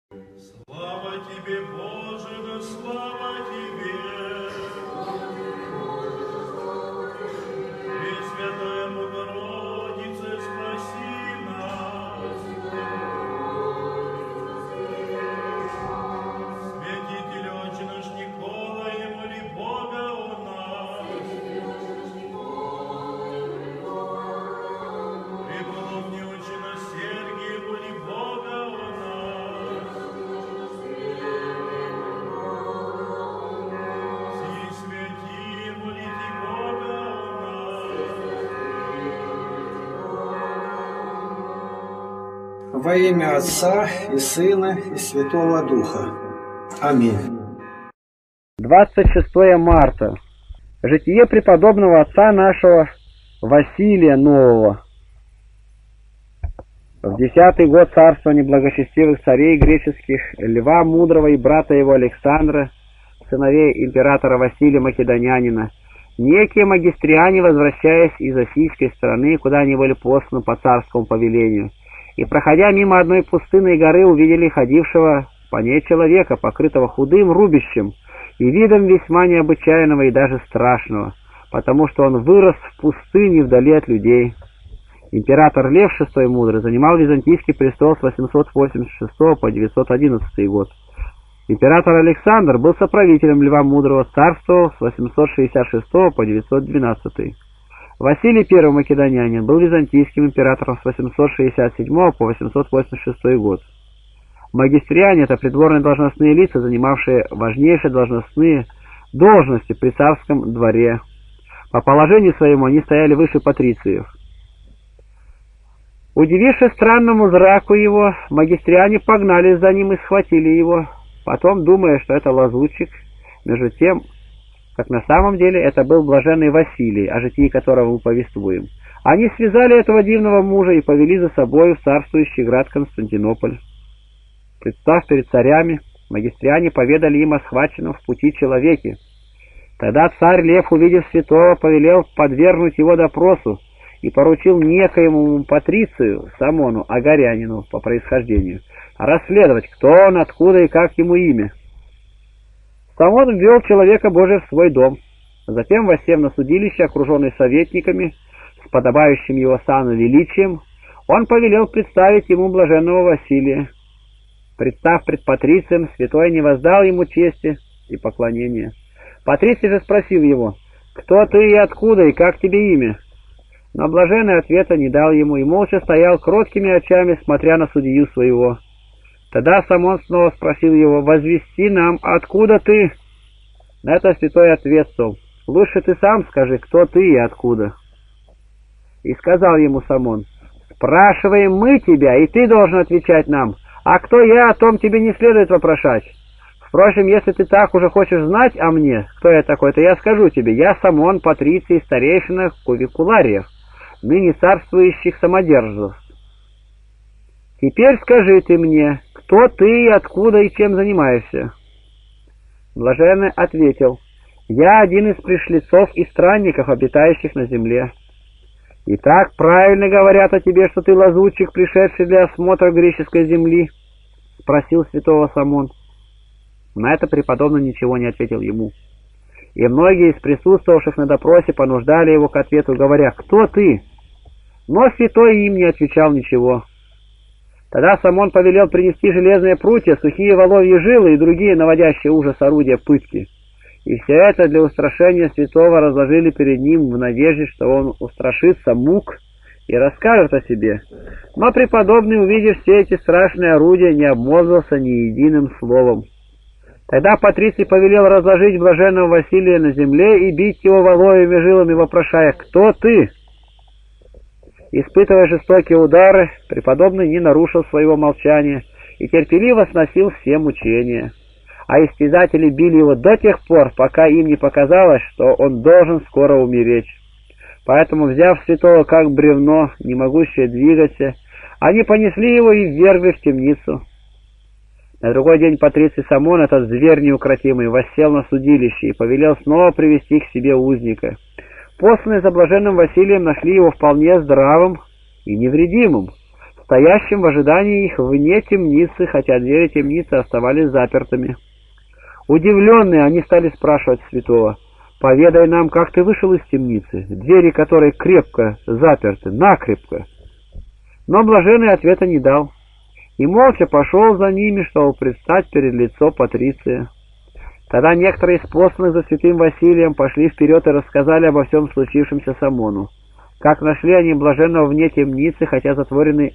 Слава тебе, Боже, да слава тебе! Пресвятая Богородице, спаси нас! Святитель Отче наш Николай, моли Бога о нас! Преподобный Отче наш Сергий, моли Бога о нас! Все святые, молите Бога о нас! Во имя Отца и Сына и Святого Духа. Аминь. 26 марта. Житие преподобного отца нашего Василия Нового. В 10-й год царствования благочестивых царей греческих Льва Мудрого и брата его Александра, сыновей императора Василия Македонянина, некие магистриане, возвращаясь из Осийской страны, куда они были посланы по царскому повелению, и, проходя мимо одной пустынной горы, увидели ходившего по ней человека, покрытого худым рубищем и видом весьма необычайного и даже страшного, потому что он вырос в пустыне вдали от людей. Император Лев VI Мудрый занимал византийский престол с 886 по 911 год. Император Александр был соправителем Льва Мудрого, царствовал с 866 по 912. Василий I Македонянин был византийским императором с 867 по 886 год. Магистриане — это придворные должностные лица, занимавшие важнейшие должностные должности при царском дворе. По положению своему они стояли выше патрициев. Удивившись странному зраку его, магистриане погнались за ним и схватили его, потом думая, что это лазутчик, между тем, как на самом деле это был блаженный Василий, о житии которого мы повествуем. Они связали этого дивного мужа и повели за собой в царствующий град Константинополь. Представ перед царями, магистриане поведали им о схваченном в пути человеке. Тогда царь Лев, увидев святого, повелел подвергнуть его допросу и поручил некоему патрицию Самону, агарянину по происхождению, расследовать, кто он, откуда и как ему имя. Самон ввел человека Божия в свой дом. Затем, воссев на судилище, окруженный советниками, с подобающим его сану величием, он повелел представить ему блаженного Василия. Представ пред патрицием, святой не воздал ему чести и поклонения. Патриций же спросил его: «Кто ты и откуда, и как тебе имя?» Но блаженный ответа не дал ему и молча стоял кроткими очами, смотря на судью своего. Тогда Самон снова спросил его: «Возвести нам, откуда ты?» На это святой ответствовал: «Лучше ты сам скажи, кто ты и откуда». И сказал ему Самон: «Спрашиваем мы тебя, и ты должен отвечать нам, а кто я, о том тебе не следует вопрошать. Впрочем, если ты так уже хочешь знать о мне, кто я такой, то я скажу тебе: я Самон, патриций, старейшина кувикулариев, ныне царствующих самодержцев. Теперь скажи ты мне, кто ты, откуда и чем занимаешься?» Блаженный ответил: «Я один из пришлецов и странников, обитающих на земле». «И так правильно говорят о тебе, что ты лазутчик, пришедший для осмотра греческой земли?» — спросил святого Самон. На это преподобный ничего не ответил ему. И многие из присутствовавших на допросе понуждали его к ответу, говоря: «Кто ты?» Но святой им не отвечал ничего. Тогда Самон повелел принести железные прутья, сухие воловьи жилы и другие наводящие ужас орудия пытки. И все это для устрашения святого разложили перед ним в надежде, что он устрашится мук и расскажет о себе. Но преподобный, увидев все эти страшные орудия, не обмолвился ни единым словом. Тогда патриций повелел разложить блаженного Василия на земле и бить его воловьими жилами, вопрошая: «Кто ты?» Испытывая жестокие удары, преподобный не нарушил своего молчания и терпеливо сносил все мучения. А истязатели били его до тех пор, пока им не показалось, что он должен скоро умереть. Поэтому, взяв святого как бревно, не могущее двигаться, они понесли его и ввергли в темницу. На другой день патриций Самон, этот зверь неукротимый, воссел на судилище и повелел снова привести к себе узника. Посланные за блаженным Василием нашли его вполне здравым и невредимым. стоящим в ожидании их вне темницы, хотя двери темницы оставались запертыми. Удивленные, они стали спрашивать святого: «Поведай нам, как ты вышел из темницы, двери которой крепко заперты, накрепко». Но блаженный ответа не дал, и молча пошел за ними, чтобы предстать перед лицо Патриция. Тогда некоторые из посланных за святым Василием пошли вперед и рассказали обо всем случившемся Самону, как нашли они блаженного вне темницы, хотя затворы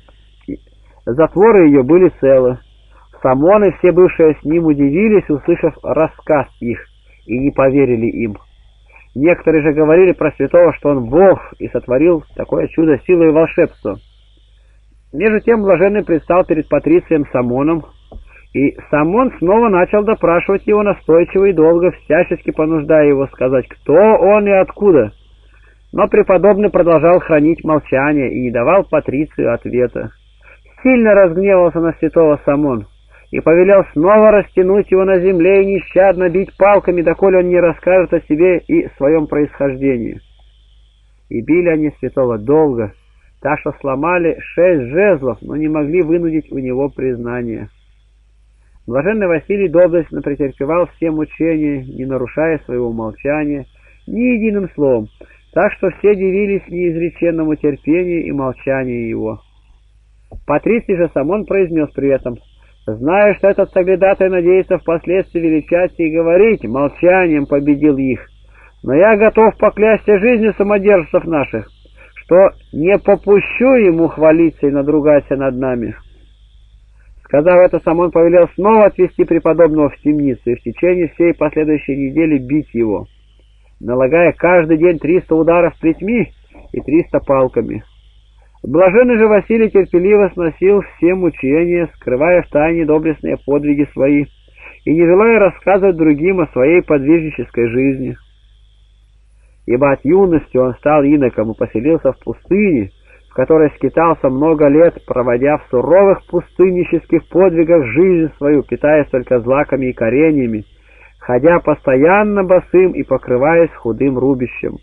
ее были целы. Самон и все бывшие с ним удивились, услышав рассказ их, и не поверили им. Некоторые же говорили про святого, что он Бог, и сотворил такое чудо силой и волшебством. Между тем блаженный предстал перед Патрицием Самоном, и Самон снова начал допрашивать его настойчиво и долго, всячески понуждая его сказать, кто он и откуда. Но преподобный продолжал хранить молчание и не давал Патрицию ответа. Сильно разгневался на святого Самон и повелел снова растянуть его на земле и нещадно бить палками, доколе он не расскажет о себе и своем происхождении. И били они святого долго, так что сломали 6 жезлов, но не могли вынудить у него признания. Блаженный Василий доблестно претерпевал все мучения, не нарушая своего молчания ни единым словом, так что все дивились неизреченному терпению и молчанию его. Патриций же Самон произнес при этом: «Знаю, что этот соглядатай надеется впоследствии величать и говорить, молчанием победил их, но я готов поклясться жизнью самодержцев наших, что не попущу ему хвалиться и надругаться над нами». Сказав это, Самон повелел снова отвести преподобного в темницу и в течение всей последующей недели бить его, налагая каждый день 300 ударов плетьми и 300 палками. Блаженный же Василий терпеливо сносил все мучения, скрывая в тайне доблестные подвиги свои и не желая рассказывать другим о своей подвижнической жизни. Ибо от юности он стал иноком и поселился в пустыне, в которой скитался много лет, проводя в суровых пустыннических подвигах жизнь свою, питаясь только злаками и кореньями, ходя постоянно босым и покрываясь худым рубищем.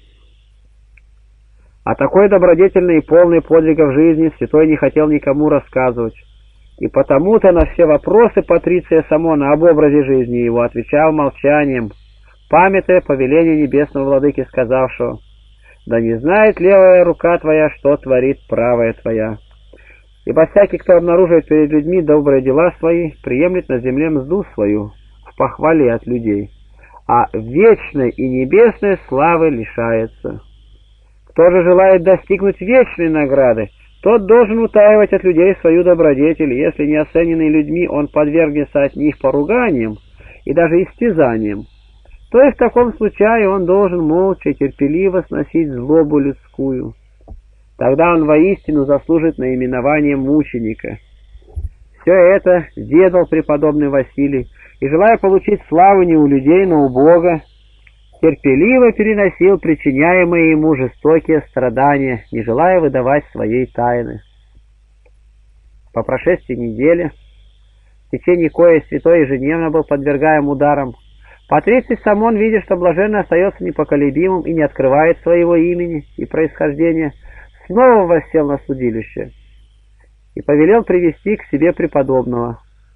О такой добродетельной и полной подвигов жизни святой не хотел никому рассказывать, и потому-то на все вопросы Патриция Самона об образе жизни его отвечал молчанием, памятуя повеление небесного владыки, сказавшего: «Да не знает левая рука твоя, что творит правая твоя». Ибо всякий, кто обнаруживает перед людьми добрые дела свои, приемлет на земле мзду свою в похвале от людей, а вечной и небесной славы лишается. Кто же желает достигнуть вечной награды, тот должен утаивать от людей свою добродетель, если не оцененный людьми он подвергнется от них поруганиям и даже истязаниям, то и в таком случае он должен молча и терпеливо сносить злобу людскую. Тогда он воистину заслужит наименование мученика. Все это ведал преподобный Василий, и, желая получить славу не у людей, но у Бога, терпеливо переносил причиняемые ему жестокие страдания, не желая выдавать своей тайны. По прошествии недели, в течение коей святой ежедневно был подвергаем ударам, Патриций Самон, видя, что блаженный остается непоколебимым и не открывает своего имени и происхождения, снова воссел на судилище и повелел привести к себе преподобного.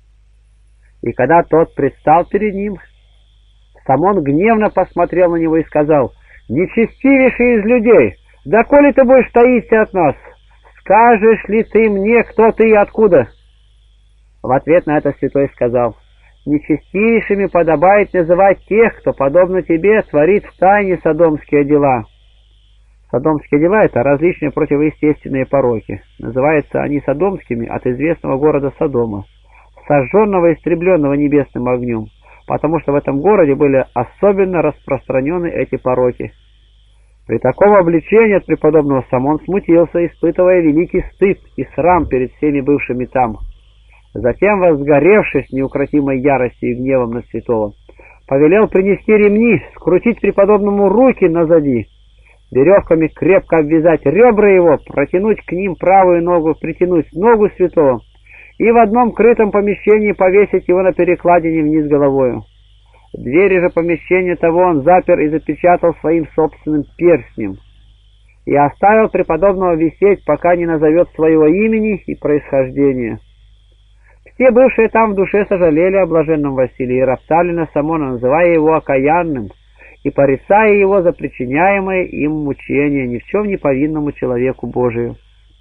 И когда тот предстал перед ним, Самон гневно посмотрел на него и сказал: «Нечестивейший из людей, доколе ты будешь таиться от нас? Скажешь ли ты мне, кто ты и откуда?» В ответ на это святой сказал: «Нечестивейшими подобает называть тех, кто, подобно тебе, творит в тайне содомские дела». Содомские дела — это различные противоестественные пороки. Называются они содомскими от известного города Содома, сожженного и истребленного небесным огнем, потому что в этом городе были особенно распространены эти пороки. При таком обличении от преподобного Самон смутился, испытывая великий стыд и срам перед всеми бывшими там. Затем, возгоревшись неукротимой яростью и гневом на святого, повелел принести ремни, скрутить преподобному руки назади, веревками крепко обвязать ребра его, протянуть к ним правую ногу, притянуть ногу святого и в одном крытом помещении повесить его на перекладине вниз головою. Двери же помещения того он запер и запечатал своим собственным перстнем. и оставил преподобного висеть, пока не назовет своего имени и происхождения. Все бывшие там в душе сожалели о блаженном Василии и роптали на Самона, называя его окаянным и порицая его за причиняемое им мучение ни в чем не повинному человеку Божию.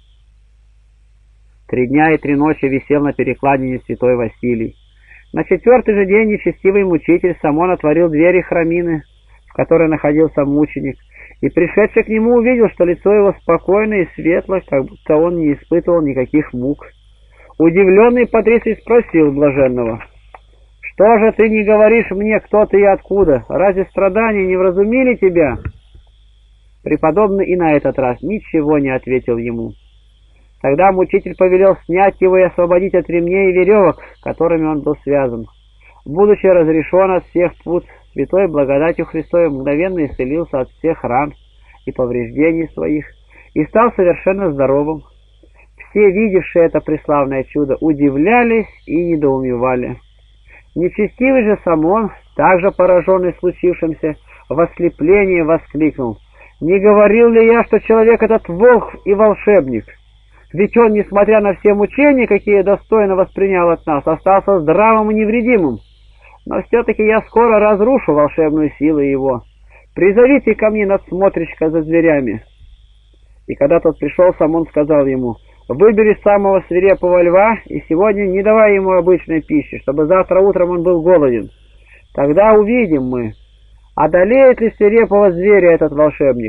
3 дня и 3 ночи висел на перекладине святой Василий. На 4-й же день нечестивый мучитель Самон отворил двери храмины, в которой находился мученик, и пришедший к нему увидел, что лицо его спокойно и светло, как будто он не испытывал никаких мук. Удивленный Патриций спросил блаженного: «Что же ты не говоришь мне, кто ты и откуда? Разве страдания не вразумили тебя?» Преподобный и на этот раз ничего не ответил ему. Тогда мучитель повелел снять его и освободить от ремней и веревок, которыми он был связан. Будучи разрешен от всех пут, святой благодатью Христовой мгновенно исцелился от всех ран и повреждений своих и стал совершенно здоровым. Все, видевшие это преславное чудо, удивлялись и недоумевали. Нечестивый же Самон, также пораженный случившимся, в ослеплении воскликнул: «Не говорил ли я, что человек этот волк и волшебник? Ведь он, несмотря на все мучения, какие достойно воспринял от нас, остался здравым и невредимым. Но все-таки я скоро разрушу волшебную силу его. Призовите ко мне надсмотрщика за зверями». И когда тот пришел, Самон сказал ему: «Выбери самого свирепого льва и сегодня не давай ему обычной пищи, чтобы завтра утром он был голоден. Тогда увидим мы, одолеет ли свирепого зверя этот волшебник».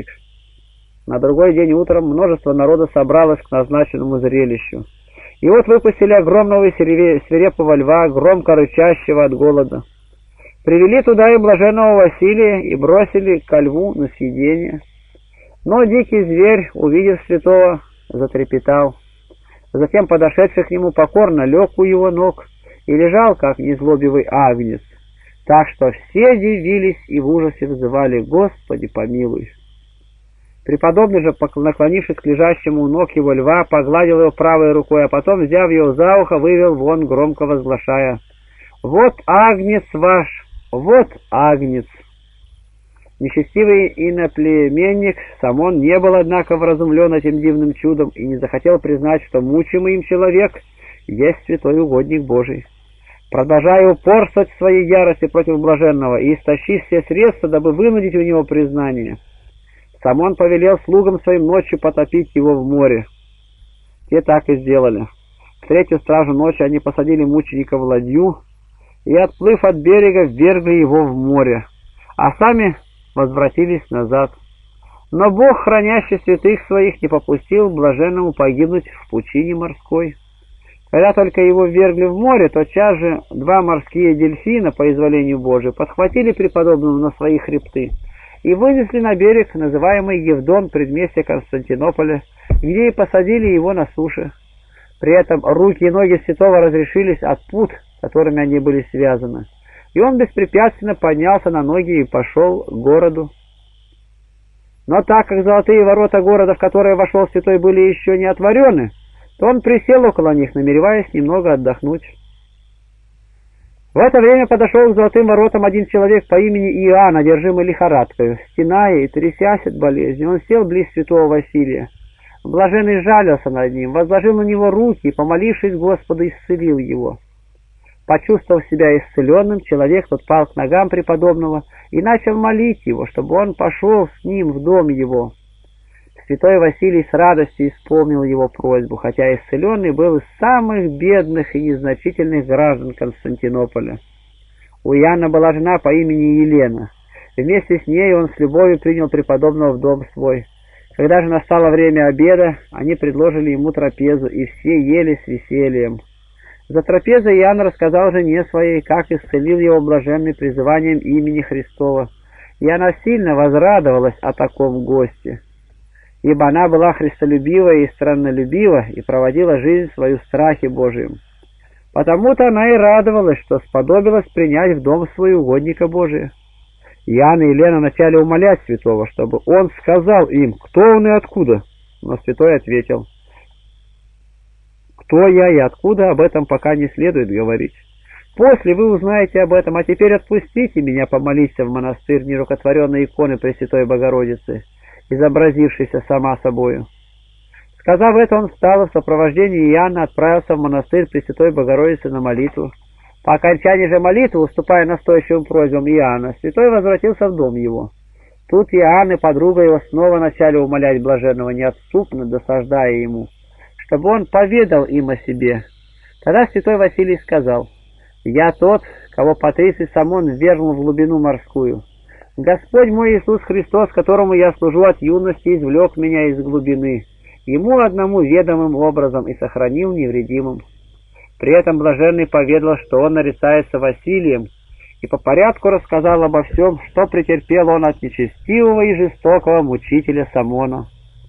На другой день утром множество народа собралось к назначенному зрелищу. И вот выпустили огромного и свирепого льва, громко рычащего от голода. Привели туда и блаженного Василия и бросили ко льву на съедение. Но дикий зверь, увидев святого, затрепетал. Затем подошедший к нему покорно лег у его ног и лежал, как незлобивый агнец. Так что все дивились и в ужасе взывали: «Господи, помилуй». Преподобный же, наклонившись к лежащему у ног его льва, погладил его правой рукой, а потом, взяв его за ухо, вывел вон, громко возглашая: «Вот агнец ваш! Вот агнец!» Нечестивый иноплеменник Самон не был, однако, вразумлен этим дивным чудом и не захотел признать, что мучимый им человек есть святой угодник Божий. Продолжая упорствовать в своей ярости против блаженного и истощив все средства, дабы вынудить у него признание, Самон повелел слугам своим ночью потопить его в море. Те так и сделали. В 3-ю стражу ночи они посадили мученика в ладью и, отплыв от берега, ввергли его в море, а сами возвратились назад. Но Бог, хранящий святых своих, не попустил блаженному погибнуть в пучине морской. Когда только его ввергли в море, тотчас же 2 морские дельфина, по изволению Божию, подхватили преподобного на свои хребты и вынесли на берег, называемый Евдон, предместье Константинополя, где и посадили его на суше. При этом руки и ноги святого разрешились от пут, которыми они были связаны, и он беспрепятственно поднялся на ноги и пошел к городу. Но так как золотые ворота города, в которые вошел святой, были еще не отворены, то он присел около них, намереваясь немного отдохнуть. В это время подошел к золотым воротам один человек по имени Иоанн, одержимый лихорадкой. Стеная и трясясь от болезни, он сел близ святого Василия. Блаженный жалился над ним, возложил на него руки и, помолившись Господу, исцелил его. Почувствовав себя исцеленным, человек тот пал к ногам преподобного и начал молить его, чтобы он пошел с ним в дом его. Святой Василий с радостью исполнил его просьбу, хотя исцеленный был из самых бедных и незначительных граждан Константинополя. У Иоанна была жена по имени Елена. Вместе с ней он с любовью принял преподобного в дом свой. Когда же настало время обеда, они предложили ему трапезу, и все ели с весельем. За трапезой Иоанн рассказал жене своей, как исцелил его блаженный призыванием имени Христова, и она сильно возрадовалась о таком госте, ибо она была христолюбива и страннолюбива и проводила жизнь свою в страхе Божием. Потому-то она и радовалась, что сподобилась принять в дом свой угодника Божия. Иоанн и Елена начали умолять святого, чтобы он сказал им, кто он и откуда. Но святой ответил: «Кто я и откуда, об этом пока не следует говорить. После вы узнаете об этом, а теперь отпустите меня помолиться в монастырь нерукотворенной иконы Пресвятой Богородицы, изобразившейся сама собою. Сказав это, он встал и в сопровождении Иоанна отправился в монастырь Пресвятой Богородицы на молитву. По окончании же молитвы, уступая настойчивым просьбам Иоанна, святой возвратился в дом его. Тут Иоанн и подруга его снова начали умолять блаженного неотступно, досаждая ему, чтобы он поведал им о себе. Тогда святой Василий сказал: «Я тот, кого Патриций Самон ввергнул в глубину морскую. Господь мой Иисус Христос, которому я служу от юности, извлек меня из глубины, ему одному ведомым образом и сохранил невредимым». При этом блаженный поведал, что он нарицается Василием, и по порядку рассказал обо всем, что претерпел он от нечестивого и жестокого мучителя Самона.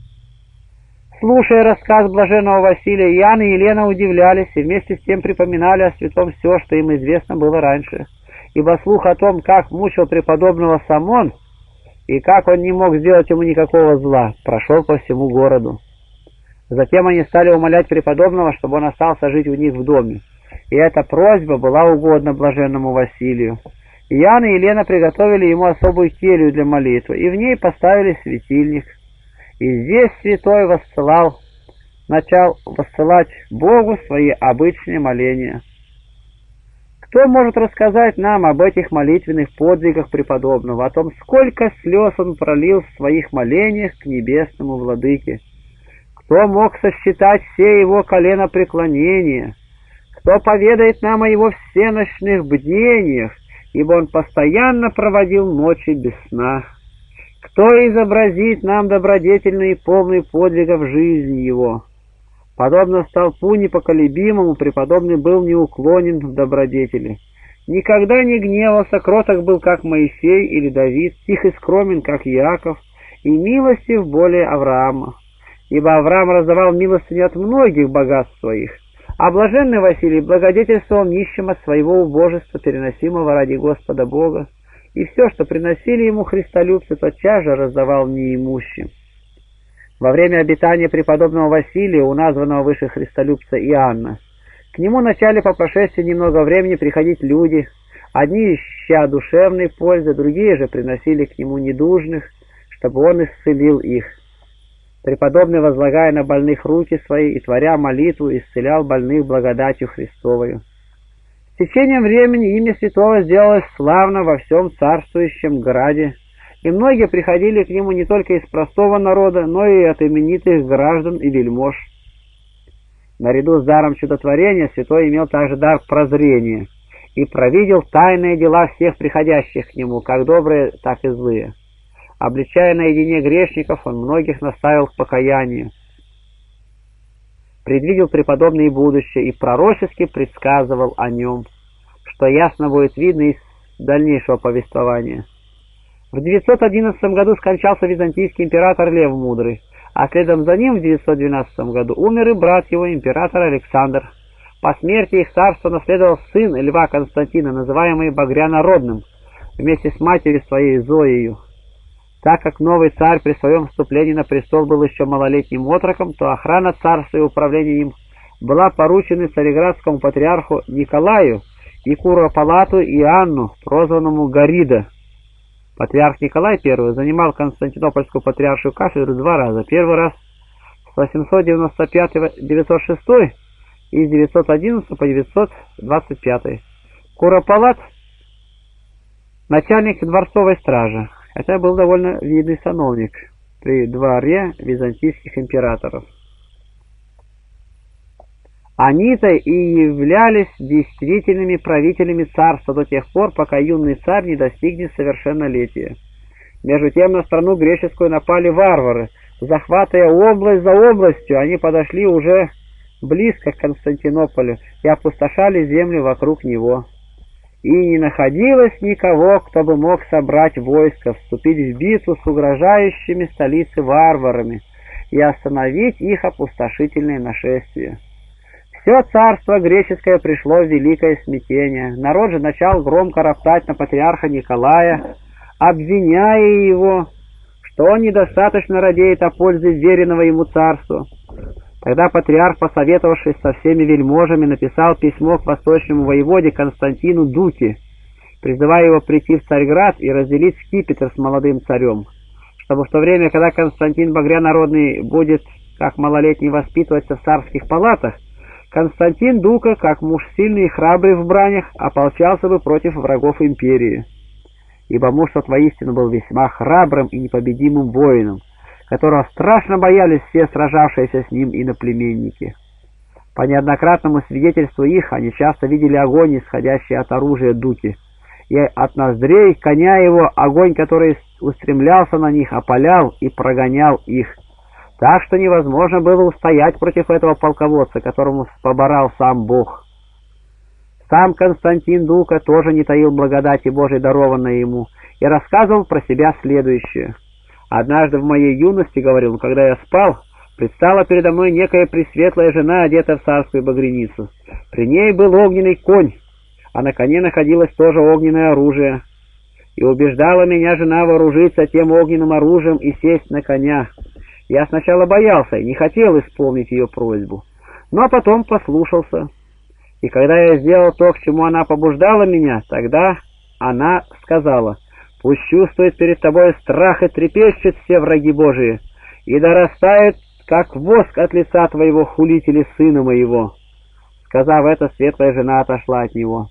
Слушая рассказ блаженного Василия, Иоанн и Елена удивлялись и вместе с тем припоминали о святом все, что им известно было раньше, ибо слух о том, как мучил преподобного Самон и как он не мог сделать ему никакого зла, прошел по всему городу. Затем они стали умолять преподобного, чтобы он остался жить у них в доме, и эта просьба была угодна блаженному Василию. Иоанн и Елена приготовили ему особую келью для молитвы, и в ней поставили светильник. И здесь святой начал воссылать Богу свои обычные моления. Кто может рассказать нам об этих молитвенных подвигах преподобного, о том, сколько слез он пролил в своих молениях к небесному владыке? Кто мог сосчитать все его коленопреклонения? Кто поведает нам о его всенощных бдениях, ибо он постоянно проводил ночи без сна? Кто изобразит нам добродетельный и полный подвигов жизни его? Подобно столпу непоколебимому, преподобный был неуклонен в добродетели. Никогда не гневался, кроток был, как Моисей или Давид, тих и скромен, как Иаков, и милостив более Авраама. Ибо Авраам раздавал милостыню от многих богатств своих, а блаженный Василий благодетельствовал нищим от своего убожества, переносимого ради Господа Бога, и все, что приносили ему христолюбцы, тотчас же раздавал неимущим. Во время обитания преподобного Василия у названного выше христолюбца Иоанна, к нему начали по прошествии немного времени приходить люди, одни ища душевной пользы, другие же приносили к нему недужных, чтобы он исцелил их. Преподобный, возлагая на больных руки свои и творя молитву, исцелял больных благодатью Христовою. С течением времени имя святого сделалось славно во всем царствующем граде, и многие приходили к нему не только из простого народа, но и от именитых граждан и вельмож. Наряду с даром чудотворения святой имел также дар прозрения и провидел тайные дела всех приходящих к нему, как добрые, так и злые. Обличая наедине грешников, он многих наставил к покаянию. Предвидел преподобный будущее и пророчески предсказывал о нем, что ясно будет видно из дальнейшего повествования. В 911 году скончался византийский император Лев Мудрый, а следом за ним в 912 году умер и брат его, император Александр. По смерти их царства наследовал сын Льва Константина, называемый Багрянородным, вместе с матерью своей Зоею. Так как новый царь при своем вступлении на престол был еще малолетним отроком, то охрана царства и управление им была поручена цареградскому патриарху Николаю и Куропалату Иоанну, прозванному Горида. Патриарх Николай I занимал Константинопольскую патриаршую кафедру 2 раза. Первый раз с 895-906 и с 911 по 925. Куропалат – начальник дворцовой стражи. Это был довольно видный сановник при дворе византийских императоров. Они-то и являлись действительными правителями царства до тех пор, пока юный царь не достигнет совершеннолетия. Между тем на страну греческую напали варвары. Захватывая область за областью, они подошли уже близко к Константинополю и опустошали земли вокруг него. И не находилось никого, кто бы мог собрать войско, вступить в битву с угрожающими столице варварами и остановить их опустошительные нашествия. Все царство греческое пришло в великое смятение. Народ же начал громко роптать на патриарха Николая, обвиняя его, что он недостаточно радеет о пользе веренного ему царства. Тогда патриарх, посоветовавшись со всеми вельможами, написал письмо к восточному воеводе Константину Дуке, призывая его прийти в Царьград и разделить скипетр с молодым царем, чтобы в то время, когда Константин Багрянародный будет, как малолетний, воспитываться в царских палатах, Константин Дука, как муж сильный и храбрый в бранях, ополчался бы против врагов империи. Ибо муж тот воистину был весьма храбрым и непобедимым воином, которого страшно боялись все сражавшиеся с ним иноплеменники. По неоднократному свидетельству их, они часто видели огонь, исходящий от оружия Дуки, и от ноздрей коня его огонь, который устремлялся на них, опалял и прогонял их. Так что невозможно было устоять против этого полководца, которому поборал сам Бог. Сам Константин Дука тоже не таил благодати Божией, дарованной ему, и рассказывал про себя следующее. «Однажды в моей юности, — говорил он, — когда я спал, предстала передо мной некая пресветлая жена, одетая в царскую багряницу. При ней был огненный конь, а на коне находилось тоже огненное оружие. И убеждала меня жена вооружиться тем огненным оружием и сесть на коня. Я сначала боялся и не хотел исполнить ее просьбу, но потом послушался. И когда я сделал то, к чему она побуждала меня, тогда она сказала: пусть чувствует перед тобой страх и трепещут все враги Божии, и да растает, как воск от лица твоего, хулители сына моего». Сказав это, светлая жена отошла от него.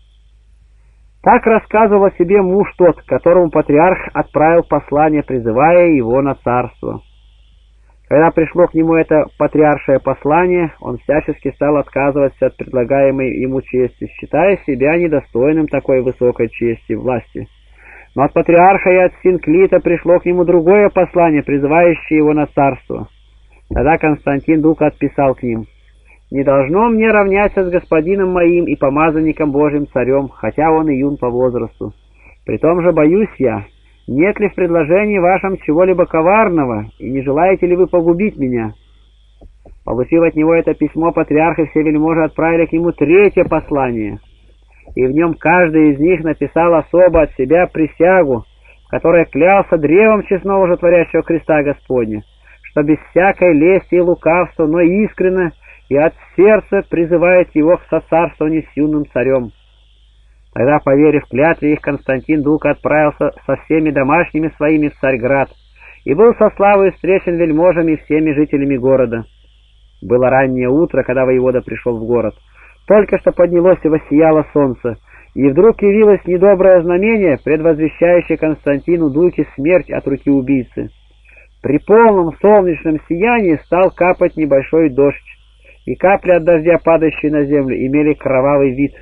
Так рассказывал о себе муж тот, которому патриарх отправил послание, призывая его на царство. Когда пришло к нему это патриаршее послание, он всячески стал отказываться от предлагаемой ему чести, считая себя недостойным такой высокой чести и власти. Но от патриарха и от Синклита пришло к нему другое послание, призывающее его на царство. Тогда Константин Дука отписал к ним: «Не должно мне равняться с господином моим и помазанником Божьим царем, хотя он и юн по возрасту. Притом же боюсь я, нет ли в предложении вашем чего-либо коварного, и не желаете ли вы погубить меня?» Получив от него это письмо, патриарх и все вельможи отправили к нему третье послание, и в нем каждый из них написал особо от себя присягу, которая клялся древом честного животворящего креста Господня, что без всякой лести и лукавства, но искренно и от сердца призывает его к соцарствованию с юным царем. Тогда, поверив клятве их, Константин Дука отправился со всеми домашними своими в Царьград и был со славой встречен вельможами и всеми жителями города. Было раннее утро, когда воевода пришел в город. Только что поднялось и воссияло солнце, и вдруг явилось недоброе знамение, предвозвещающее Константину Дуке смерть от руки убийцы. При полном солнечном сиянии стал капать небольшой дождь, и капли от дождя, падающие на землю, имели кровавый вид.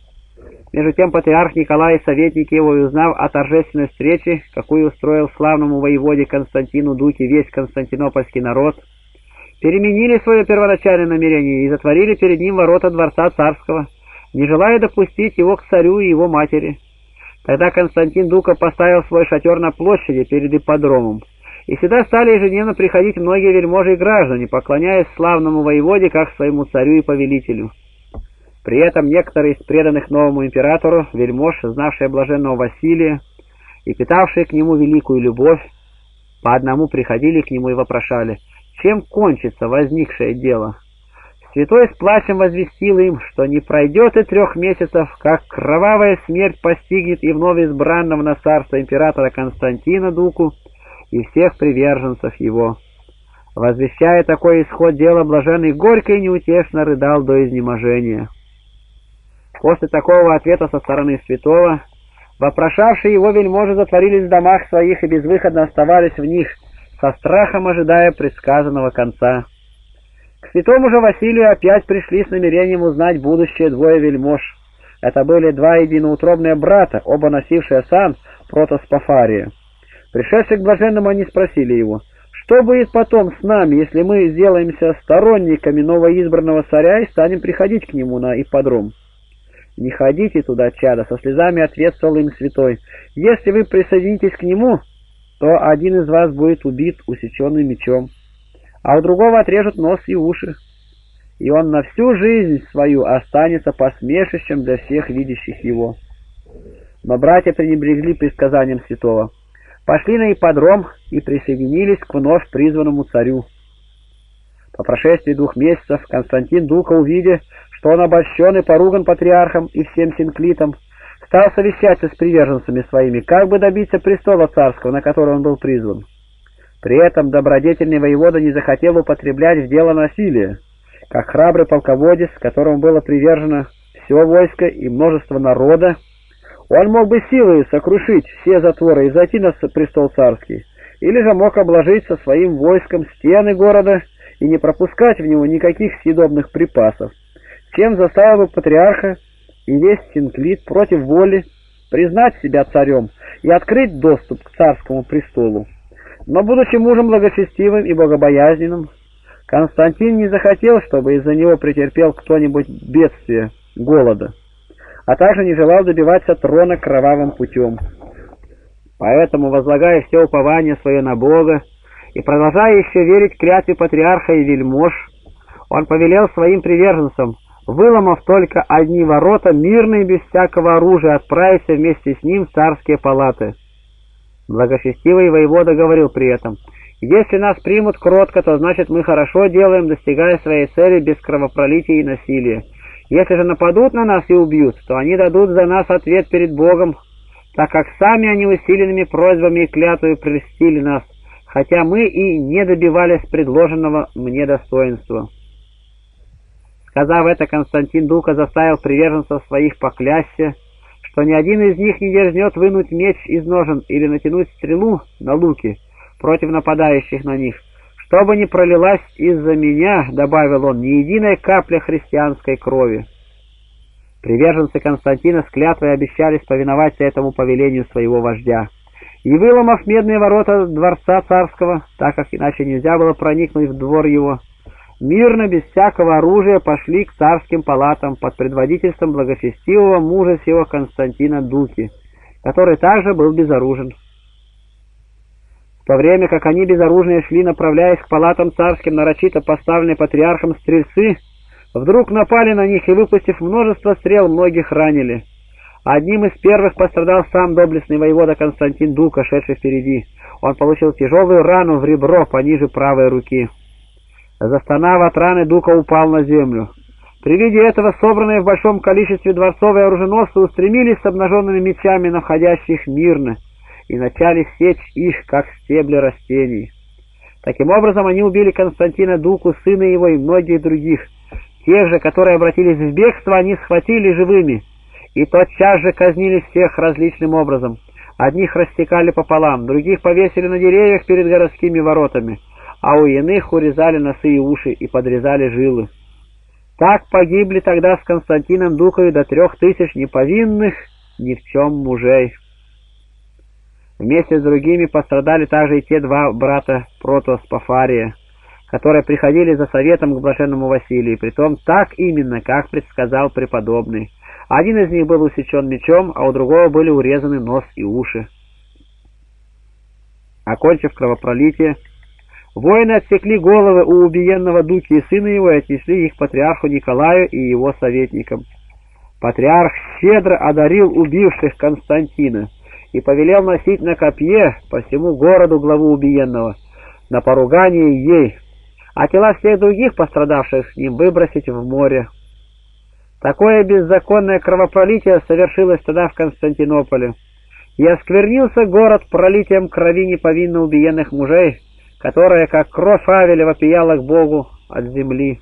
Между тем патриарх Николай и советники его, узнав о торжественной встрече, какую устроил славному воеводе Константину Дуке весь константинопольский народ, переменили свое первоначальное намерение и затворили перед ним ворота дворца царского, не желая допустить его к царю и его матери. Тогда Константин Дука поставил свой шатер на площади перед ипподромом, и сюда стали ежедневно приходить многие вельможи и граждане, поклоняясь славному воеводе как своему царю и повелителю. При этом некоторые из преданных новому императору вельмож, знавшие блаженного Василия и питавшие к нему великую любовь, по одному приходили к нему и вопрошали, чем кончится возникшее дело. Святой с плачем возвестил им, что не пройдет и 3 месяцев, как кровавая смерть постигнет и вновь избранного на царство императора Константина Дуку и всех приверженцев его. Возвещая такой исход дела, блаженный горько и неутешно рыдал до изнеможения. После такого ответа со стороны святого, вопрошавшие его вельможи затворились в домах своих и безвыходно оставались в них, со страхом ожидая предсказанного конца. К святому же Василию опять пришли с намерением узнать будущее 2 вельмож. Это были 2 единоутробные брата, оба носившие сан протоспофария. Пришедшие к блаженному, они спросили его: «Что будет потом с нами, если мы сделаемся сторонниками новоизбранного царя и станем приходить к нему на ипподром?» «Не ходите туда, чадо», — со слезами ответствовал им святой. «Если вы присоединитесь к нему, то один из вас будет убит усеченным мечом, а у другого отрежут нос и уши, и он на всю жизнь свою останется посмешищем для всех видящих его». Но братья пренебрегли предсказанием святого, пошли на ипподром и присоединились к вновь призванному царю. По прошествии 2 месяцев Константин Дука, увидя, что он обольщен и поруган патриархом и всем синклитом, стал совещаться с приверженцами своими, как бы добиться престола царского, на который он был призван. При этом добродетельный воевода не захотел употреблять в дело насилие. Как храбрый полководец, которому было привержено все войско и множество народа, он мог бы силой сокрушить все затворы и зайти на престол царский, или же мог обложить со своим войском стены города и не пропускать в него никаких съедобных припасов, чем заставил бы патриарха и весь Синклит против воли признать себя царем и открыть доступ к царскому престолу. Но, будучи мужем благочестивым и богобоязненным, Константин не захотел, чтобы из-за него претерпел кто-нибудь бедствие, голода, а также не желал добиваться трона кровавым путем. Поэтому, возлагая все упование свое на Бога и продолжая еще верить клятве патриарха и вельмож, он повелел своим приверженцам, выломав только одни ворота, мирно и без всякого оружия отправиться вместе с ним в царские палаты. Благочестивый воевода говорил при этом: «Если нас примут кротко, то значит мы хорошо делаем, достигая своей цели без кровопролития и насилия. Если же нападут на нас и убьют, то они дадут за нас ответ перед Богом, так как сами они усиленными просьбами и клятвой прельстили нас, хотя мы и не добивались предложенного мне достоинства». Сказав это, Константин Дука заставил приверженцев своих поклясться, что ни один из них не дерзнет вынуть меч из ножен или натянуть стрелу на луки против нападающих на них. «Чтобы не пролилась из-за меня, — добавил он, — ни единая капля христианской крови». Приверженцы Константина с клятвой обещались повиноваться этому повелению своего вождя. И, выломав медные ворота дворца царского, так как иначе нельзя было проникнуть в двор его, мирно, без всякого оружия, пошли к царским палатам под предводительством благочестивого мужа сего Константина Дуки, который также был безоружен. В то время как они безоружные шли, направляясь к палатам царским, нарочито поставленные патриархом стрельцы, вдруг напали на них и, выпустив множество стрел, многих ранили. Одним из первых пострадал сам доблестный воевода Константин Дука, шедший впереди. Он получил тяжелую рану в ребро пониже правой руки. Застонав от раны, Дука упал на землю. При виде этого собранные в большом количестве дворцовые оруженосцы устремились с обнаженными мечами на входящих мирно и начали сечь их, как стебли растений. Таким образом, они убили Константина Дуку, сына его и многих других. Тех же, которые обратились в бегство, они схватили живыми и тотчас же казнили всех различным образом. Одних рассекали пополам, других повесили на деревьях перед городскими воротами, а у иных урезали носы и уши и подрезали жилы. Так погибли тогда с Константином Дукою до 3000 неповинных ни в чем мужей. Вместе с другими пострадали также и те два брата Протоспофария, которые приходили за советом к блаженному Василию, притом так именно, как предсказал преподобный. Один из них был усечен мечом, а у другого были урезаны нос и уши. Окончив кровопролитие, воины отсекли головы у убиенного Дуки и сына его и отнесли их патриарху Николаю и его советникам. Патриарх щедро одарил убивших Константина и повелел носить на копье по всему городу главу убиенного, на поругание ей, а тела всех других пострадавших с ним выбросить в море. Такое беззаконное кровопролитие совершилось тогда в Константинополе, и осквернился город пролитием крови неповинно убиенных мужей, которая, как кровь Авеля, вопияла к Богу от земли.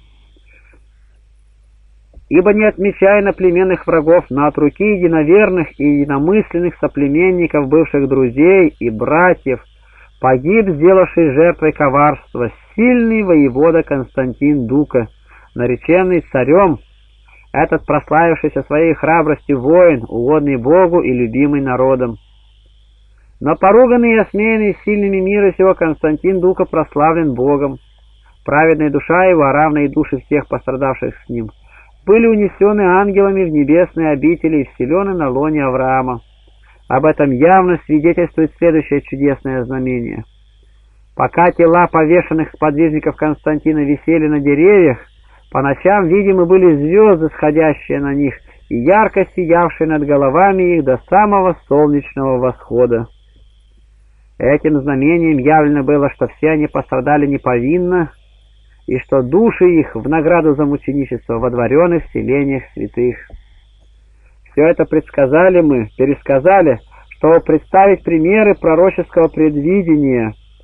Ибо не отмечая иноплеменных врагов, но от руки единоверных и единомысленных соплеменников, бывших друзей и братьев, погиб, сделавший жертвой коварства, сильный воевода Константин Дука, нареченный царем, этот прославившийся своей храбростью воин, угодный Богу и любимый народом. Но поруганный и осмеянный сильными мира сего Константин Дука прославлен Богом. Праведная душа его, а равно и души всех пострадавших с ним, были унесены ангелами в небесные обители и вселены на лоне Авраама. Об этом явно свидетельствует следующее чудесное знамение. Пока тела повешенных сподвижников Константина висели на деревьях, по ночам видимы были звезды, сходящие на них, и ярко сиявшие над головами их до самого солнечного восхода. Этим знамением явлено было, что все они пострадали неповинно, и что души их в награду за мученичество водворены в селениях святых. Все это пересказали, чтобы представить примеры пророческого предвидения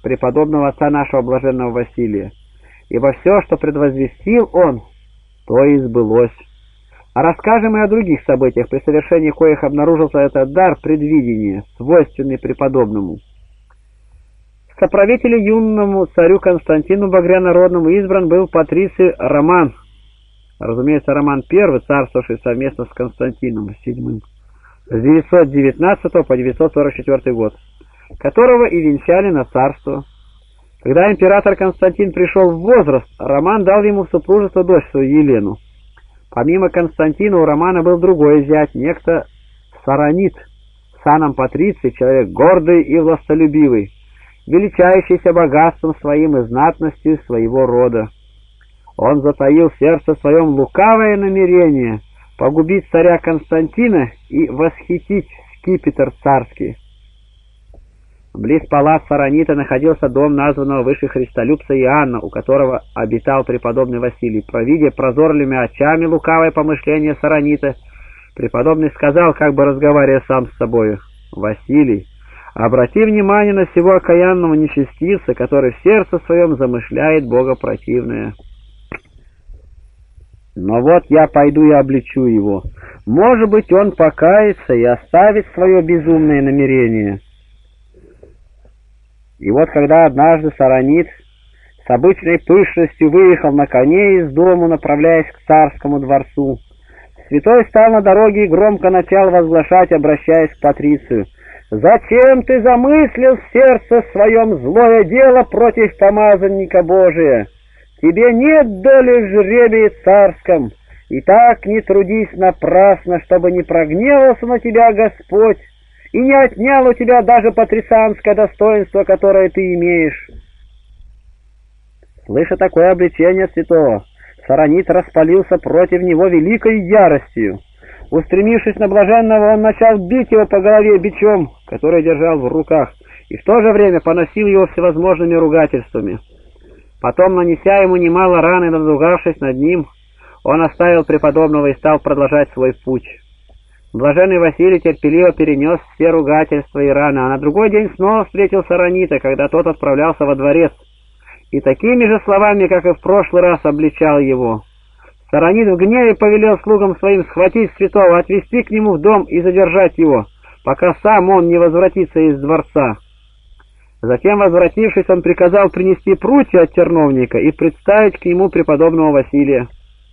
преподобного отца нашего блаженного Василия, ибо все, что предвозвестил он, то и сбылось. А расскажем и о других событиях, при совершении коих обнаружился этот дар предвидения, свойственный преподобному. Соправителю юному царю Константину Багрянародному избран был патриций Роман, разумеется, Роман I, царствовавший совместно с Константином VII, с 919 по 944 год, которого и венчали на царство. Когда император Константин пришел в возраст, Роман дал ему в супружество дочь свою Елену. Помимо Константина у Романа был другой зять, некто Саранит, саном патриций, человек гордый и властолюбивый, величающийся богатством своим и знатностью своего рода. Он затаил в сердце своем лукавое намерение погубить царя Константина и восхитить скипетр царский. Близ палат Саранита находился дом названного выше христолюбца Иоанна, у которого обитал преподобный Василий. Провидя прозорливыми очами лукавое помышление Саранита, преподобный сказал, как бы разговаривая сам с собою: «Василий, обрати внимание на сего окаянного нечестивца, который в сердце своем замышляет богопротивное. Но вот я пойду и обличу его. Может быть, он покается и оставит свое безумное намерение». И вот когда однажды Саранит с обычной пышностью выехал на коне из дому, направляясь к царскому дворцу, святой стал на дороге и громко начал возглашать, обращаясь к патрицию: «Зачем ты замыслил в сердце своем злое дело против помазанника Божия? Тебе нет доли в жребии царском, и так не трудись напрасно, чтобы не прогневался на тебя Господь и не отнял у тебя даже патрицианское достоинство, которое ты имеешь». Слыша такое обличение святого, Саранит распалился против него великой яростью. Устремившись на блаженного, он начал бить его по голове бичом, который держал в руках, и в то же время поносил его всевозможными ругательствами. Потом, нанеся ему немало ран и надругавшись над ним, он оставил преподобного и стал продолжать свой путь. Блаженный Василий терпеливо перенес все ругательства и раны, а на другой день снова встретил Саранита, когда тот отправлялся во дворец, и такими же словами, как и в прошлый раз, обличал его. Саранит в гневе повелел слугам своим схватить святого, отвести к нему в дом и задержать его, пока сам он не возвратится из дворца. Затем, возвратившись, он приказал принести прутья от терновника и представить к нему преподобного Василия.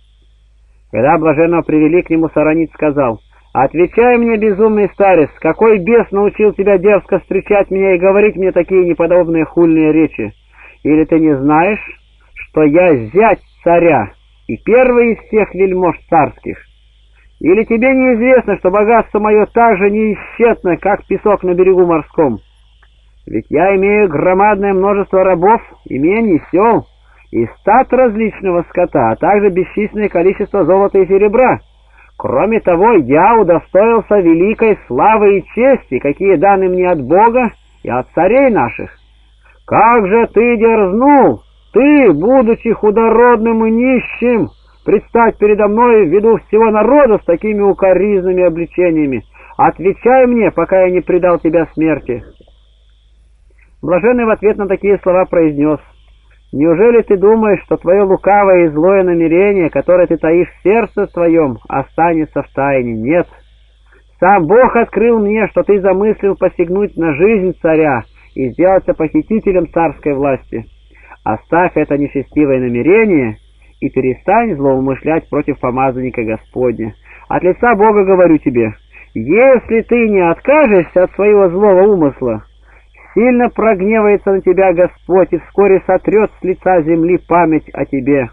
Когда блаженного привели к нему, Саранит сказал: «Отвечай мне, безумный старец, какой бес научил тебя дерзко встречать меня и говорить мне такие неподобные хульные речи? Или ты не знаешь, что я зять царя и первый из всех вельмож царских? Или тебе неизвестно, что богатство мое так же неисчетно, как песок на берегу морском? Ведь я имею громадное множество рабов, имений, сел и стад различного скота, а также бесчисленное количество золота и серебра. Кроме того, я удостоился великой славы и чести, какие даны мне от Бога и от царей наших. Как же ты дерзнул, ты, будучи худородным и нищим, предстать передо мной в виду всего народа с такими укоризными обличениями? Отвечай мне, пока я не предал тебя смерти». Блаженный в ответ на такие слова произнес: «Неужели ты думаешь, что твое лукавое и злое намерение, которое ты таишь в сердце твоем, останется в тайне? Нет. Сам Бог открыл мне, что ты замыслил посягнуть на жизнь царя и сделаться похитителем царской власти. Оставь это нечестивое намерение и перестань злоумышлять против помазанника Господня. От лица Бога говорю тебе, если ты не откажешься от своего злого умысла, сильно прогневается на тебя Господь и вскоре сотрет с лица земли память о тебе».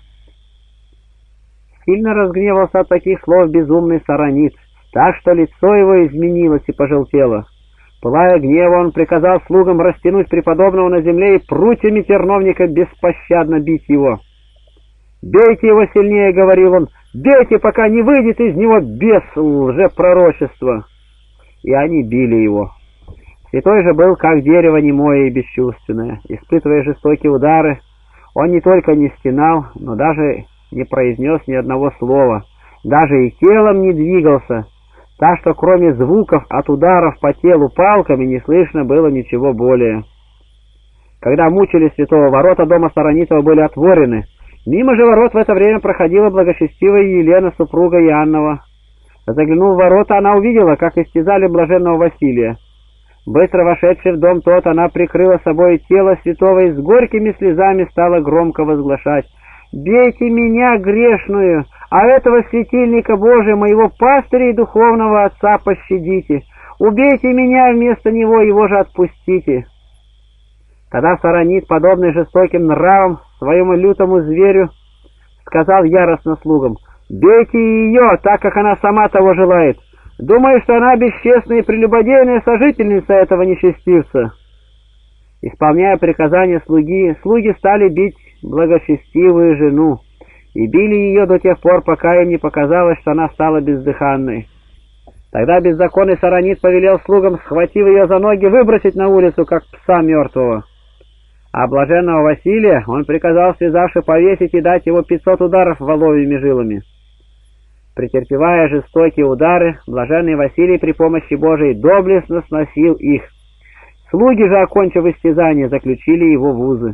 Сильно разгневался от таких слов безумный Саранит, так что лицо его изменилось и пожелтело. Пылая гнева, он приказал слугам растянуть преподобного на земле и прутьями терновника беспощадно бить его. «Бейте его сильнее», — говорил он, — «бейте, пока не выйдет из него бес лжепророчества». И они били его. Святой же был, как дерево немое и бесчувственное. Испытывая жестокие удары, он не только не стенал, но даже не произнес ни одного слова, даже и телом не двигался, так что кроме звуков от ударов по телу палками не слышно было ничего более. Когда мучили святого, ворота дома Саранитова были отворены. Мимо же ворот в это время проходила благочестивая Елена, супруга Иоаннова. Заглянув в ворота, она увидела, как истязали блаженного Василия. Быстро вошедший в дом тот, она прикрыла собой тело святого и с горькими слезами стала громко возглашать: «Бейте меня, грешную, а этого светильника Божия, моего пастыря и духовного отца, пощадите. Убейте меня вместо него, его же отпустите». Тогда Саранит, подобный жестоким нравам своему лютому зверю, сказал яростно слугам: «Бейте ее, так как она сама того желает. Думаю, что она бесчестная и прелюбодейная сожительница этого нечестивца». Исполняя приказания слуги стали бить благочестивую жену и били ее до тех пор, пока им не показалось, что она стала бездыханной. Тогда беззаконный Саранит повелел слугам, схватив ее за ноги, выбросить на улицу, как пса мертвого. А блаженного Василия он приказал, связавши, повесить и дать его 500 ударов воловьими жилами. Претерпевая жестокие удары, блаженный Василий при помощи Божией доблестно сносил их. Слуги же, окончив истязание, заключили его в узы.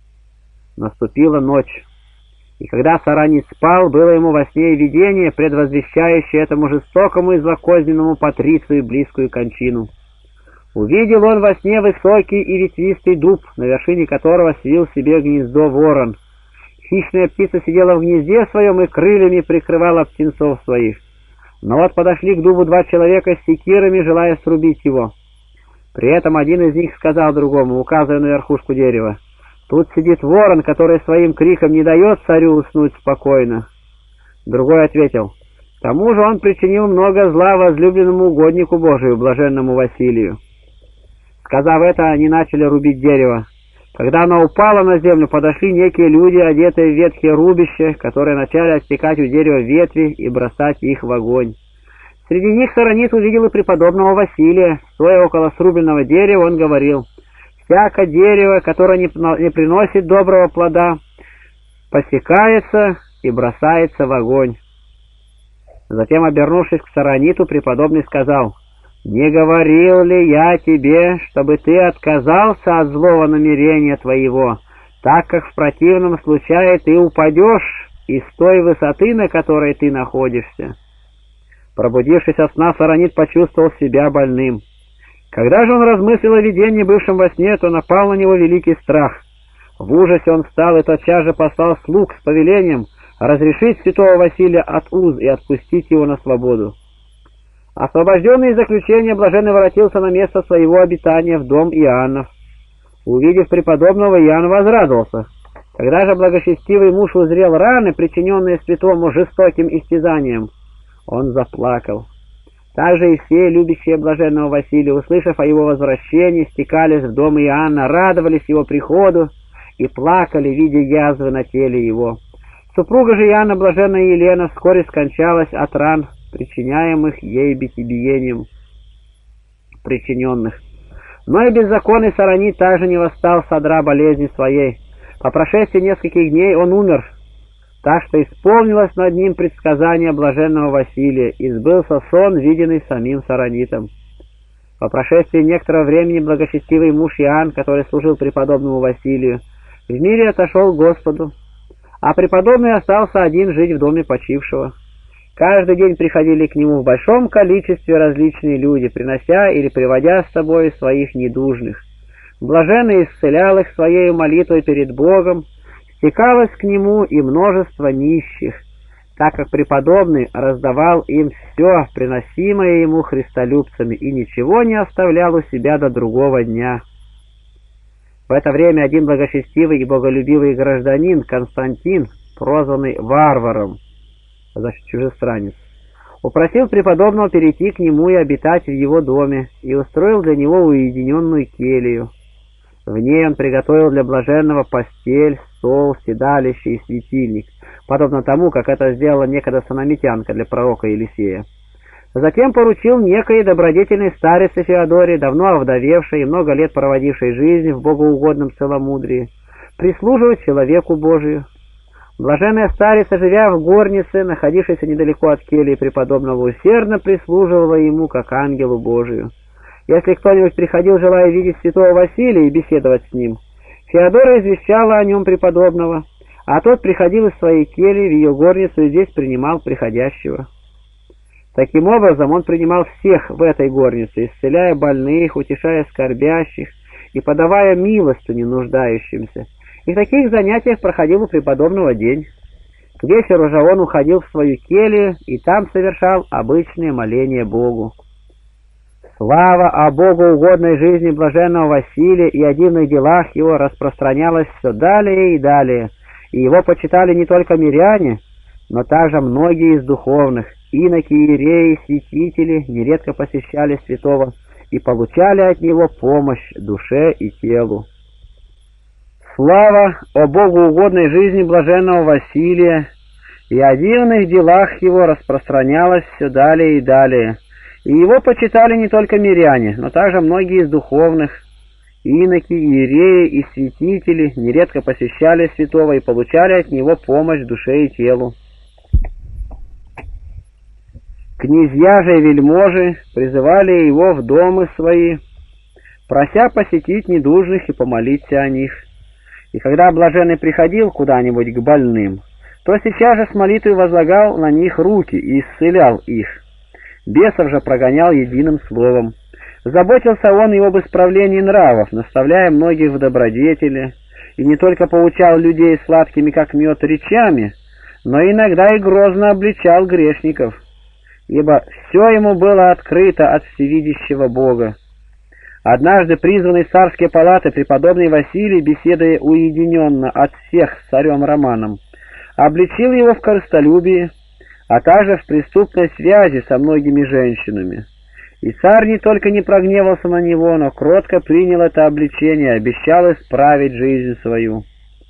Наступила ночь, и когда Саранит спал, было ему во сне видение, предвозвещающее этому жестокому и злокозненному патрицию близкую кончину. Увидел он во сне высокий и ветвистый дуб, на вершине которого свил себе гнездо ворон. Хищная птица сидела в гнезде своем и крыльями прикрывала птенцов своих. Но вот подошли к дубу 2 человека с секирами, желая срубить его. При этом один из них сказал другому, указывая на верхушку дерева: «Тут сидит ворон, который своим криком не дает царю уснуть спокойно». Другой ответил: «К тому же он причинил много зла возлюбленному угоднику Божию, блаженному Василию». Сказав это, они начали рубить дерево. Когда оно упало на землю, подошли некие люди, одетые в ветхие рубища, которые начали отсекать у дерева ветви и бросать их в огонь. Среди них Саранит увидел и преподобного Василия. Стоя около срубленного дерева, он говорил: «Всякое дерево, которое не приносит доброго плода, посекается и бросается в огонь». Затем, обернувшись к Сараниту, преподобный сказал: «Не говорил ли я тебе, чтобы ты отказался от злого намерения твоего, так как в противном случае ты упадешь из той высоты, на которой ты находишься?» Пробудившись от сна, Саранит почувствовал себя больным. Когда же он размыслил о видении, бывшем во сне, то напал на него великий страх. В ужасе он встал и тотчас же послал слуг с повелением разрешить святого Василия от уз и отпустить его на свободу. Освобожденный из заключения, блаженный воротился на место своего обитания в дом Иоаннов. Увидев преподобного, Иоанн возрадовался. Когда же благочестивый муж узрел раны, причиненные святому жестоким истязанием, он заплакал. Также и все, любящие блаженного Василия, услышав о его возвращении, стекались в дом Иоанна, радовались его приходу и плакали, видя язвы на теле его. Супруга же Иоанна, блаженная Елена, вскоре скончалась от ран, причиняемых ей битием причиненных. Но и беззаконный Саранит также не восстал с одра болезни своей. По прошествии нескольких дней он умер, так что исполнилось над ним предсказание блаженного Василия, и сбылся сон, виденный самим Саранитом. По прошествии некоторого времени благочестивый муж Иоанн, который служил преподобному Василию, в мире отошел к Господу, а преподобный остался один жить в доме почившего. Каждый день приходили к нему в большом количестве различные люди, принося или приводя с собой своих недужных. Блаженный исцелял их своей молитвой перед Богом, стекалось к нему и множество нищих, так как преподобный раздавал им все, приносимое ему христолюбцами, и ничего не оставлял у себя до другого дня. В это время один благочестивый и боголюбивый гражданин, Константин, прозванный Варваром, значит чужестранец, упросил преподобного перейти к нему и обитать в его доме, и устроил для него уединенную келью. В ней он приготовил для блаженного постель, стол, седалище и светильник, подобно тому, как это сделала некогда санамитянка для пророка Елисея. Затем поручил некой добродетельной старице Феодоре, давно овдовевшей и много лет проводившей жизнь в богоугодном целомудрии, прислуживать человеку Божию. Блаженная старица, живя в горнице, находившейся недалеко от кельи преподобного, усердно прислуживала ему, как ангелу Божию. Если кто-нибудь приходил, желая видеть святого Василия и беседовать с ним, Феодора извещала о нем преподобного, а тот приходил из своей кельи в ее горницу и здесь принимал приходящего. Таким образом, он принимал всех в этой горнице, исцеляя больных, утешая скорбящих и подавая милостыню нуждающимся. И в таких занятиях проходил у преподобного день. К вечеру же он уходил в свою келью и там совершал обычное моление Богу. Слава о богоугодной жизни блаженного Василия и о дивных делах его распространялась все далее и далее, и его почитали не только миряне, но также многие из духовных. Иноки, иереи, святители нередко посещали святого и получали от него помощь душе и телу. Слава о богоугодной жизни блаженного Василия и о дивных делах его распространялась все далее и далее, и его почитали не только миряне, но также многие из духовных. Иноки, иереи и святители нередко посещали святого и получали от него помощь душе и телу. Князья же и вельможи призывали его в дома свои, прося посетить недужных и помолиться о них. И когда блаженный приходил куда-нибудь к больным, то сейчас же с молитвой возлагал на них руки и исцелял их. Бесов же прогонял единым словом. Заботился он и об исправлении нравов, наставляя многих в добродетели, и не только поучал людей сладкими, как мед, речами, но иногда и грозно обличал грешников, ибо все ему было открыто от всевидящего Бога. Однажды призванный в царские палаты преподобный Василий, беседуя уединенно от всех с царем Романом, обличил его в корыстолюбии, а также в преступной связи со многими женщинами. И царь не только не прогневался на него, но кротко принял это обличение, обещал исправить жизнь свою.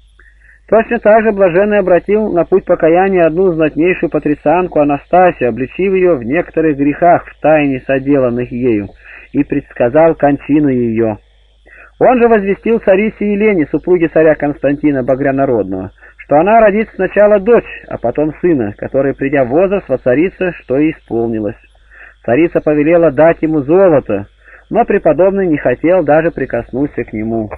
Точно так же блаженный обратил на путь покаяния одну знатнейшую патрицианку Анастасию, обличив ее в некоторых грехах втайне соделанных ею, и предсказал кончину ее. Он же возвестил царице Елене, супруге царя Константина Багрянародного, что она родит сначала дочь, а потом сына, который, придя в возраст, воцарится, что и исполнилось. Царица повелела дать ему золото, но преподобный не хотел даже прикоснуться к нему.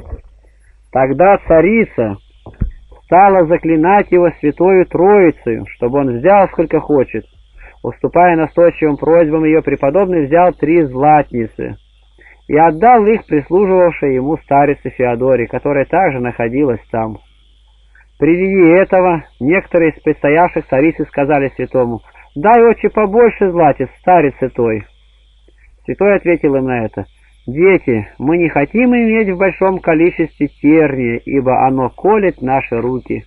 Тогда царица стала заклинать его святою Троицею, чтобы он взял сколько хочет. Уступая настойчивым просьбам ее, преподобный взял 3 златницы и отдал их прислуживавшей ему старице Феодоре, которая также находилась там. При виде этого некоторые из предстоявших царицы сказали святому: «Дай, отче, побольше златиц старице той». Святой ответил им на это: «Дети, мы не хотим иметь в большом количестве терния, ибо оно колет наши руки».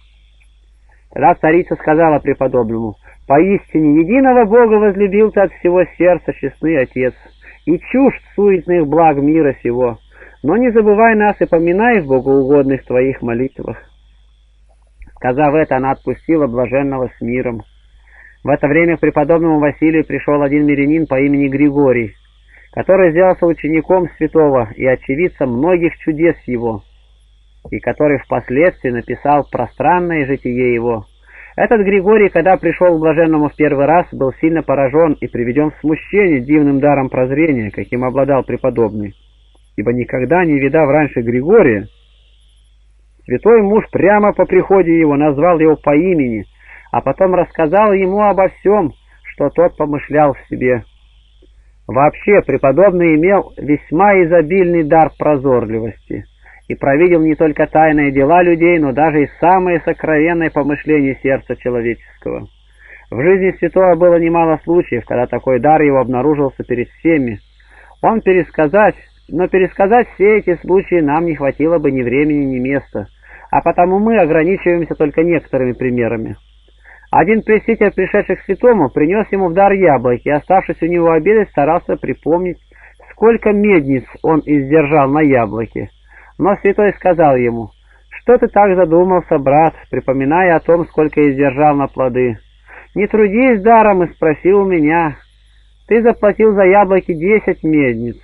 Тогда царица сказала преподобному: «Поистине единого Бога возлюбил ты от всего сердца, честный Отец, и чужд суетных благ мира сего, но не забывай нас и поминай в богоугодных твоих молитвах». Сказав это, она отпустила блаженного с миром. В это время к преподобному Василию пришел один мирянин по имени Григорий, который сделался учеником святого и очевидцем многих чудес его, и который впоследствии написал пространное житие его. Этот Григорий, когда пришел к блаженному в первый раз, был сильно поражен и приведен в смущение дивным даром прозрения, каким обладал преподобный, ибо никогда не видав раньше Григория, святой муж прямо по приходе его назвал его по имени, а потом рассказал ему обо всем, что тот помышлял в себе. Вообще, преподобный имел весьма изобильный дар прозорливости и провидел не только тайные дела людей, но даже и самые сокровенные помышления сердца человеческого. В жизни святого было немало случаев, когда такой дар его обнаружился перед всеми. Но пересказать все эти случаи нам не хватило бы ни времени, ни места, а потому мы ограничиваемся только некоторыми примерами. Один пресвитер, пришедший к святому, принес ему в дар яблоки, и, оставшись у него обедать, старался припомнить, сколько медниц он издержал на яблоки. Но святой сказал ему: «Что ты так задумался, брат, припоминая о том, сколько издержал на плоды? Не трудись даром и спроси у меня. Ты заплатил за яблоки 10 медниц».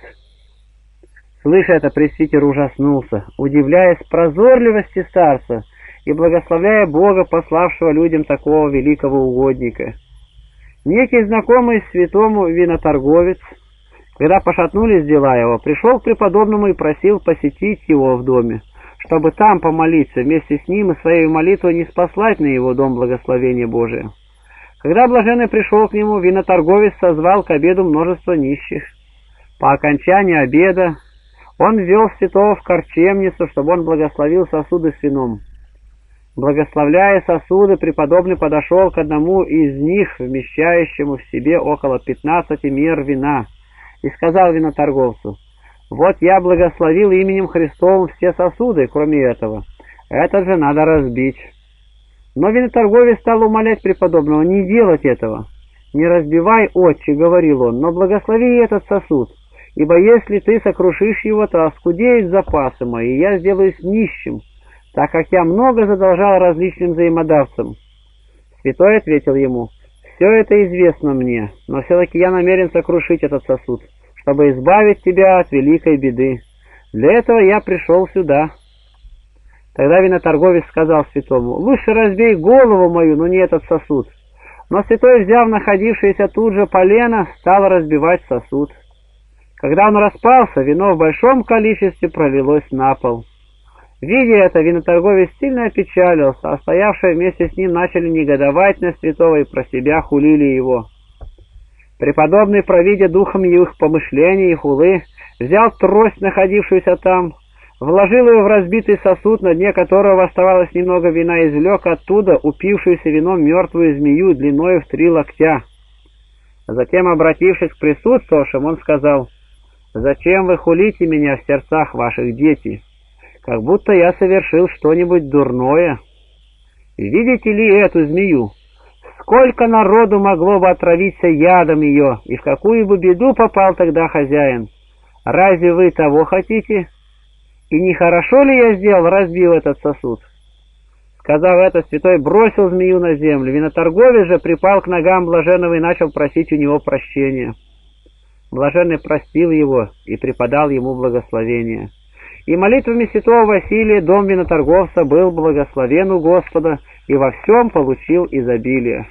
Слыша это, пресвитер ужаснулся, удивляясь прозорливости старца и благословляя Бога, пославшего людям такого великого угодника. Некий знакомый святому виноторговец, когда пошатнулись дела его, пришел к преподобному и просил посетить его в доме, чтобы там помолиться вместе с ним и своей молитвой не спаслать на его дом благословение Божие. Когда блаженный пришел к нему, виноторговец созвал к обеду множество нищих. По окончании обеда он ввел святого в корчемницу, чтобы он благословил сосуды с вином. Благословляя сосуды, преподобный подошел к одному из них, вмещающему в себе около 15 мер вина, и сказал виноторговцу: «Вот я благословил именем Христовым все сосуды, кроме этого. Это же надо разбить». Но виноторговец стал умолять преподобного не делать этого. «Не разбивай, отче, — говорил он, — но благослови этот сосуд, ибо если ты сокрушишь его, то оскудеют запасы мои, и я сделаюсь нищим, так как я много задолжал различным взаимодавцам». Святой ответил ему: «Все это известно мне, но все-таки я намерен сокрушить этот сосуд, чтобы избавить тебя от великой беды. Для этого я пришел сюда». Тогда виноторговец сказал святому: «Лучше разбей голову мою, но не этот сосуд». Но святой, взяв находившееся тут же полено, стал разбивать сосуд. Когда он распался, вино в большом количестве пролилось на пол. Видя это, виноторговец сильно опечалился, а стоявшие вместе с ним начали негодовать на святого и про себя хулили его. Преподобный, провидя духом их помышлений и хулы, взял трость, находившуюся там, вложил ее в разбитый сосуд, на дне которого оставалось немного вина, и извлек оттуда упившуюся вином мертвую змею длиною в 3 локтя. Затем, обратившись к присутствовавшим, он сказал: «Зачем вы хулите меня в сердцах ваших, дети? Как будто я совершил что-нибудь дурное. Видите ли эту змею? Сколько народу могло бы отравиться ядом ее, и в какую бы беду попал тогда хозяин? Разве вы того хотите? И нехорошо ли я сделал, разбил этот сосуд?» Сказав это, святой бросил змею на землю. Виноторговец же припал к ногам блаженного и начал просить у него прощения. Блаженный простил его и преподал ему благословение. И молитвами святого Василия дом виноторговца был благословен у Господа и во всем получил изобилие.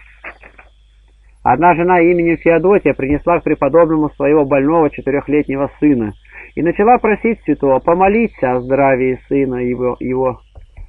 Одна жена именем Феодотия принесла к преподобному своего больного 4-летнего сына и начала просить святого помолиться о здравии сына его.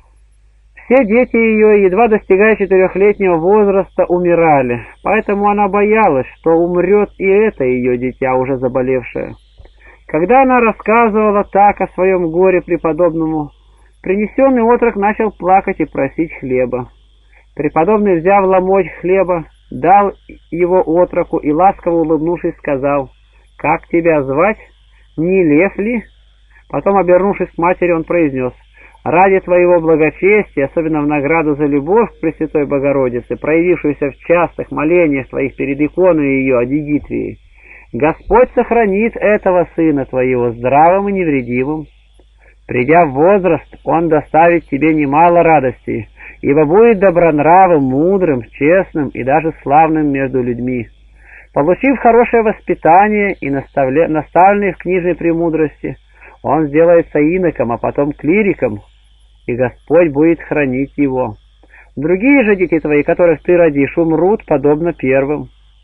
Все дети ее, едва достигая 4-летнего возраста, умирали, поэтому она боялась, что умрет и это ее дитя, уже заболевшее. Когда она рассказывала так о своем горе преподобному, принесенный отрок начал плакать и просить хлеба. Преподобный, взяв ломоть хлеба, дал его отроку и, ласково улыбнувшись, сказал: «Как тебя звать? Не Лев ли?» Потом, обернувшись к матери, он произнес: «Ради твоего благочестия, особенно в награду за любовь к Пресвятой Богородице, проявившуюся в частых молениях твоих перед иконой ее Адигитрией, Господь сохранит этого сына твоего здравым и невредимым. Придя в возраст, он доставит тебе немало радости, ибо будет добронравым, мудрым, честным и даже славным между людьми. Получив хорошее воспитание и наставленный в книжной премудрости, он сделается иноком, а потом клириком, и Господь будет хранить его. Другие же дети твои, которых ты родишь, умрут, подобно первым».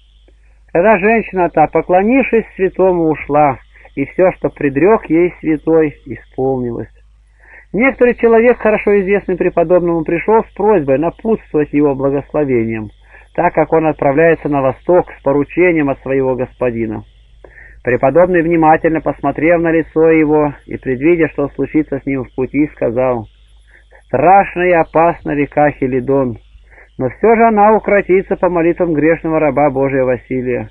Когда женщина та, поклонившись святому, ушла, и все, что предрек ей святой, исполнилось. Некоторый человек, хорошо известный преподобному, пришел с просьбой напутствовать его благословением, так как он отправляется на восток с поручением от своего господина. Преподобный, внимательно посмотрев на лицо его и предвидя, что случится с ним в пути, сказал: «Страшна и опасна река Хелидон, но все же она укротится по молитвам грешного раба Божия Василия».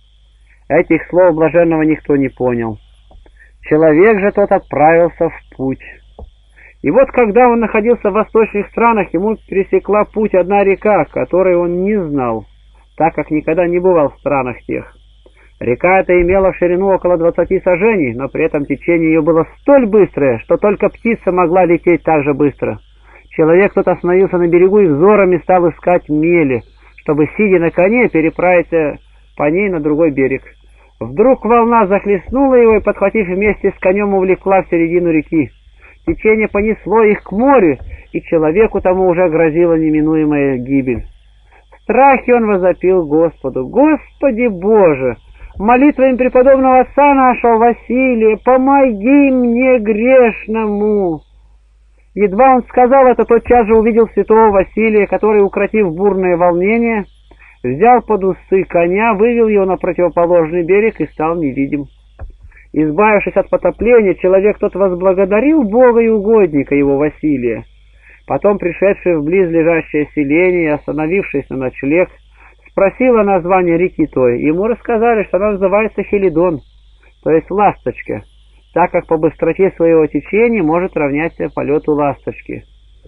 Этих слов блаженного никто не понял. Человек же тот отправился в путь. И вот когда он находился в восточных странах, ему пересекла путь одна река, которой он не знал, так как никогда не бывал в странах тех. Река эта имела в ширину около 20 саженей, но при этом течение ее было столь быстрое, что только птица могла лететь так же быстро. Человек тот остановился на берегу и взорами стал искать мели, чтобы, сидя на коне, переправиться по ней на другой берег. Вдруг волна захлестнула его и, подхватив вместе с конем, увлекла в середину реки. Течение понесло их к морю, и человеку тому уже грозила неминуемая гибель. В страхе он возопил Господу: «Господи Боже! Молитвами преподобного отца нашего Василия, помоги мне грешному!» Едва он сказал это, тотчас же увидел святого Василия, который, укротив бурное волнение, взял под усы коня, вывел его на противоположный берег и стал невидим. Избавившись от потопления, человек тот возблагодарил Бога и угодника его Василия. Потом, пришедший в близлежащее селение и остановившись на ночлег, спросил о названии реки той. Ему рассказали, что она называется Хелидон, то есть ласточка, так как по быстроте своего течения может равняться полету ласточки.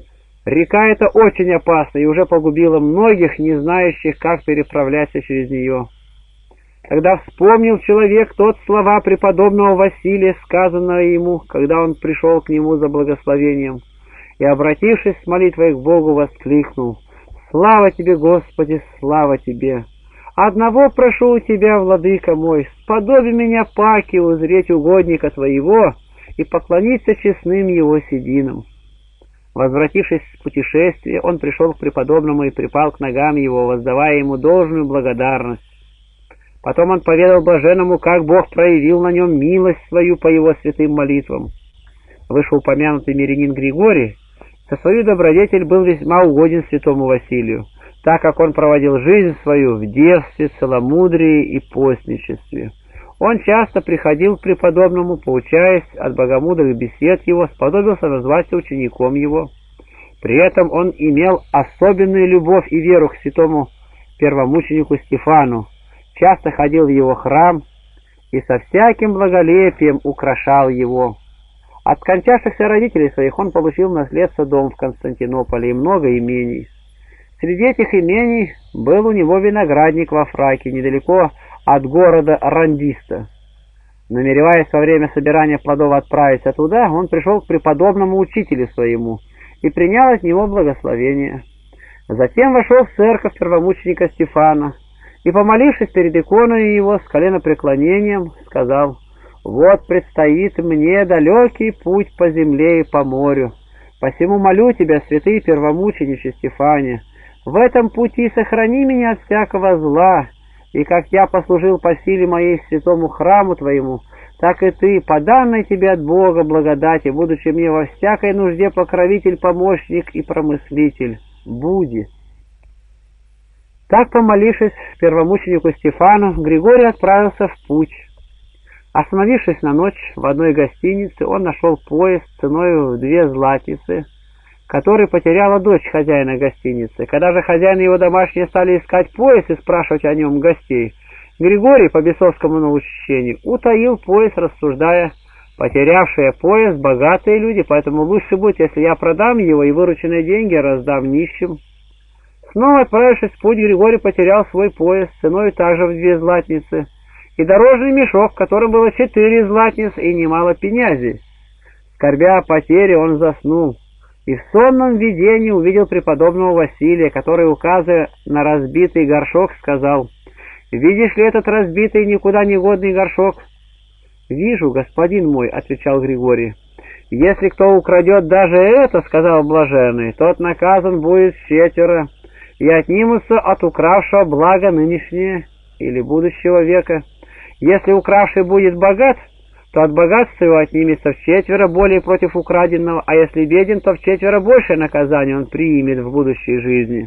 Река эта очень опасна и уже погубила многих, не знающих, как переправляться через нее. Когда вспомнил человек тот слова преподобного Василия, сказанные ему, когда он пришел к нему за благословением, и, обратившись с молитвой к Богу, воскликнул: «Слава тебе, Господи, слава тебе! Одного прошу у тебя, владыка мой, сподоби меня паки узреть угодника твоего и поклониться честным его сединам». Возвратившись с путешествия, он пришел к преподобному и припал к ногам его, воздавая ему должную благодарность. Потом он поведал блаженному, как Бог проявил на нем милость свою по его святым молитвам. Вышеупомянутый мирянин Григорий за свою добродетель был весьма угоден святому Василию, так как он проводил жизнь свою в девстве, целомудрии и постничестве. Он часто приходил к преподобному, поучаясь от богомудрых бесед его, сподобился назваться учеником его. При этом он имел особенную любовь и веру к святому первомученику Стефану, часто ходил в его храм и со всяким благолепием украшал его. От скончавшихся родителей своих он получил в наследство дом в Константинополе и много имений. Среди этих имений был у него виноградник во Фракии, недалеко от города Рандиста. Намереваясь во время собирания плодов отправиться туда, он пришел к преподобному учителю своему и принял от него благословение. Затем вошел в церковь первомученика Стефана и, помолившись перед иконой его с коленопреклонением, сказал: «Вот предстоит мне далекий путь по земле и по морю. Посему молю тебя, святый первомучениче Стефане, в этом пути сохрани меня от всякого зла, и как я послужил по силе моей святому храму твоему, так и ты, по данной тебе от Бога благодати, будучи мне во всякой нужде покровитель, помощник и промыслитель, буди». Так, помолившись первомученику Стефану, Григорий отправился в путь. Остановившись на ночь в одной гостинице, он нашел пояс ценою в 2 златницы, который потеряла дочь хозяина гостиницы. Когда же хозяин и его домашние стали искать пояс и спрашивать о нем гостей, Григорий, по бесовскому наущению, утаил пояс, рассуждая: «Потерявшие пояс богатые люди, поэтому лучше будет, если я продам его и вырученные деньги раздам нищим». Снова отправившись в путь, Григорий потерял свой пояс ценой также в 2 златницы и дорожный мешок, в котором было 4 златницы и немало пенязи. Скорбя о потере, он заснул и в сонном видении увидел преподобного Василия, который, указывая на разбитый горшок, сказал: «Видишь ли этот разбитый, никуда не годный горшок?» «Вижу, господин мой», — отвечал Григорий. «Если кто украдет даже это, — сказал блаженный, — тот наказан будет 4, и отнимутся от укравшего благо нынешнее или будущего века. Если укравший будет богат, то от богатства его отнимется в 4 более против украденного, а если беден, то в 4 большее наказание он примет в будущей жизни».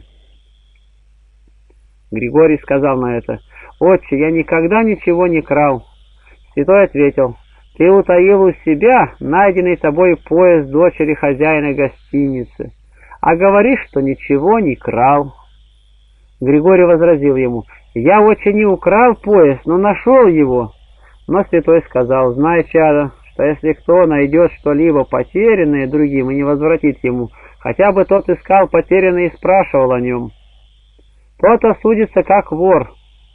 Григорий сказал на это: «Отче, я никогда ничего не крал». Святой ответил: «Ты утаил у себя найденный тобой пояс дочери хозяина гостиницы, а говоришь, что ничего не крал». Григорий возразил ему: «Я, отче, не украл пояс, но нашел его». Но святой сказал: «Знай, чадо, что если кто найдет что-либо потерянное другим и не возвратит ему, хотя бы тот искал потерянное и спрашивал о нем, тот осудится как вор.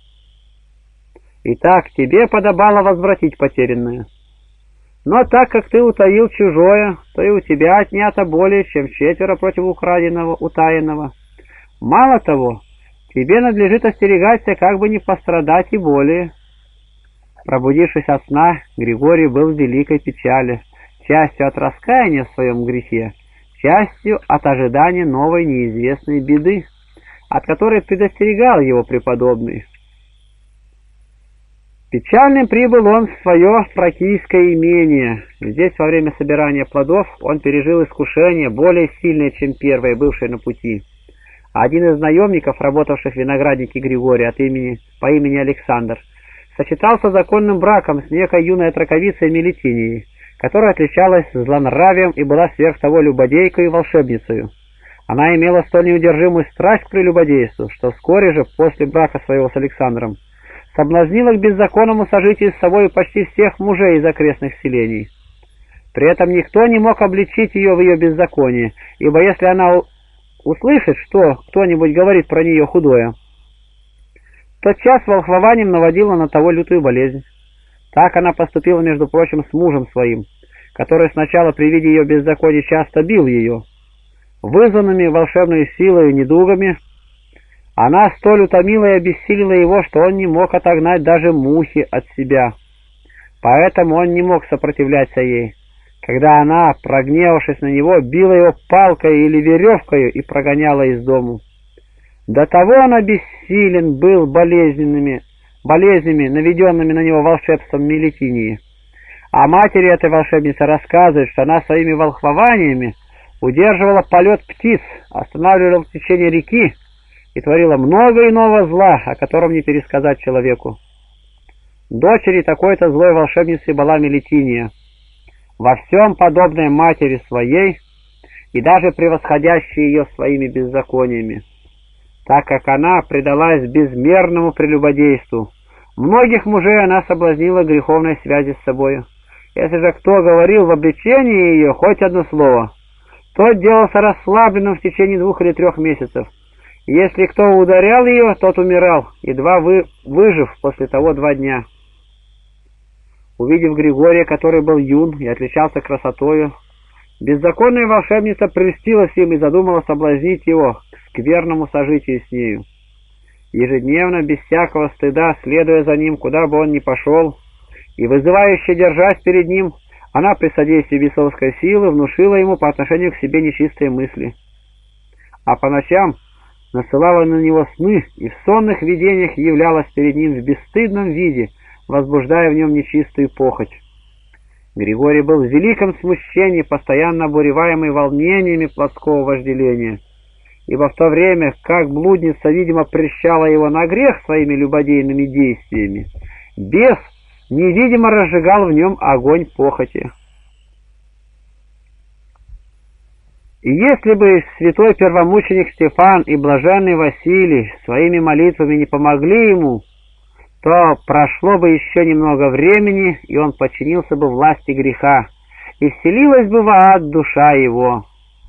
Итак, тебе подобало возвратить потерянное. Но так как ты утаил чужое, то и у тебя отнято более чем 4 против украденного, утаянного. Мало того, тебе надлежит остерегаться, как бы не пострадать и более». Пробудившись от сна, Григорий был в великой печали, частью от раскаяния в своем грехе, частью от ожидания новой неизвестной беды, от которой предостерегал его преподобный. Печальным прибыл он в свое фракийское имение. Здесь во время собирания плодов он пережил искушение, более сильное, чем первое, бывшее на пути. Один из наемников, работавших в винограднике Григория по имени Александр, сочетался законным браком с некой юной отроковицей Мелитинией, которая отличалась злонравием и была сверх того любодейкой и волшебницей. Она имела столь неудержимую страсть к прелюбодейству, что вскоре же после брака своего с Александром соблазнила к беззаконному сожитию с собой почти всех мужей из окрестных селений. При этом никто не мог обличить ее в ее беззаконии, ибо если она услышит, что кто-нибудь говорит про нее худое, тотчас волхвованием наводила на того лютую болезнь. Так она поступила, между прочим, с мужем своим, который сначала при виде ее беззакония часто бил ее. Вызванными волшебной силой недугами, она столь утомила и обессилила его, что он не мог отогнать даже мухи от себя. Поэтому он не мог сопротивляться ей, когда она, прогневавшись на него, била его палкой или веревкой и прогоняла из дому. До того он обессилен был болезнями, наведенными на него волшебством Мелитинии. А матери этой волшебницы рассказывают, что она своими волхвованиями удерживала полет птиц, останавливала течение реки и творила много иного зла, о котором не пересказать человеку. Дочерью такой-то злой волшебницы была Мелитиния, во всем подобная матери своей и даже превосходящей ее своими беззакониями, так как она предалась безмерному прелюбодейству. Многих мужей она соблазнила греховной связи с собой. Если же кто говорил в обличении ее хоть одно слово, тот делался расслабленным в течение 2 или 3 месяцев. Если кто ударял ее, тот умирал, едва выжив после того 2 дня. Увидев Григория, который был юн и отличался красотою, беззаконная волшебница прельстилась им и задумала соблазнить его к скверному сожитию с нею. Ежедневно, без всякого стыда, следуя за ним, куда бы он ни пошел, и вызывающе держась перед ним, она при содействии бесовской силы внушила ему по отношению к себе нечистые мысли. А по ночам насылала на него сны и в сонных видениях являлась перед ним в бесстыдном виде, возбуждая в нем нечистую похоть. Григорий был в великом смущении, постоянно обуреваемый волнениями плотского вожделения, ибо в то время, как блудница, видимо, прельщала его на грех своими любодейными действиями, бес невидимо разжигал в нем огонь похоти. И если бы святой первомученик Стефан и блаженный Василий своими молитвами не помогли ему, то прошло бы еще немного времени, и он подчинился бы власти греха, и вселилась бы в ад душа его.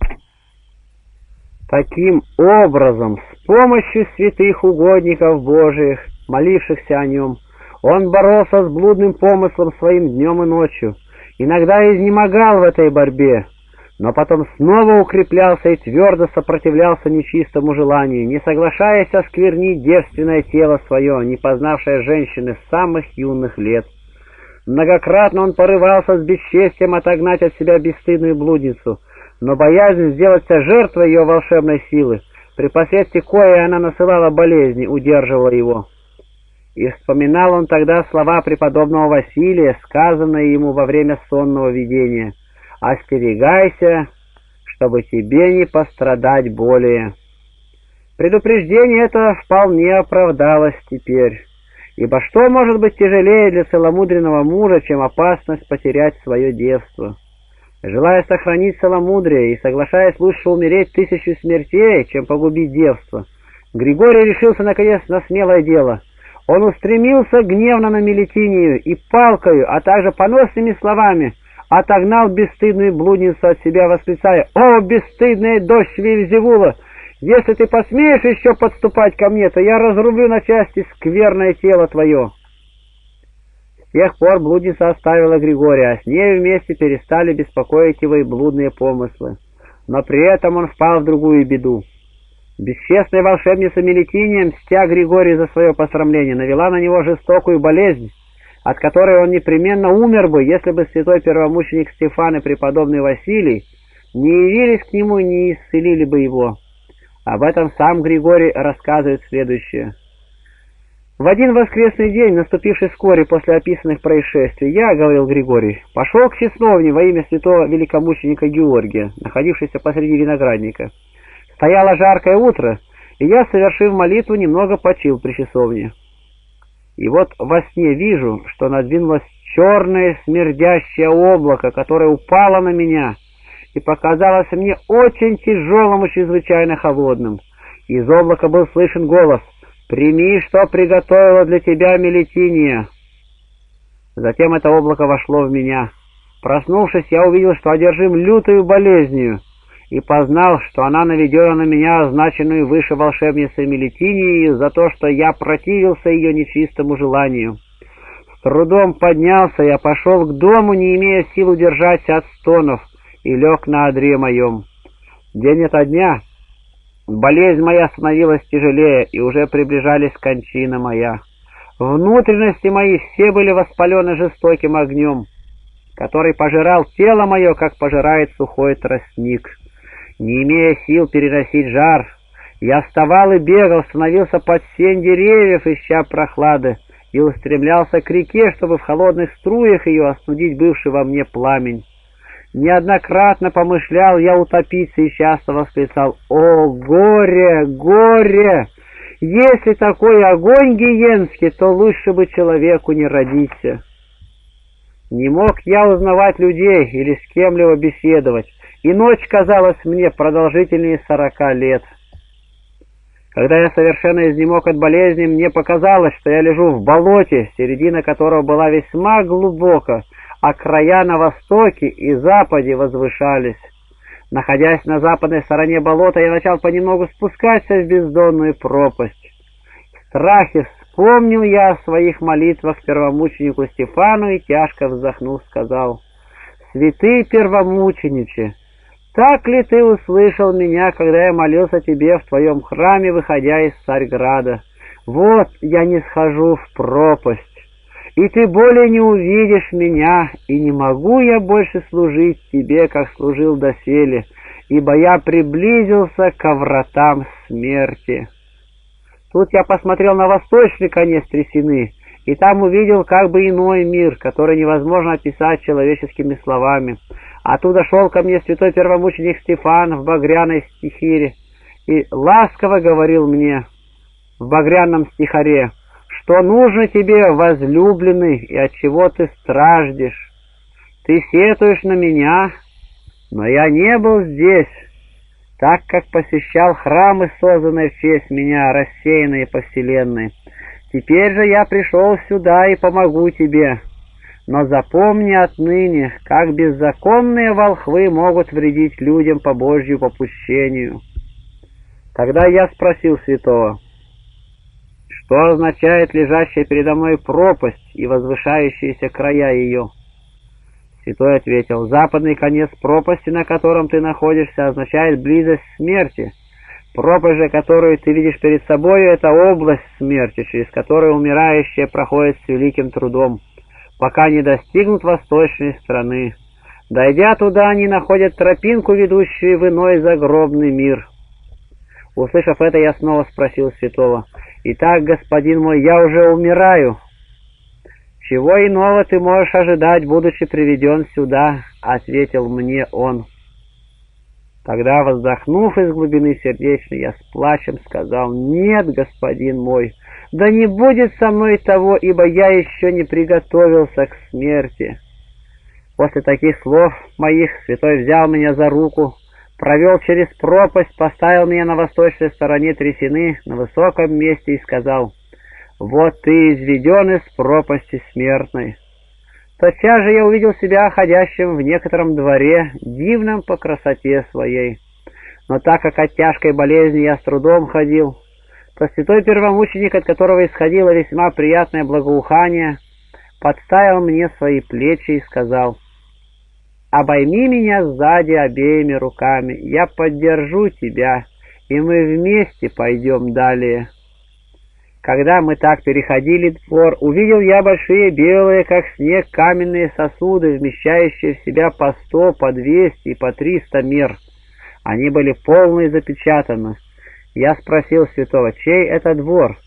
Таким образом, с помощью святых угодников Божиих, молившихся о нем, он боролся с блудным помыслом своим днем и ночью, иногда изнемогал в этой борьбе, но потом снова укреплялся и твердо сопротивлялся нечистому желанию, не соглашаясь осквернить девственное тело свое, не познавшее женщины с самых юных лет. Многократно он порывался с бесчестием отогнать от себя бесстыдную блудницу, но боязнь сделаться жертвой ее волшебной силы, при посредстве коей она насылала болезни, удерживала его. И вспоминал он тогда слова преподобного Василия, сказанные ему во время сонного видения: «Остерегайся, чтобы тебе не пострадать более». Предупреждение это вполне оправдалось теперь, ибо что может быть тяжелее для целомудренного мужа, чем опасность потерять свое девство? Желая сохранить целомудрие и соглашаясь лучше умереть 1000 смертей, чем погубить девство, Григорий решился наконец на смелое дело. Он устремился гневно на Мелитинию и палкою, а также поносными словами отогнал бесстыдную блудницу от себя, восклицая: «О, бесстыдная дочь Вельзевула! Если ты посмеешь еще подступать ко мне, то я разрублю на части скверное тело твое». С тех пор блудница оставила Григория, а с ней вместе перестали беспокоить его и блудные помыслы. Но при этом он впал в другую беду. Бесчестная волшебница Мелитиния, мстя Григорию за свое посрамление, навела на него жестокую болезнь, от которой он непременно умер бы, если бы святой первомученик Стефан и преподобный Василий не явились к нему и не исцелили бы его. Об этом сам Григорий рассказывает следующее. В один воскресный день, наступивший вскоре после описанных происшествий, я, — говорил Григорий, — пошел к часовне во имя святого великомученика Георгия, находившейся посреди виноградника. Стояло жаркое утро, и я, совершив молитву, немного почил при часовне. И вот во сне вижу, что надвинулось черное смердящее облако, которое упало на меня и показалось мне очень тяжелым и чрезвычайно холодным. Из облака был слышен голос: «Прими, что приготовила для тебя Мелитиния». Затем это облако вошло в меня. Проснувшись, я увидел, что одержим лютою болезнью, и познал, что она наведена на меня означенную выше волшебницей Мелитинией за то, что я противился ее нечистому желанию. С трудом поднялся я, пошел к дому, не имея сил удержаться от стонов, и лег на одре моем. День ото дня болезнь моя становилась тяжелее, и уже приближались кончина моя. Внутренности мои все были воспалены жестоким огнем, который пожирал тело мое, как пожирает сухой тростник. Не имея сил переносить жар, я вставал и бегал, становился под сень деревьев, ища прохлады, и устремлялся к реке, чтобы в холодных струях ее остудить бывший во мне пламень. Неоднократно помышлял я утопиться и часто восклицал: «О, горе, горе! Если такой огонь гиенский, то лучше бы человеку не родиться». Не мог я узнавать людей или с кем-либо беседовать, и ночь казалась мне продолжительнее 40 лет. Когда я совершенно изнемог от болезни, мне показалось, что я лежу в болоте, середина которого была весьма глубока, а края на востоке и западе возвышались. Находясь на западной стороне болота, я начал понемногу спускаться в бездонную пропасть. В страхе вспомнил я о своих молитвах первомученику Стефану и, тяжко вздохнув, сказал: «Святый первомучениче, так ли ты услышал меня, когда я молился тебе в твоем храме, выходя из Царьграда? Вот я не схожу в пропасть, и ты более не увидишь меня, и не могу я больше служить тебе, как служил доселе, ибо я приблизился ко вратам смерти». Тут я посмотрел на восточный конец трясины, и там увидел как бы иной мир, который невозможно описать человеческими словами. Оттуда шел ко мне святой первомученик Стефан в багряной стихире и ласково говорил мне в багряном стихаре: «Что нужно тебе, возлюбленный, и от чего ты страждешь? Ты сетуешь на меня, но я не был здесь, так как посещал храмы, созданные в честь меня, рассеянные по вселенной. Теперь же я пришел сюда и помогу тебе. Но запомни отныне, как беззаконные волхвы могут вредить людям по Божью попущению». Тогда я спросил святого: «Что означает лежащая передо мной пропасть и возвышающиеся края ее?» Святой ответил: «Западный конец пропасти, на котором ты находишься, означает близость смерти. Пропасть же, которую ты видишь перед собой, это область смерти, через которую умирающие проходят с великим трудом, пока не достигнут восточной страны. Дойдя туда, они находят тропинку, ведущую в иной загробный мир». Услышав это, я снова спросил святого: «Итак, господин мой, я уже умираю. Чего иного ты можешь ожидать, будучи приведен сюда?» Ответил мне он. Тогда, вздохнув из глубины сердечной, я с плачем сказал: «Нет, господин мой, да не будет со мной того, ибо я еще не приготовился к смерти». После таких слов моих святой взял меня за руку, провел через пропасть, поставил меня на восточной стороне трясины, на высоком месте, и сказал: «Вот ты изведен из пропасти смертной». Тотчас же я увидел себя ходящим в некотором дворе, дивном по красоте своей. Но так как от тяжкой болезни я с трудом ходил, то святой первомученик, от которого исходило весьма приятное благоухание, подставил мне свои плечи и сказал: «Обойми меня сзади обеими руками, я поддержу тебя, и мы вместе пойдем далее». Когда мы так переходили двор, увидел я большие белые, как снег, каменные сосуды, вмещающие в себя по 100, по 200 и по 300 мер. Они были полны и запечатаны. Я спросил святого: «Чей это двор?»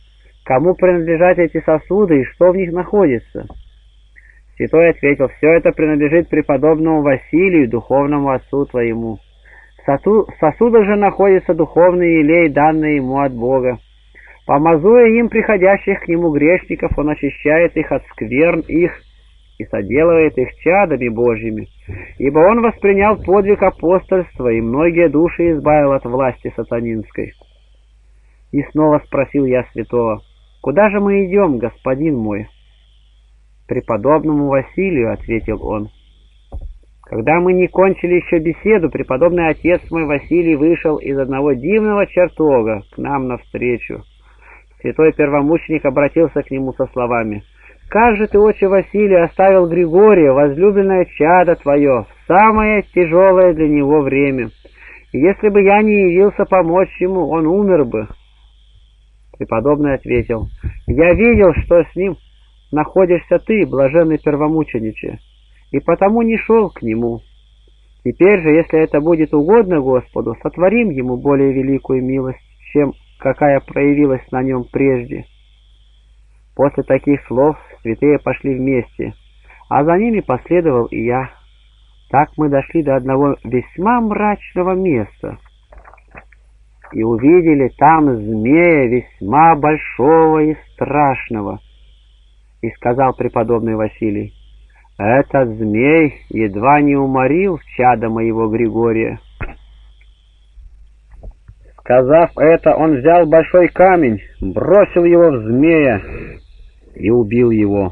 кому принадлежат эти сосуды и что в них находится?» Святой ответил: «Все это принадлежит преподобному Василию, духовному отцу твоему. В сосудах же находится духовный елей, данный ему от Бога. Помазуя им приходящих к нему грешников, он очищает их от скверн их и соделывает их чадами Божьими, ибо он воспринял подвиг апостольства и многие души избавил от власти сатанинской». И снова спросил я святого: «Куда же мы идем, господин мой?» «Преподобному Василию», — ответил он. Когда мы не кончили еще беседу, преподобный отец мой Василий вышел из одного дивного чертога к нам навстречу. Святой первомученик обратился к нему со словами: «Как же ты, отче Василий, оставил Григория, возлюбленное чадо твое, в самое тяжелое для него время? И если бы я не явился помочь ему, он умер бы». Преподобный ответил: «Я видел, что с ним находишься ты, блаженный первомучениче, и потому не шел к нему. Теперь же, если это будет угодно Господу, сотворим ему более великую милость, чем какая проявилась на нем прежде». После таких слов святые пошли вместе, а за ними последовал и я. Так мы дошли до одного весьма мрачного места и увидели там змея весьма большого и страшного. И сказал преподобный Василий: «Этот змей едва не уморил чада моего Григория». Сказав это, он взял большой камень, бросил его в змея и убил его.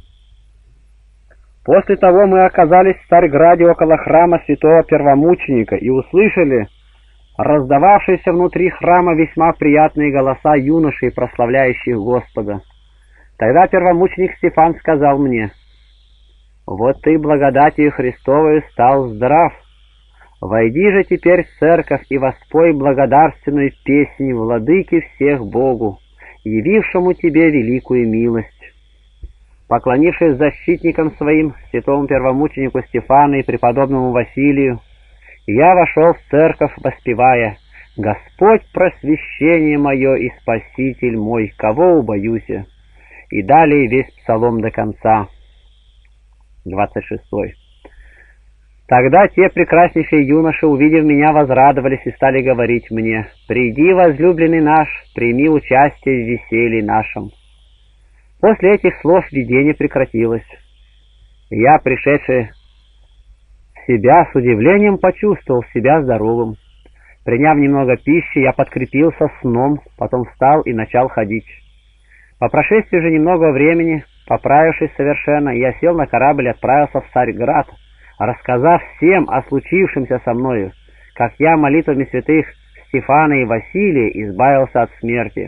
После того мы оказались в Царьграде около храма святого первомученика и услышали раздававшиеся внутри храма весьма приятные голоса юношей, прославляющих Господа. Тогда первомученик Стефан сказал мне: «Вот ты благодатью Христовой стал здрав. Войди же теперь в церковь и воспой благодарственную песнь владыке всех Богу, явившему тебе великую милость». Поклонившись защитникам своим, святому первомученику Стефану и преподобному Василию, я вошел в церковь, воспевая: «Господь просвещение мое и Спаситель мой, кого убоюся?» И далее весь псалом до конца. 26. Тогда те прекраснейшие юноши, увидев меня, возрадовались и стали говорить мне: «Приди, возлюбленный наш, прими участие в веселье нашем». После этих слов видение прекратилось. Я, пришедший в себя, с удивлением почувствовал себя здоровым. Приняв немного пищи, я подкрепился сном, потом встал и начал ходить. По прошествии же немного времени, поправившись совершенно, я сел на корабль и отправился в Царьград, рассказав всем о случившемся со мною, как я молитвами святых Стефана и Василия избавился от смерти.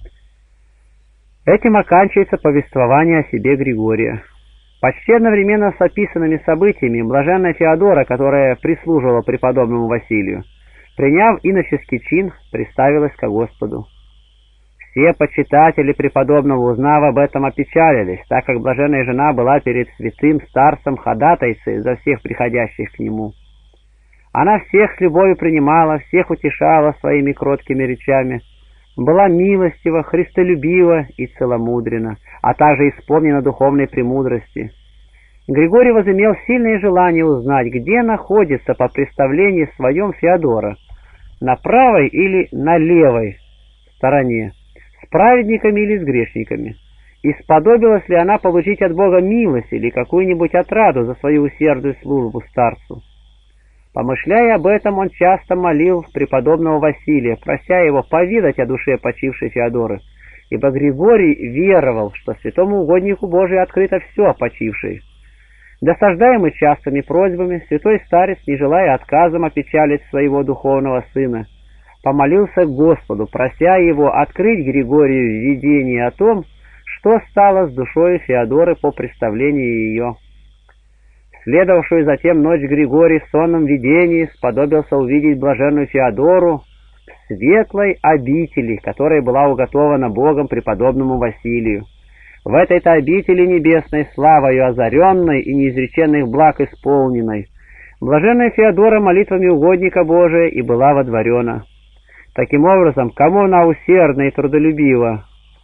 Этим оканчивается повествование о себе Григория. Почти одновременно с описанными событиями блаженная Феодора, которая прислуживала преподобному Василию, приняв иноческий чин, приставилась ко Господу. Все почитатели преподобного, узнав об этом, опечалились, так как блаженная жена была перед святым старцем ходатайцей за всех приходящих к нему. Она всех с любовью принимала, всех утешала своими кроткими речами, была милостива, христолюбива и целомудренна, а также исполнена духовной премудрости. Григорий возымел сильное желание узнать, где находится по представлению своем Феодора, на правой или на левой стороне, с праведниками или с грешниками, и сподобилась ли она получить от Бога милость или какую-нибудь отраду за свою усердную службу старцу. Помышляя об этом, он часто молил преподобного Василия, прося его повидать о душе почившей Феодоры, ибо Григорий веровал, что святому угоднику Божию открыто все о почившей. Досаждаемый частыми просьбами, святой старец, не желая отказом опечалить своего духовного сына, помолился к Господу, прося его открыть Григорию видение о том, что стало с душой Феодоры по представлению ее. Следовавшую затем ночь Григорий в сонном видении сподобился увидеть блаженную Феодору в светлой обители, которая была уготована Богом преподобному Василию. В этой-то обители небесной, славою озаренной и неизреченных благ исполненной, блаженная Феодора молитвами угодника Божия и была водворена. Таким образом, кому она усердно и трудолюбиво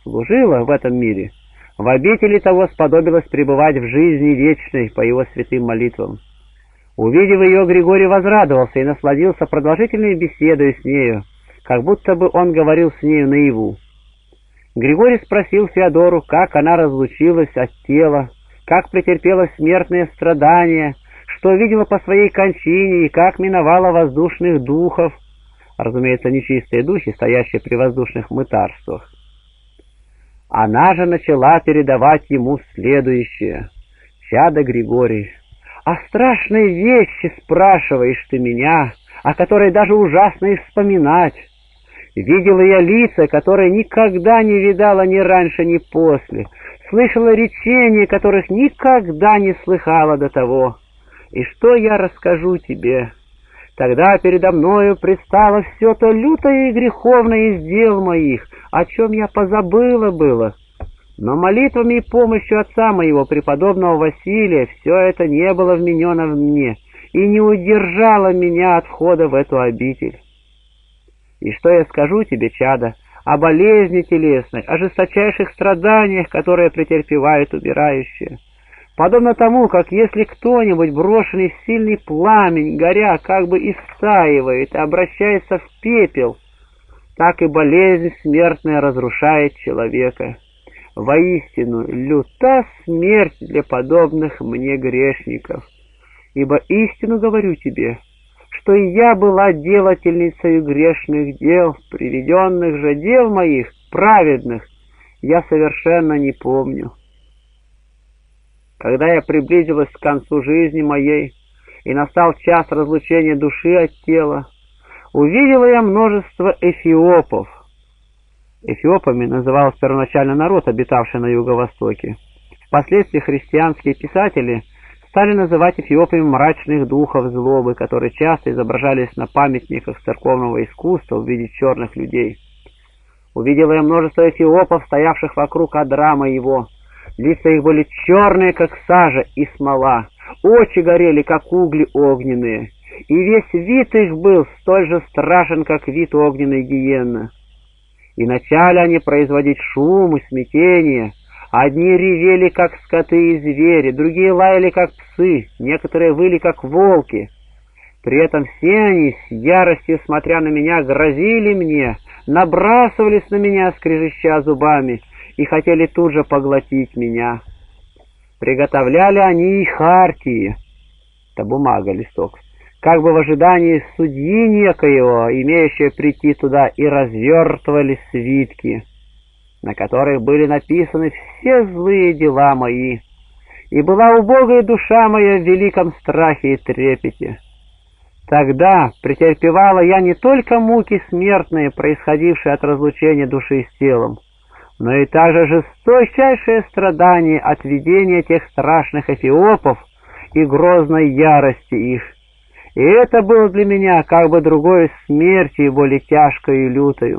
служила в этом мире, в обители того сподобилась пребывать в жизни вечной по его святым молитвам. Увидев ее, Григорий возрадовался и насладился продолжительной беседой с нею, как будто бы он говорил с нею наяву. Григорий спросил Феодору, как она разлучилась от тела, как претерпела смертные страдания, что видела по своей кончине и как миновала воздушных духов, разумеется, нечистые духи, стоящие при воздушных мытарствах. Она же начала передавать ему следующее: «Чадо Григорий, о страшной вещи спрашиваешь ты меня, о которой даже ужасно и вспоминать. Видела я лица, которые никогда не видала ни раньше, ни после, слышала речения, которых никогда не слыхала до того. И что я расскажу тебе? Тогда передо мною предстало все то лютое и греховное из дел моих, о чем я позабыла было. Но молитвами и помощью отца моего, преподобного Василия, все это не было вменено в мне и не удержало меня от входа в эту обитель. И что я скажу тебе, чадо, о болезни телесной, о жесточайших страданиях, которые претерпевают умирающие? Подобно тому, как если кто-нибудь, брошенный в сильный пламень, горя, как бы истаивает и обращается в пепел, так и болезнь смертная разрушает человека. Воистину, люта смерть для подобных мне грешников. Ибо истину говорю тебе, что и я была делательницей грешных дел, приведенных же дел моих, праведных, я совершенно не помню. Когда я приблизилась к концу жизни моей, и настал час разлучения души от тела, увидела я множество эфиопов. Эфиопами назывался первоначально народ, обитавший на юго-востоке. Впоследствии христианские писатели стали называть эфиопами мрачных духов злобы, которые часто изображались на памятниках церковного искусства в виде черных людей. Увидела я множество эфиопов, стоявших вокруг одра моего. Лица их были черные, как сажа и смола, очи горели, как угли огненные, и весь вид их был столь же страшен, как вид огненной гиенны. И начали они производить шум и смятение. Одни ревели, как скоты и звери, другие лаяли, как псы, некоторые выли, как волки. При этом все они, с яростью смотря на меня, грозили мне, набрасывались на меня, скрежеща зубами, и хотели тут же поглотить меня. Приготовляли они и хартии, это бумага, листок, как бы в ожидании судьи некоего, имеющего прийти туда, и развертывали свитки, на которых были написаны все злые дела мои, и была убогая душа моя в великом страхе и трепете. Тогда претерпевала я не только муки смертные, происходившие от разлучения души с телом, но и также жесточайшее страдание от видения тех страшных эфиопов и грозной ярости их. И это было для меня как бы другой смертью, более тяжкой и лютою.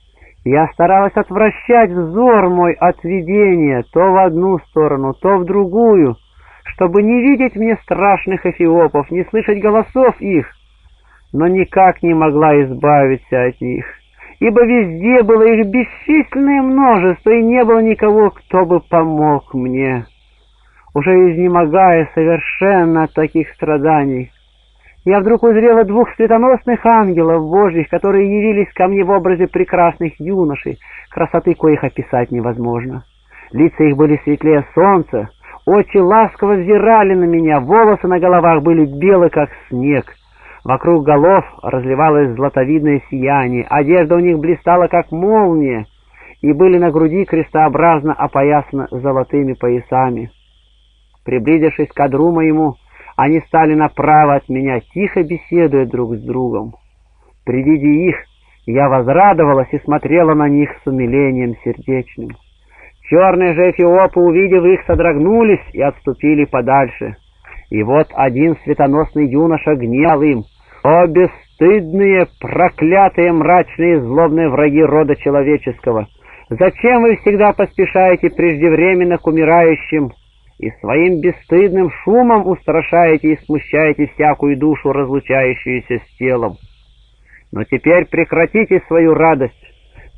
Я старалась отвращать взор мой от видения то в одну сторону, то в другую, чтобы не видеть мне страшных эфиопов, не слышать голосов их, но никак не могла избавиться от них, ибо везде было их бесчисленное множество, и не было никого, кто бы помог мне. Уже изнемогая совершенно от таких страданий, я вдруг узрела двух светоносных ангелов Божьих, которые явились ко мне в образе прекрасных юношей, красоты коих описать невозможно. Лица их были светлее солнца, очи ласково взирали на меня, волосы на головах были белы, как снег. Вокруг голов разливалось златовидное сияние, одежда у них блистала, как молния, и были на груди крестообразно опоясаны золотыми поясами. Приблизившись к одру моему, они стали направо от меня, тихо беседуя друг с другом. При виде их я возрадовалась и смотрела на них с умилением сердечным. Черные же эфиопы, увидев их, содрогнулись и отступили подальше. И вот один светоносный юноша гневал им: «О, бесстыдные, проклятые, мрачные, злобные враги рода человеческого! Зачем вы всегда поспешаете преждевременно к умирающим и своим бесстыдным шумом устрашаете и смущаете всякую душу, разлучающуюся с телом? Но теперь прекратите свою радость,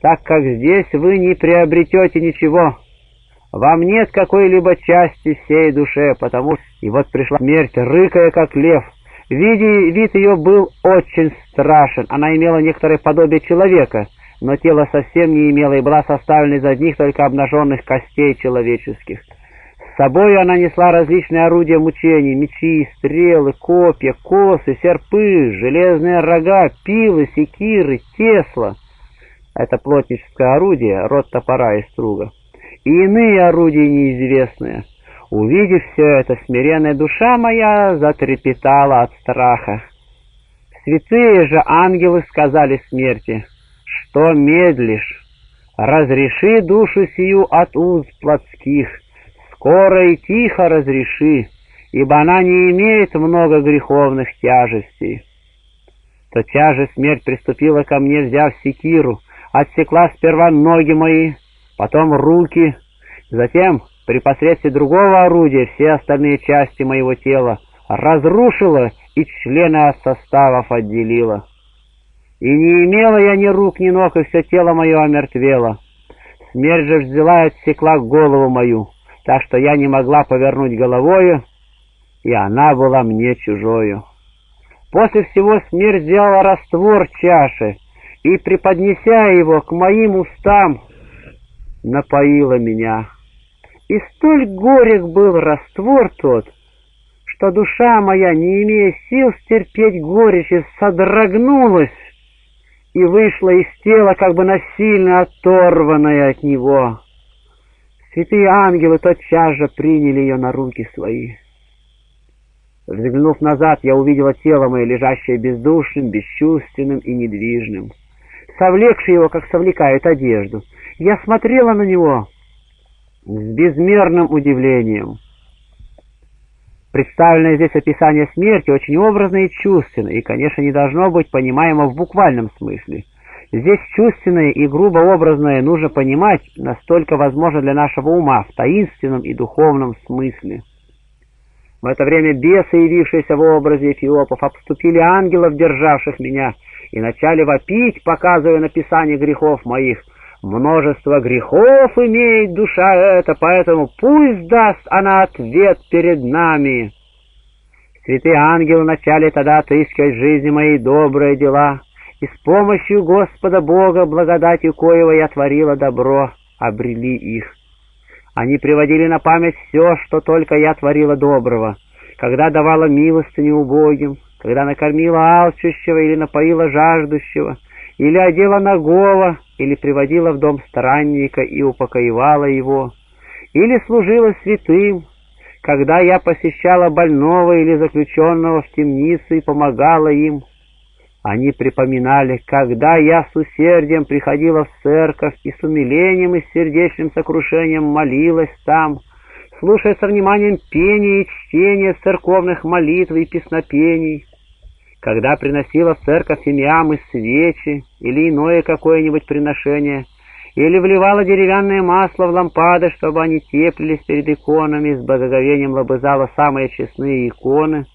так как здесь вы не приобретете ничего. Вам нет какой-либо части всей душе, потому что... И вот пришла смерть, рыкая, как лев. Вид ее был очень страшен. Она имела некоторое подобие человека, но тело совсем не имела и была составлена из одних только обнаженных костей человеческих. С собой она несла различные орудия мучений: мечи, стрелы, копья, косы, серпы, железные рога, пилы, секиры, тесла. Это плотническое орудие, род топора и струга. И иные орудия неизвестные. Увидев все это, смиренная душа моя затрепетала от страха. Святые же ангелы сказали смерти: что медлишь? Разреши душу сию от уз плотских, скоро и тихо разреши, ибо она не имеет много греховных тяжестей. Тотчас же смерть приступила ко мне, взяв секиру, отсекла сперва ноги мои, потом руки, затем при посредстве другого орудия все остальные части моего тела разрушила и члены от составов отделила. И не имела я ни рук, ни ног, и все тело мое омертвело. Смерть же взяла и отсекла голову мою, так что я не могла повернуть головою, и она была мне чужою. После всего смерть сделала раствор чаши, и, преподнеся его к моим устам, напоила меня. И столь горек был раствор тот, что душа моя, не имея сил стерпеть горечи, содрогнулась и вышла из тела, как бы насильно оторванная от него. Святые ангелы тотчас же приняли ее на руки свои. Взглянув назад, я увидела тело мое, лежащее бездушным, бесчувственным и недвижным, совлекшее его, как совлекают одежду. Я смотрела на него с безмерным удивлением. Представленное здесь описание смерти очень образно и чувственно, и, конечно, не должно быть понимаемо в буквальном смысле. Здесь чувственное и грубо образное нужно понимать настолько возможно для нашего ума в таинственном и духовном смысле. В это время бесы, явившиеся в образе эфиопов, обступили ангелов, державших меня, и начали вопить, показывая написание грехов моих. Множество грехов имеет душа эта, поэтому пусть даст она ответ перед нами. Святые ангелы начали тогда отыскивать в жизни моей добрые дела, и с помощью Господа Бога, благодатью коего я творила добро, обрели их. Они приводили на память все, что только я творила доброго, когда давала милостыню убогим, когда накормила алчущего или напоила жаждущего, или одела нагого, или приводила в дом странника и упокоивала его, или служила святым, когда я посещала больного или заключенного в темнице и помогала им. Они припоминали, когда я с усердием приходила в церковь и с умилением и с сердечным сокрушением молилась там, слушая со вниманием пение и чтение церковных молитв и песнопений, когда приносила в церковь фимиам и свечи или иное какое-нибудь приношение, или вливала деревянное масло в лампады, чтобы они теплились перед иконами, с благоговением лобызала самые честные иконы.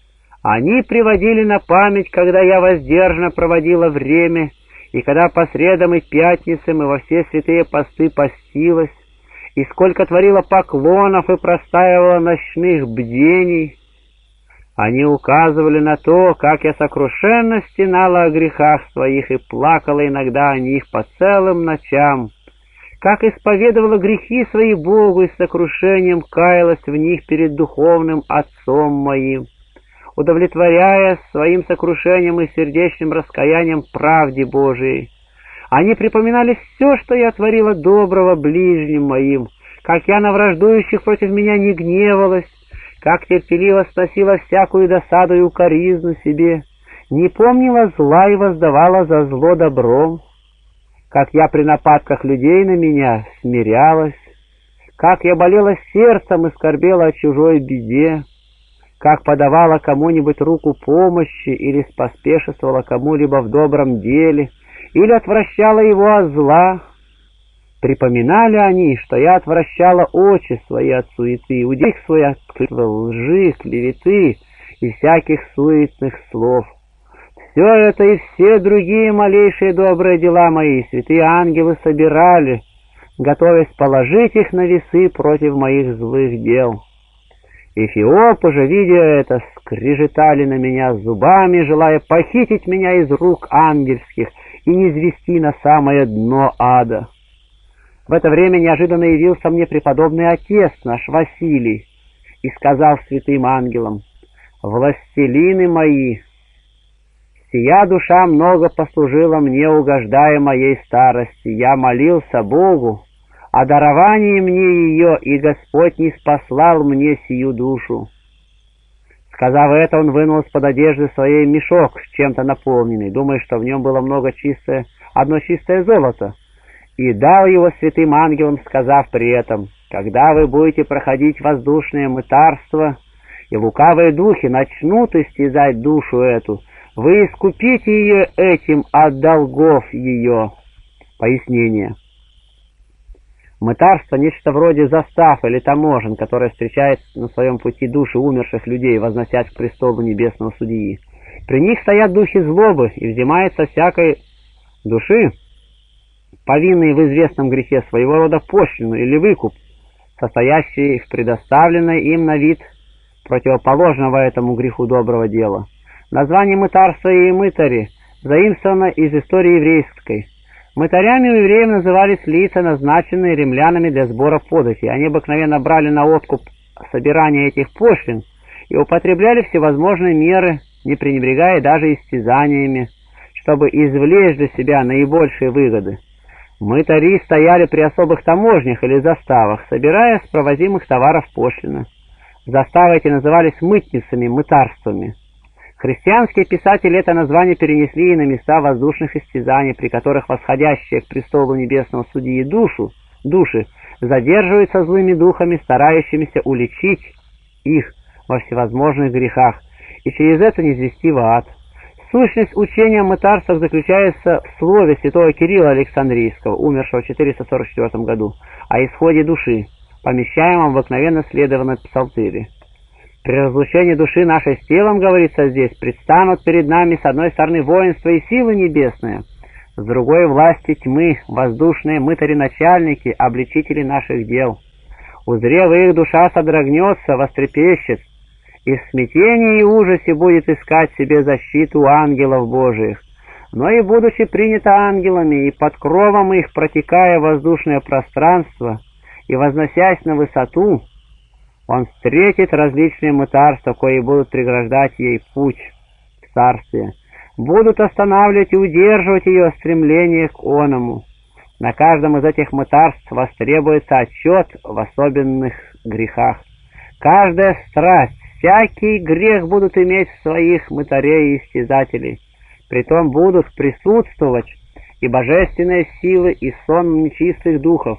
Они приводили на память, когда я воздержанно проводила время, и когда по средам и пятницам и во все святые посты постилась, и сколько творила поклонов и простаивала ночных бдений. Они указывали на то, как я сокрушенно стенала о грехах своих и плакала иногда о них по целым ночам, как исповедовала грехи свои Богу и с сокрушением каялась в них перед духовным Отцом моим, удовлетворяя своим сокрушением и сердечным раскаянием правде Божией. Они припоминали все, что я творила доброго ближним моим, как я на враждующих против меня не гневалась, как терпеливо сносила всякую досаду и укоризну себе, не помнила зла и воздавала за зло добром, как я при нападках людей на меня смирялась, как я болела сердцем и скорбела о чужой беде, как подавала кому-нибудь руку помощи или споспешествовала кому-либо в добром деле, или отвращала его от зла. Припоминали они, что я отвращала очи свои от суеты, удих свой от лжи, клеветы и всяких суетных слов. Все это и все другие малейшие добрые дела мои святые ангелы собирали, готовясь положить их на весы против моих злых дел. Эфиопы же, видя это, скрежетали на меня зубами, желая похитить меня из рук ангельских и низвести на самое дно ада. В это время неожиданно явился мне преподобный отец наш Василий и сказал святым ангелам: «Властелины мои, сия душа много послужила мне, угождая моей старости. Я молился Богу о даровании мне ее, и Господь ниспослал мне сию душу». Сказав это, он вынул из-под одежды своей мешок, чем-то наполненный, думая, что в нем было одно чистое золото, и дал его святым ангелам, сказав при этом: «Когда вы будете проходить воздушное мытарство, и лукавые духи начнут истязать душу эту, вы искупите ее этим от долгов ее». Пояснение. Мытарство — нечто вроде застав или таможен, которое встречает на своем пути души умерших людей, возносясь к престолу небесного судьи. При них стоят духи злобы, и взимается всякой души, повинной в известном грехе, своего рода пошлину или выкуп, состоящий в предоставленной им на вид противоположного этому греху доброго дела. Название мытарства и мытари заимствовано из истории еврейской. Мытарями у евреев назывались лица, назначенные римлянами для сбора подати. Они обыкновенно брали на откуп собирание этих пошлин и употребляли всевозможные меры, не пренебрегая даже истязаниями, чтобы извлечь для себя наибольшие выгоды. Мытари стояли при особых таможнях или заставах, собирая с провозимых товаров пошлины. Заставы эти назывались мытницами, мытарствами. Христианские писатели это название перенесли и на места воздушных истязаний, при которых восходящие к престолу небесного судьи души задерживаются злыми духами, старающимися уличить их во всевозможных грехах и через это низвести в ад. Сущность учения о мытарствах заключается в слове святого Кирилла Александрийского, умершего в 444 году, о исходе души, помещаемом обыкновенно следованно псалтыре. При разлучении души нашей с телом, говорится здесь, предстанут перед нами с одной стороны воинства и силы небесные, с другой власти тьмы, воздушные мытари-начальники, обличители наших дел. Узрев их, душа содрогнется, вострепещет, и в смятении и ужасе будет искать себе защиту ангелов Божиих. Но и будучи принята ангелами, и под кровом их протекая воздушное пространство, и возносясь на высоту, он встретит различные мытарства, кои будут преграждать ей путь в царствие, будут останавливать и удерживать ее стремление к оному. На каждом из этих мытарств востребуется отчет в особенных грехах. Каждая страсть, всякий грех будут иметь своих мытарей и истязателей. Притом будут присутствовать и божественные силы, и сон нечистых духов.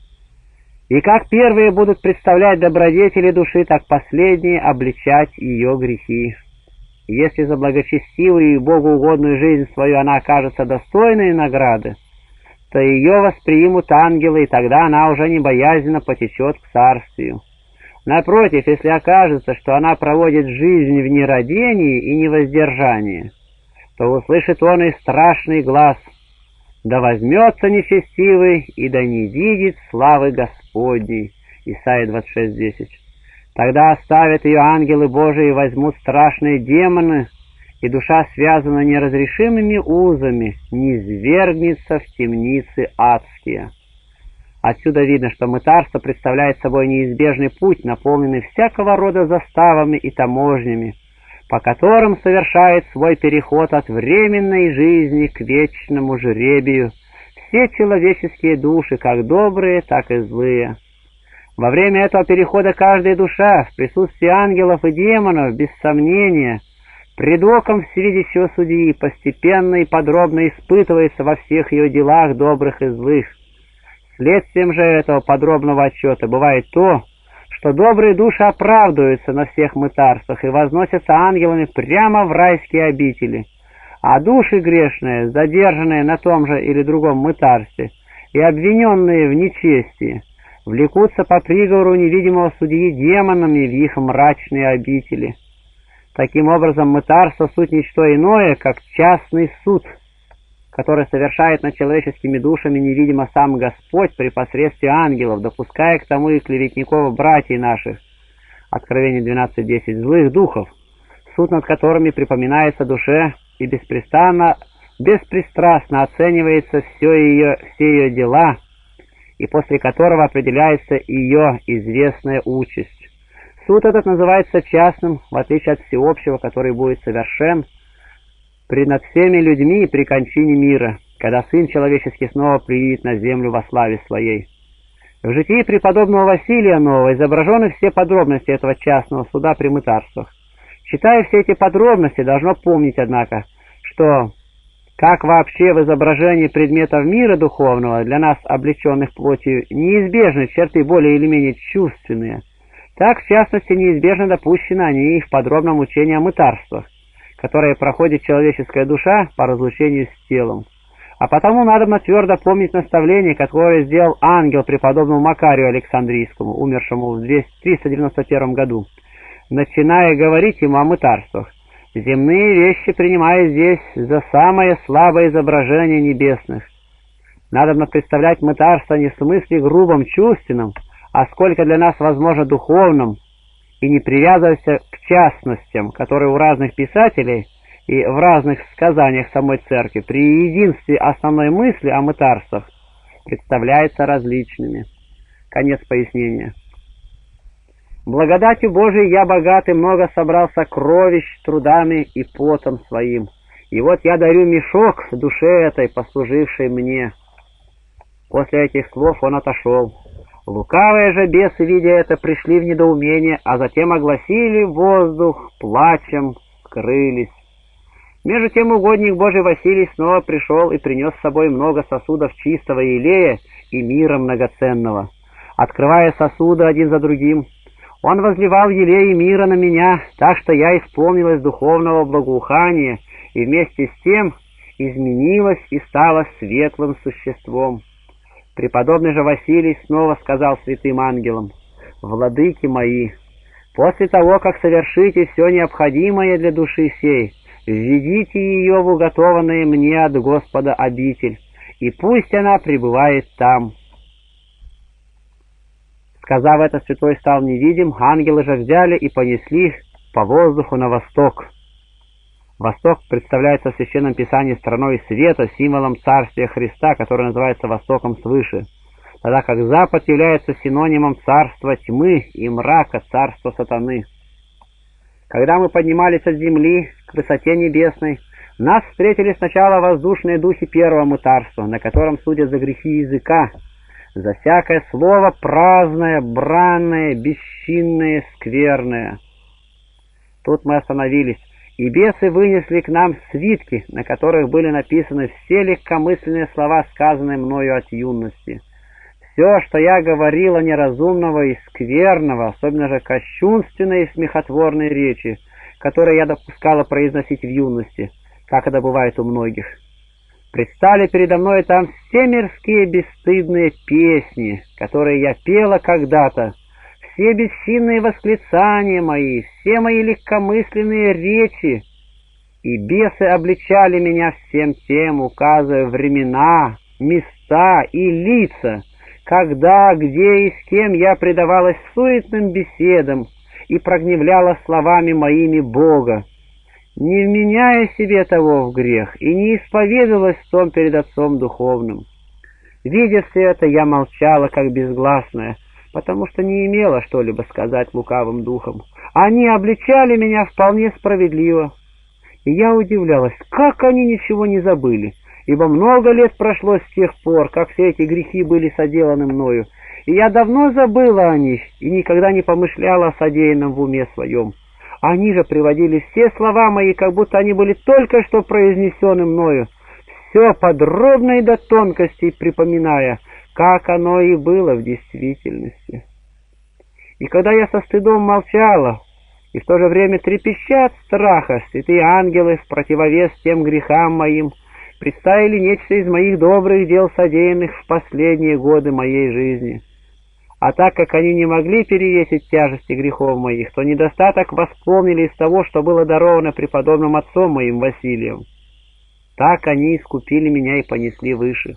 И как первые будут представлять добродетели души, так последние обличать ее грехи. Если за благочестивую и богоугодную жизнь свою она окажется достойной награды, то ее воспримут ангелы, и тогда она уже не боязно потечет к царствию. Напротив, если окажется, что она проводит жизнь в нерадении и невоздержании, то услышит он и страшный глас: «Да возьмется нечестивый, и да не видит славы Господней». Исайя 26:10. Тогда оставят ее ангелы Божии и возьмут страшные демоны, и душа, связана неразрешимыми узами, низвергнется в темницы адские. Отсюда видно, что мытарство представляет собой неизбежный путь, наполненный всякого рода заставами и таможнями, по которым совершает свой переход от временной жизни к вечному жребию все человеческие души, как добрые, так и злые. Во время этого перехода каждая душа в присутствии ангелов и демонов, без сомнения, пред оком всевидящего судьи постепенно и подробно испытывается во всех ее делах, добрых и злых. Следствием же этого подробного отчета бывает то, что добрые души оправдываются на всех мытарствах и возносятся ангелами прямо в райские обители, а души грешные, задержанные на том же или другом мытарстве и обвиненные в нечестии, влекутся по приговору невидимого судьи демонами в их мрачные обители. Таким образом, мытарство — суть ничто иное, как частный суд, который совершает над человеческими душами невидимо сам Господь при посредстве ангелов, допуская к тому и клеветников братьев наших, Откровение 12:10, злых духов, суд над которыми припоминается душе и беспристрастно оценивается все ее дела, и после которого определяется ее известная участь. Суд этот называется частным, в отличие от всеобщего, который будет совершен над всеми людьми при кончине мира, когда Сын Человеческий снова приедет на землю во славе Своей. В житии преподобного Василия Нового изображены все подробности этого частного суда при мытарствах. Читая все эти подробности, должно помнить, однако, что, как вообще в изображении предметов мира духовного, для нас, облеченных плотью, неизбежны черты более или менее чувственные, так, в частности, неизбежно допущены они и в подробном учении о мытарствах, которое проходит человеческая душа по разлучению с телом. А потому надо твердо помнить наставление, которое сделал ангел преподобному Макарию Александрийскому, умершему в 391 году, начиная говорить ему о мытарствах. Земные вещи принимая здесь за самое слабое изображение небесных. Надо представлять мытарство не в смысле грубом, чувственном, а сколько для нас возможно духовным, и не привязываться к частностям, которые у разных писателей и в разных сказаниях самой церкви при единстве основной мысли о мытарствах представляются различными. Конец пояснения. Благодатью Божией я богат и много собрал сокровищ трудами и потом своим. И вот я дарю мешок душе этой, послужившей мне. После этих слов он отошел. Лукавые же бесы, видя это, пришли в недоумение, а затем огласили воздух плачем, скрылись. Между тем угодник Божий Василий снова пришел и принес с собой много сосудов чистого елея и мира многоценного. Открывая сосуды один за другим, он возливал елей и мира на меня, так что я исполнилась духовного благоухания и вместе с тем изменилась и стала светлым существом. Преподобный же Василий снова сказал святым ангелам: «Владыки мои, после того, как совершите все необходимое для души сей, введите ее в уготованные мне от Господа обитель, и пусть она пребывает там». Сказав это, святой стал невидим, ангелы же взяли и понесли по воздуху на восток. Восток представляется в Священном Писании страной света, символом Царствия Христа, который называется Востоком свыше, тогда как Запад является синонимом царства тьмы и мрака, царства сатаны. Когда мы поднимались от земли к высоте небесной, нас встретили сначала воздушные духи первого мытарства, на котором судят за грехи языка, за всякое слово праздное, бранное, бесчинное, скверное. Тут мы остановились, и бесы вынесли к нам свитки, на которых были написаны все легкомысленные слова, сказанные мною от юности. Все, что я говорила неразумного и скверного, особенно же кощунственной и смехотворной речи, которые я допускала произносить в юности, как это бывает у многих. Предстали передо мной там все мирские бесстыдные песни, которые я пела когда-то, все бессильные восклицания мои, все мои легкомысленные речи, и бесы обличали меня всем тем, указывая времена, места и лица, когда, где и с кем я предавалась суетным беседам и прогневляла словами моими Бога, не вменяя себе того в грех и не исповедовалась в том перед Отцом Духовным. Видя все это, я молчала, как безгласная, потому что не имела что-либо сказать лукавым духом. Они обличали меня вполне справедливо, и я удивлялась, как они ничего не забыли, ибо много лет прошло с тех пор, как все эти грехи были соделаны мною, и я давно забыла о них и никогда не помышляла о содеянном в уме своем. Они же приводили все слова мои, как будто они были только что произнесены мною, все подробно и до тонкостей припоминая, как оно и было в действительности. И когда я со стыдом молчала, и в то же время трепеща от страха, святые ангелы в противовес тем грехам моим представили нечто из моих добрых дел, содеянных в последние годы моей жизни. А так как они не могли перевесить тяжести грехов моих, то недостаток восполнили из того, что было даровано преподобным отцом моим Василием. Так они искупили меня и понесли выше.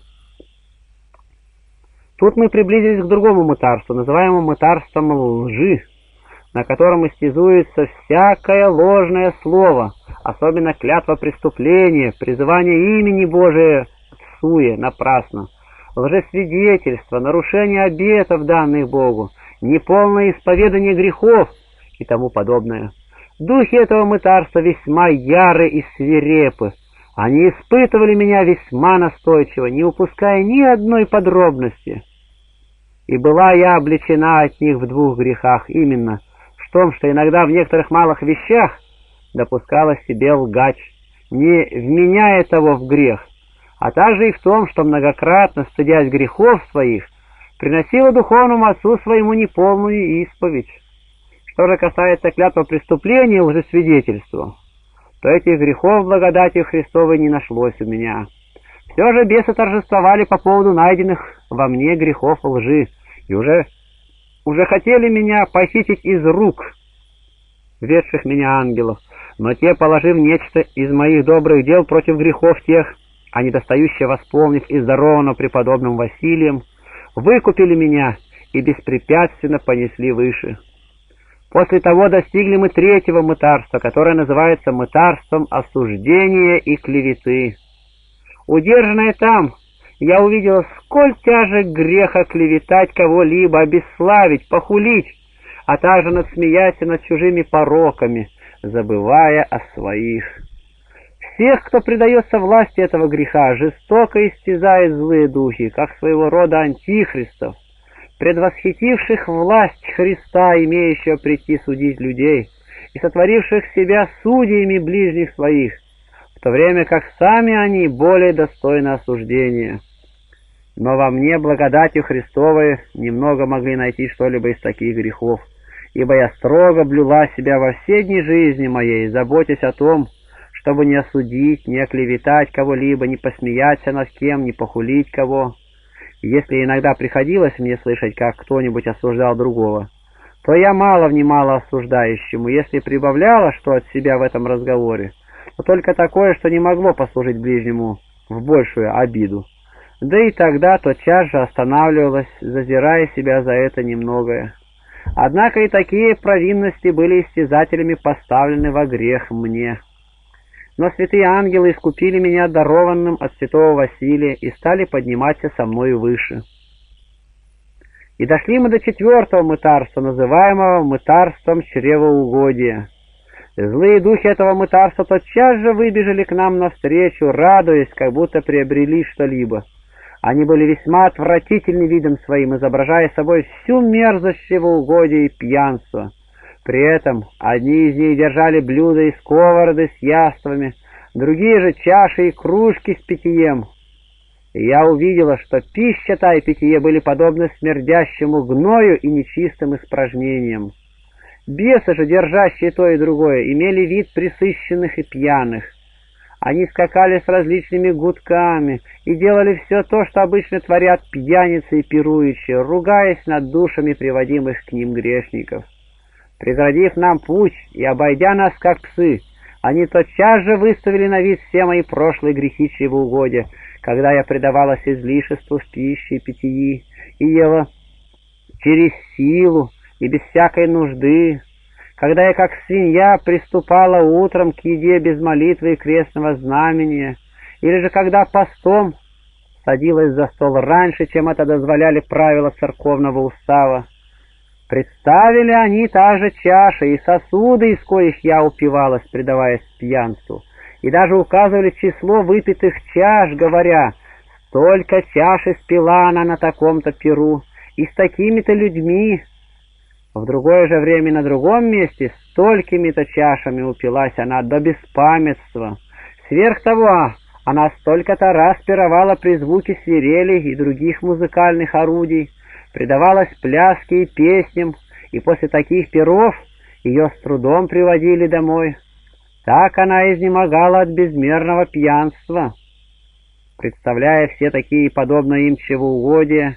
Тут мы приблизились к другому мытарству, называемому мытарством лжи, на котором истязуется всякое ложное слово, особенно клятва преступления, призывание имени Божия всуе, напрасно, лжесвидетельство, нарушение обетов, данных Богу, неполное исповедание грехов и тому подобное. Духи этого мытарства весьма яры и свирепы. Они испытывали меня весьма настойчиво, не упуская ни одной подробности. И была я обличена от них в двух грехах, именно в том, что иногда в некоторых малых вещах допускала себе лгать, не вменяя того в грех, а также и в том, что многократно, стыдясь грехов своих, приносила духовному отцу своему неполную исповедь. Что же касается клятвы преступления и лжесвидетельства, то этих грехов благодатью Христовой не нашлось у меня. Все же бесы торжествовали по поводу найденных во мне грехов лжи, и уже хотели меня похитить из рук ведших меня ангелов, но те, положив нечто из моих добрых дел против грехов тех, а недостающее восполнив и даровано преподобным Василием, выкупили меня и беспрепятственно понесли выше. После того достигли мы третьего мытарства, которое называется мытарством осуждения и клеветы. Удержанная там, я увидела, сколь тяжек греха клеветать кого-либо, обесславить, похулить, а также надсмеяться над чужими пороками, забывая о своих. Всех, кто предается власти этого греха, жестоко истязают злые духи, как своего рода антихристов, предвосхитивших власть Христа, имеющего прийти судить людей, и сотворивших себя судьями ближних своих, в то время как сами они более достойны осуждения. Но во мне благодатью Христовой немного могли найти что-либо из таких грехов, ибо я строго блюла себя во все дни жизни моей, заботясь о том, чтобы не осудить, не оклеветать кого-либо, не посмеяться над кем, не похулить кого. И если иногда приходилось мне слышать, как кто-нибудь осуждал другого, то я мало внимала осуждающему, если прибавляла что от себя в этом разговоре, то только такое, что не могло послужить ближнему в большую обиду. Да и тогда тотчас же останавливалась, зазирая себя за это немногое. Однако и такие провинности были истязателями поставлены во грех мне. Но святые ангелы искупили меня дарованным от святого Василия и стали подниматься со мною выше. И дошли мы до четвертого мытарства, называемого мытарством чревоугодия. Злые духи этого мытарства тотчас же выбежали к нам навстречу, радуясь, как будто приобрели что-либо. Они были весьма отвратительны видом своим, изображая собой всю мерзость чревоугодия и пьянства. При этом одни из них держали блюда и сковороды с яствами, другие же чаши и кружки с питьем. И я увидела, что пища та и питье были подобны смердящему гною и нечистым испражнениям. Бесы же, держащие то и другое, имели вид пресыщенных и пьяных. Они скакали с различными гудками и делали все то, что обычно творят пьяницы и пирующие, ругаясь над душами приводимых к ним грешников. Преградив нам путь и обойдя нас как псы, они тотчас же выставили на вид все мои прошлые грехи чревоугодия, когда я предавалась излишеству в пище и питьи, и ела через силу и без всякой нужды, когда я как свинья приступала утром к еде без молитвы и крестного знамения, или же когда постом садилась за стол раньше, чем это дозволяли правила церковного устава. Представили они также чаши и сосуды, из коих я упивалась, предаваясь пьянству, и даже указывали число выпитых чаш, говоря: «Столько чаш испила она на таком-то пиру, и с такими-то людьми». В другое же время на другом месте столькими-то чашами упилась она до беспамятства. Сверх того, она столько-то раз пировала при звуке свирели и других музыкальных орудий, предавалась пляске и песням, и после таких пиров ее с трудом приводили домой. Так она изнемогала от безмерного пьянства. Представляя все такие подобные им чревоугодия,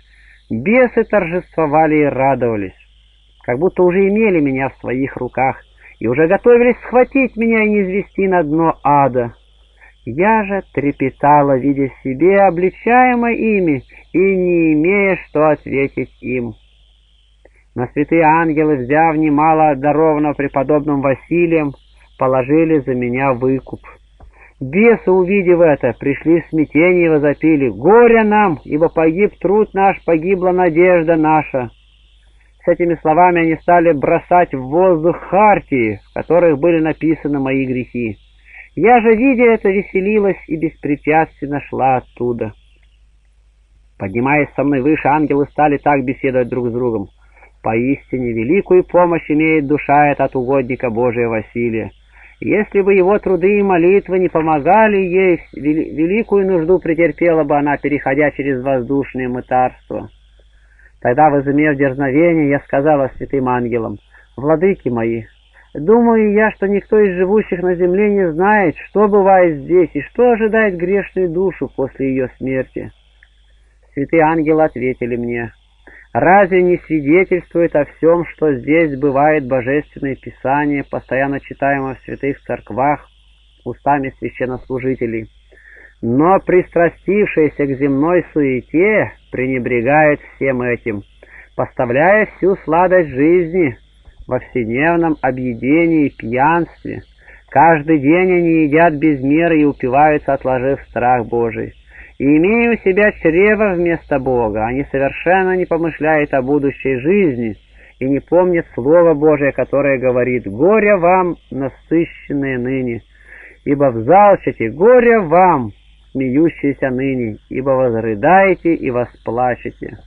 Бесы торжествовали и радовались, как будто уже имели меня в своих руках и уже готовились схватить меня и низвести на дно ада. Я же трепетала, видя себе обличаемо ими и не имея, что ответить им. Но святые ангелы, взяв немало дарованного преподобным Василием, положили за меня выкуп. Бесы, увидев это, пришли в смятение и возопили: «Горе нам, ибо погиб труд наш, погибла надежда наша». С этими словами они стали бросать в воздух хартии, в которых были написаны мои грехи. Я же, видя это, веселилась и беспрепятственно шла оттуда. Поднимаясь со мной выше, ангелы стали так беседовать друг с другом: «Поистине великую помощь имеет душа эта от угодника Божия Василия. Если бы его труды и молитвы не помогали ей, великую нужду претерпела бы она, переходя через воздушные мытарства». Тогда, возымев дерзновение, я сказала святым ангелам: «Владыки мои, думаю я, что никто из живущих на земле не знает, что бывает здесь и что ожидает грешную душу после ее смерти». Святые ангелы ответили мне: «Разве не свидетельствует о всем, что здесь бывает Божественное Писание, постоянно читаемое в святых церквах устами священнослужителей? Но пристрастившиеся к земной суете пренебрегают всем этим, поставляя всю сладость жизни во вседневном объедении и пьянстве. Каждый день они едят без меры и упиваются, отложив страх Божий. И имея у себя чрево вместо Бога, они совершенно не помышляют о будущей жизни и не помнят Слово Божие, которое говорит: «Горе вам, насыщенные ныне, ибо взалчите, горе вам, смеющиеся ныне, ибо возрыдаете и восплачете».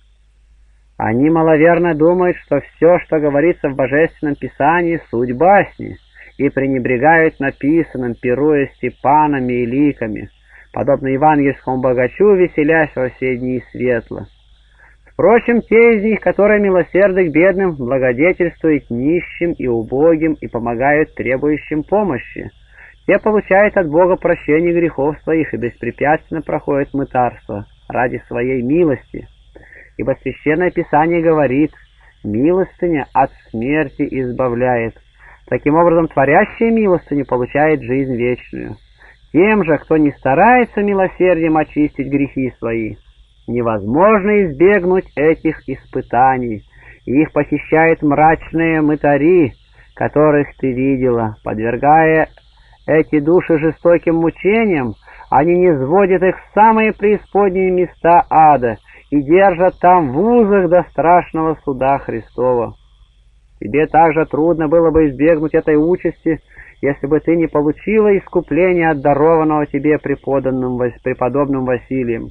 Они маловерно думают, что все, что говорится в Божественном Писании, суть басни, и пренебрегают написанным, пируя степанами и ликами, подобно евангельскому богачу, веселясь во все дни светло. Впрочем, те из них, которые милосердны к бедным, благодетельствуют нищим и убогим и помогают требующим помощи, те получают от Бога прощение грехов своих и беспрепятственно проходят мытарство ради своей милости. Ибо Священное Писание говорит: «Милостыня от смерти избавляет». Таким образом, творящий милостыню получает жизнь вечную. Тем же, кто не старается милосердием очистить грехи свои, невозможно избегнуть этих испытаний. Их похищают мрачные мытари, которых ты видела. Подвергая эти души жестоким мучениям, они низводят их в самые преисподние места ада и держат там в узах до страшного суда Христова. Тебе также трудно было бы избегнуть этой участи, если бы ты не получила искупления от дарованного тебе преподобным Василием.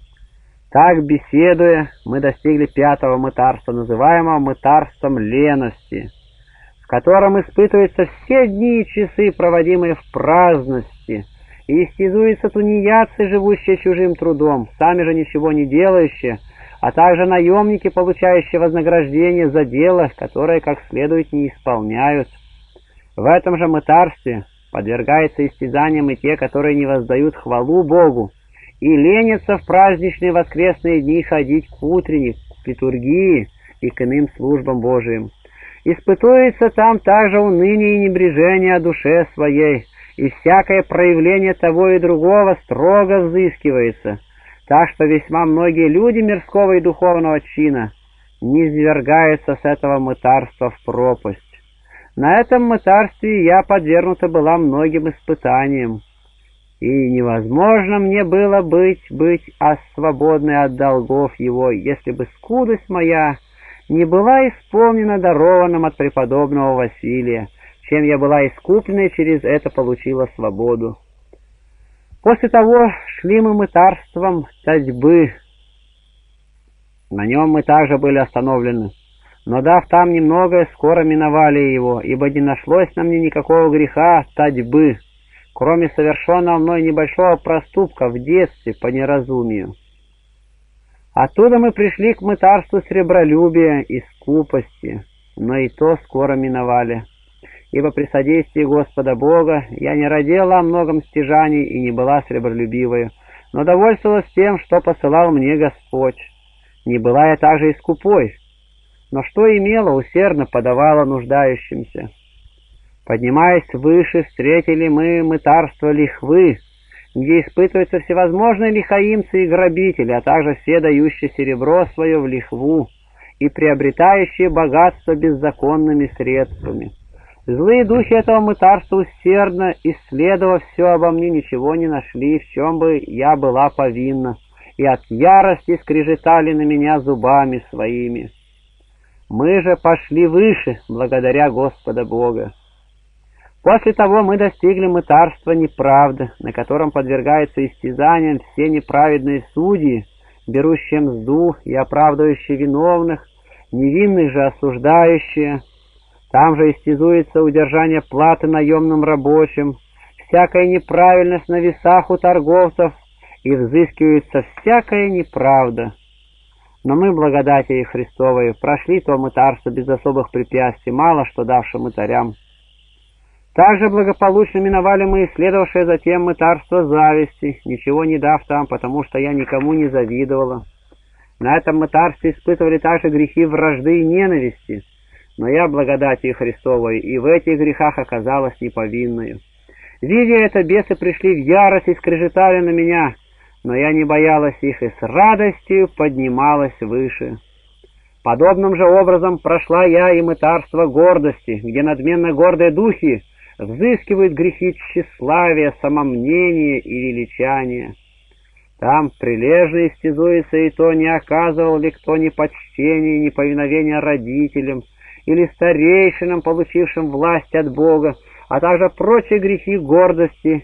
Так, беседуя, мы достигли 5-го мытарства, называемого мытарством лености, в котором испытываются все дни и часы, проводимые в праздности, и истязуются тунеядцы, живущие чужим трудом, сами же ничего не делающие, а также наемники, получающие вознаграждение за дело, которое как следует не исполняют. В этом же мытарстве подвергаются истязаниям и те, которые не воздают хвалу Богу и ленятся в праздничные воскресные дни ходить к утренник, к литургии и к иным службам Божиим. Испытуется там также уныние и небрежение о душе своей, и всякое проявление того и другого строго взыскивается, так что весьма многие люди мирского и духовного чина низвергаются с этого мытарства в пропасть. На этом мытарстве я подвергнута была многим испытаниям, и невозможно мне было быть свободной от долгов его, если бы скудость моя не была исполнена дарованным от преподобного Василия, чем я была искуплена и через это получила свободу. После того шли мы мытарством Татьбы. На нем мы также были остановлены, но, дав там немногое, скоро миновали его, ибо не нашлось на мне никакого греха Татьбы, кроме совершенного мной небольшого проступка в детстве по неразумию. Оттуда мы пришли к мытарству сребролюбия и скупости, но и то скоро миновали. Ибо при содействии Господа Бога я не родила о многом стяжаний и не была сребролюбивою, но довольствовалась тем, что посылал мне Господь. Не была я также и скупой, но что имела, усердно подавала нуждающимся. Поднимаясь выше, встретили мы мытарство лихвы, где испытываются всевозможные лихаимцы и грабители, а также все дающие серебро свое в лихву и приобретающие богатство беззаконными средствами. Злые духи этого мытарства, усердно исследовав все обо мне, ничего не нашли, в чем бы я была повинна, и от ярости скрежетали на меня зубами своими. Мы же пошли выше, благодаря Господа Бога. После того мы достигли мытарства неправды, на котором подвергаются истязаниям все неправедные судьи, берущие мзду и оправдывающие виновных, невинных же осуждающие. Там же истязуется удержание платы наемным рабочим, всякая неправильность на весах у торговцев, и взыскивается всякая неправда. Но мы, благодатью Христовой, прошли то мытарство без особых препятствий, мало что давшим мытарям. Также благополучно миновали мы исследовавшее затем мытарство зависти, ничего не дав там, потому что я никому не завидовала. На этом мытарстве испытывали также грехи вражды и ненависти, но я, благодатью Христовой, и в этих грехах оказалась неповинною. Видя это, бесы пришли в ярость и скрежетали на меня, но я не боялась их и с радостью поднималась выше. Подобным же образом прошла я и мытарство гордости, где надменно гордые духи взыскивают грехи тщеславия, самомнения и величания. Там прилежно истязуется и то, не оказывал ли кто ни почтения, ни повиновения родителям или старейшинам, получившим власть от Бога, а также прочие грехи гордости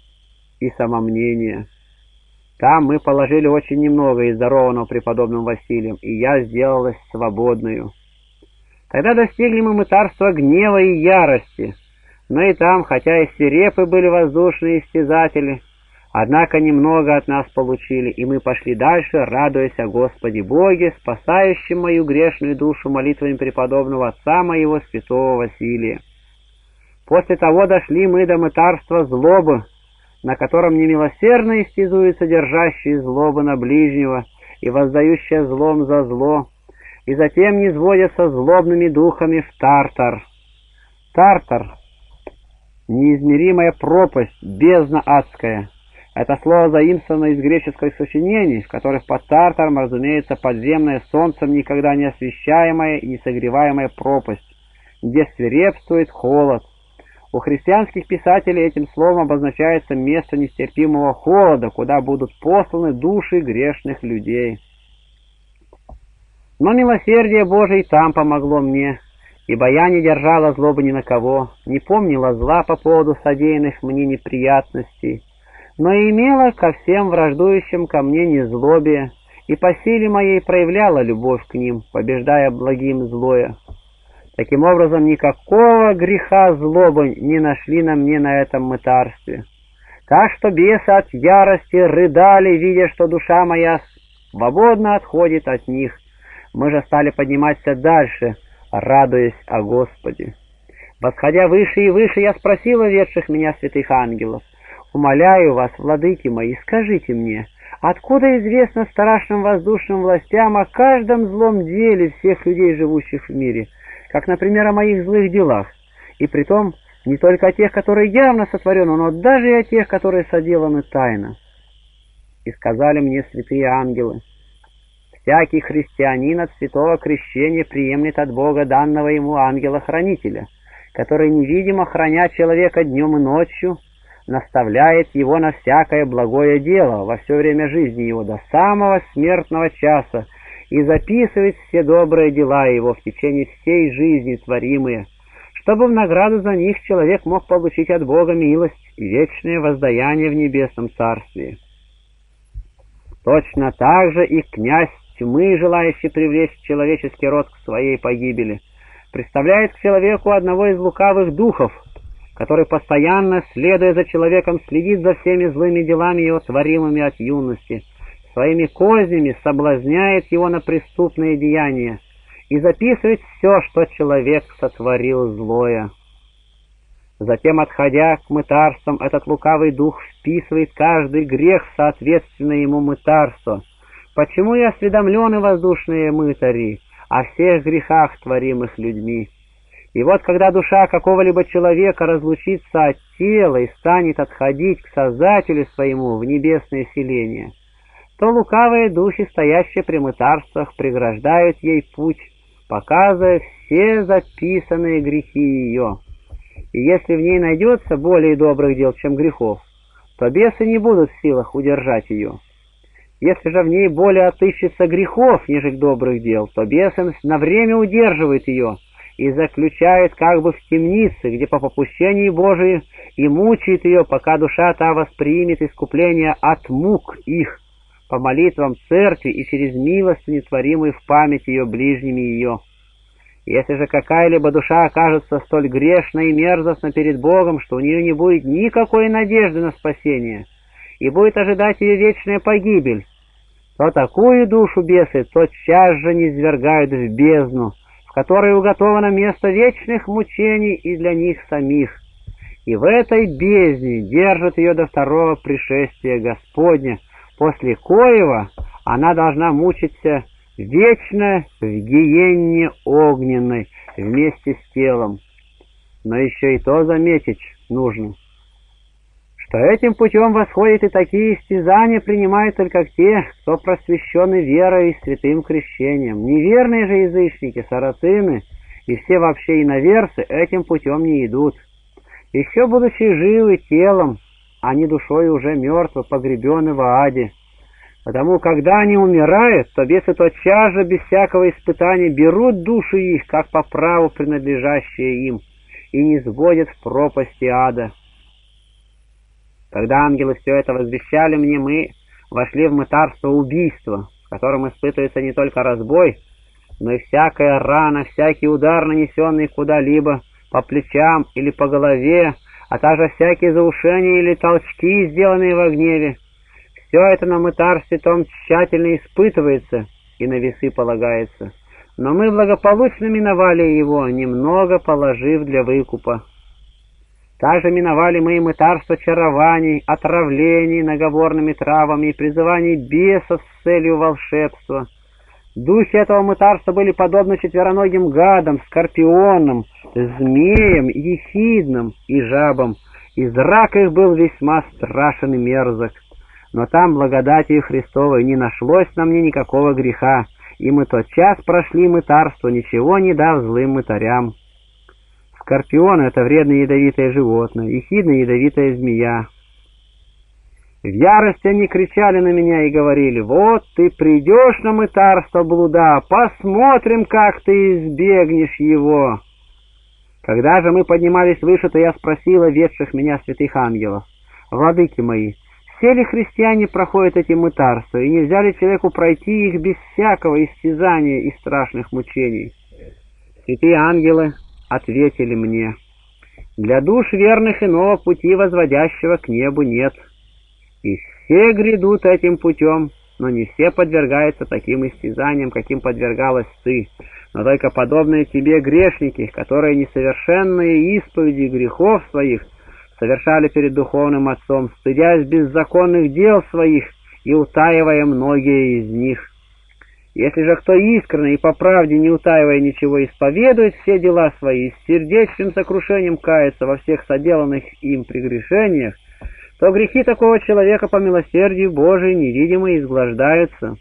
и самомнения. Там мы положили очень немного из дарованного преподобным Василием, и я сделалась свободною. Тогда достигли мы мытарства гнева и ярости, но и там, хотя и свирепы были воздушные истязатели, однако немного от нас получили, и мы пошли дальше, радуясь о Господе Боге, спасающем мою грешную душу молитвами преподобного отца моего, святого Василия. После того дошли мы до мытарства злобы, на котором немилосердно истязуются держащие злобы на ближнего и воздающие злом за зло, и затем низводятся злобными духами в Тартар. Тартар — неизмеримая пропасть, бездна адская. Это слово заимствовано из греческих сочинений, в которых под Тартаром, разумеется, подземная, солнцем никогда не освещаемая и не согреваемая пропасть, где свирепствует холод. У христианских писателей этим словом обозначается место нестерпимого холода, куда будут посланы души грешных людей. Но милосердие Божие и там помогло мне, ибо я не держала злобы ни на кого, не помнила зла по поводу содеянных мне неприятностей, но и имела ко всем враждующим ко мне незлобие, и по силе моей проявляла любовь к ним, побеждая благим злое. Таким образом, никакого греха злобы не нашли на мне на этом мытарстве. Так что бесы от ярости рыдали, видя, что душа моя свободно отходит от них. Мы же стали подниматься дальше, радуясь о Господе. Восходя выше и выше, я спросила ведших меня святых ангелов: «Умоляю вас, владыки мои, скажите мне, откуда известно страшным воздушным властям о каждом злом деле всех людей, живущих в мире, как, например, о моих злых делах, и притом не только о тех, которые явно сотворены, но даже и о тех, которые соделаны тайно?» И сказали мне святые ангелы: «Всякий христианин от святого крещения приемлет от Бога данного ему ангела-хранителя, который, невидимо храня человека днем и ночью, наставляет его на всякое благое дело во все время жизни его до самого смертного часа и записывает все добрые дела его в течение всей жизни творимые, чтобы в награду за них человек мог получить от Бога милость и вечное воздаяние в небесном царстве. Точно так же и князь тьмы, желающий привлечь человеческий род к своей погибели, представляет к человеку одного из лукавых духов, который постоянно, следуя за человеком, следит за всеми злыми делами его, творимыми от юности, своими кознями соблазняет его на преступные деяния и записывает все, что человек сотворил злое. Затем, отходя к мытарствам, этот лукавый дух вписывает каждый грех в соответственное ему мытарство, почему и осведомлены воздушные мытари о всех грехах, творимых людьми. И вот когда душа какого-либо человека разлучится от тела и станет отходить к Создателю своему в небесное селение, то лукавые духи, стоящие при мытарствах, преграждают ей путь, показывая все записанные грехи ее. И если в ней найдется более добрых дел, чем грехов, то бесы не будут в силах удержать ее. Если же в ней более отыщется грехов, нежели добрых дел, то бесы на время удерживают ее и заключают как бы в темнице, где по попущению Божию и мучают ее, пока душа та воспримет искупление от мук их, по молитвам церкви и через милостыню, творимую в память ее ближними ее. Если же какая-либо душа окажется столь грешной и мерзостной перед Богом, что у нее не будет никакой надежды на спасение, и будет ожидать ее вечная погибель, то такую душу бесы тотчас же низвергают в бездну, в которой уготовано место вечных мучений и для них самих. И в этой бездне держат ее до второго пришествия Господня, после коего она должна мучиться вечно в гиенне огненной вместе с телом. Но еще и то заметить нужно, что этим путем восходят и такие истязания принимают только те, кто просвещены верой и святым крещением. Неверные же язычники, сарацины и все вообще иноверцы этим путем не идут. Еще будучи живы телом, они душой уже мертвы, погребены в аде. Потому, когда они умирают, то бесы тотчас же, без всякого испытания, берут души их, как по праву принадлежащие им, и низводят в пропасти ада. Когда ангелы все это возвещали мне, мы вошли в мытарство убийства, в котором испытывается не только разбой, но и всякая рана, всякий удар, нанесенный куда-либо по плечам или по голове, а также всякие заушения или толчки, сделанные во гневе. Все это на мытарстве том тщательно испытывается и на весы полагается. Но мы благополучно миновали его, немного положив для выкупа. Также миновали мы и мытарство чарований, отравлений наговорными травами и призываний бесов с целью волшебства. Духи этого мытарства были подобны четвероногим гадам, скорпионам, змеям, ехидным и жабам, и зрак их был весьма страшен и мерзок. Но там благодатью Христовой не нашлось на мне никакого греха, и мы тотчас прошли мытарство, ничего не дав злым мытарям. Скорпион — это вредное ядовитое животное, ехидная ядовитая змея. В ярости они кричали на меня и говорили: «Вот ты придешь на мытарство блуда, посмотрим, как ты избегнешь его». Когда же мы поднимались выше, то я спросила ведших меня святых ангелов: «Владыки мои, все ли христиане проходят эти мытарства, и нельзя ли человеку пройти их без всякого истязания и страшных мучений?» Святые ангелы ответили мне: «Для душ верных иного пути, возводящего к небу, нет. И все грядут этим путем, но не все подвергаются таким истязаниям, каким подвергалась ты, но только подобные тебе грешники, которые несовершенные исповеди грехов своих совершали перед Духовным Отцом, стыдясь беззаконных дел своих и утаивая многие из них. Если же кто искренне и по правде, не утаивая ничего, исповедует все дела свои и с сердечным сокрушением кается во всех соделанных им прегрешениях, то грехи такого человека по милосердию Божию невидимо изглаждаются.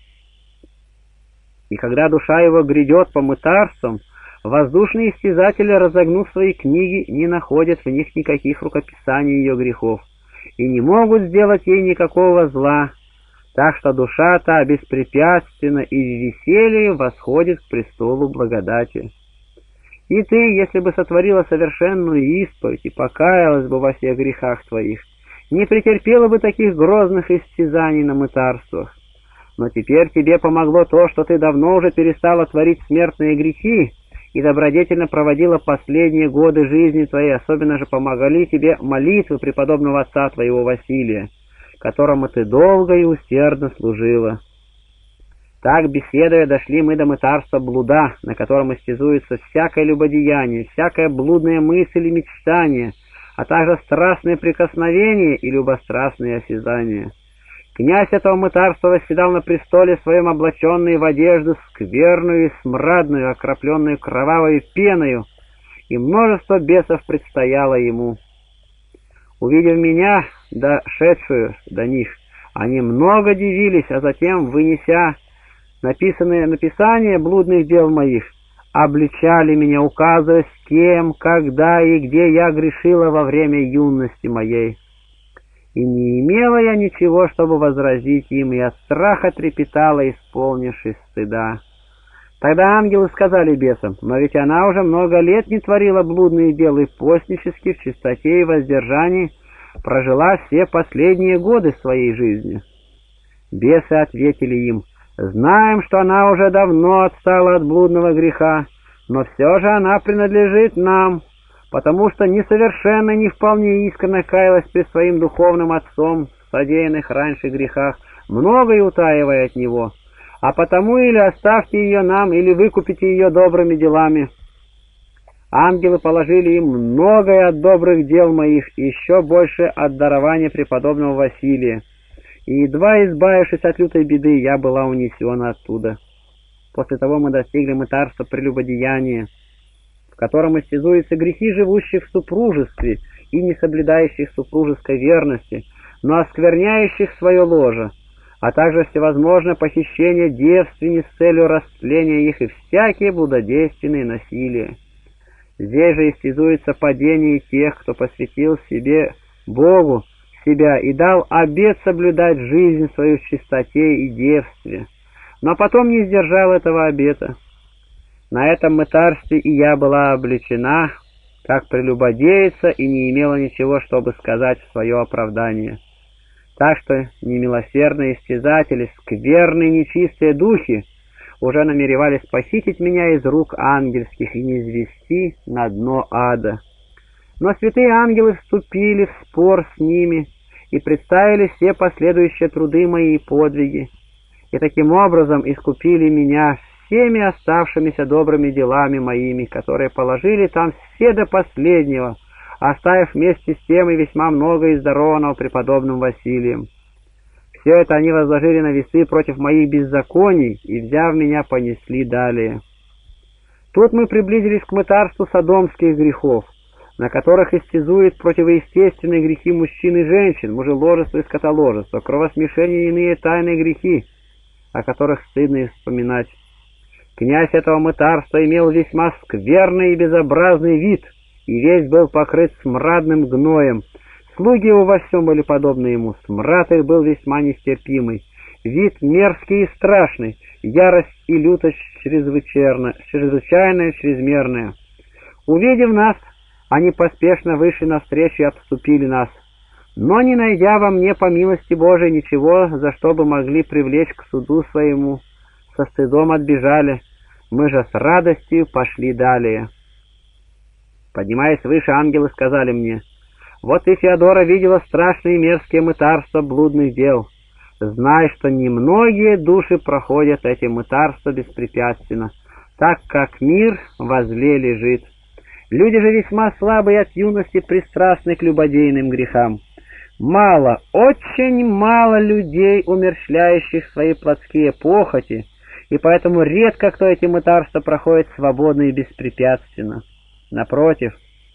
И когда душа его грядет по мытарствам, воздушные истязатели, разогнув свои книги, не находят в них никаких рукописаний ее грехов и не могут сделать ей никакого зла, так что душа-то беспрепятственно и в веселье восходит к престолу благодати. И ты, если бы сотворила совершенную исповедь и покаялась бы во всех грехах твоих, не претерпела бы таких грозных истязаний на мытарствах. Но теперь тебе помогло то, что ты давно уже перестала творить смертные грехи и добродетельно проводила последние годы жизни твоей. Особенно же помогали тебе молитвы преподобного отца твоего Василия, которому ты долго и усердно служила. Так, беседуя, дошли мы до мытарства блуда, на котором истязуется всякое любодеяние, всякая блудная мысль и мечтание, а также страстные прикосновения и любострастные осязания. Князь этого мытарства восседал на престоле своем, облаченный в одежду скверную и смрадную, окропленную кровавой пеною, и множество бесов предстояло ему. Увидев меня, дошедшую до них, они много дивились, а затем, вынеся написание блудных дел моих, обличали меня, указывая, с кем, когда и где я грешила во время юности моей. И не имела я ничего, чтобы возразить им, и от страха трепетала, исполнившись стыда. Тогда ангелы сказали бесам: но ведь она уже много лет не творила блудные дела, и постнически в чистоте и воздержании прожила все последние годы своей жизни. Бесы ответили им: знаем, что она уже давно отстала от блудного греха, но все же она принадлежит нам, потому что несовершенно, не вполне искренне каялась перед своим духовным отцом в содеянных раньше грехах, многое утаивая от него. А потому или оставьте ее нам, или выкупите ее добрыми делами. Ангелы положили им многое от добрых дел моих, и еще больше от дарования преподобного Василия. И едва избавившись от лютой беды, я была унесена оттуда. После того мы достигли мытарства прелюбодеяния, в котором истязуются грехи живущих в супружестве и не соблюдающих супружеской верности, но оскверняющих свое ложе, а также всевозможное похищение девственниц с целью растления их и всякие блудодейственные насилия. Здесь же истязуется падение тех, кто посвятил себе Богу себя и дал обет соблюдать жизнь свою в чистоте и девстве, но потом не сдержал этого обета. На этом мытарстве и я была обличена, как прелюбодейца, и не имела ничего, чтобы сказать в свое оправдание. Так что немилосердные истязатели, скверные нечистые духи уже намеревались похитить меня из рук ангельских и низвести на дно ада. Но святые ангелы вступили в спор с ними и представили все последующие труды мои и подвиги, и таким образом искупили меня всеми оставшимися добрыми делами моими, которые положили там все до последнего, оставив вместе с тем и весьма много из дарованного преподобным Василием. Все это они возложили на весы против моих беззаконий и, взяв меня, понесли далее. Тут мы приблизились к мытарству содомских грехов, на которых истязуют противоестественные грехи мужчин и женщин, мужеложество и скотоложество, кровосмешение и иные тайные грехи, о которых стыдно и вспоминать. Князь этого мытарства имел весьма скверный и безобразный вид, и весь был покрыт смрадным гноем. Слуги его во всем были подобны ему, смрад их был весьма нестерпимый, вид мерзкий и страшный, ярость и лютость чрезвычайная, чрезмерная. Увидев нас, они поспешно вышли навстречу и обступили нас, но, не найдя во мне по милости Божией ничего, за что бы могли привлечь к суду своему, со стыдом отбежали. Мы же с радостью пошли далее. Поднимаясь выше, ангелы сказали мне: вот ты, Феодора, видела страшные и мерзкие мытарства блудных дел. Знай, что немногие души проходят эти мытарства беспрепятственно, так как мир возле лежит. Люди же весьма слабые от юности, пристрастны к любодейным грехам. Мало, очень мало людей, умерщвляющих свои плотские похоти, и поэтому редко кто эти мытарства проходит свободно и беспрепятственно. Напротив,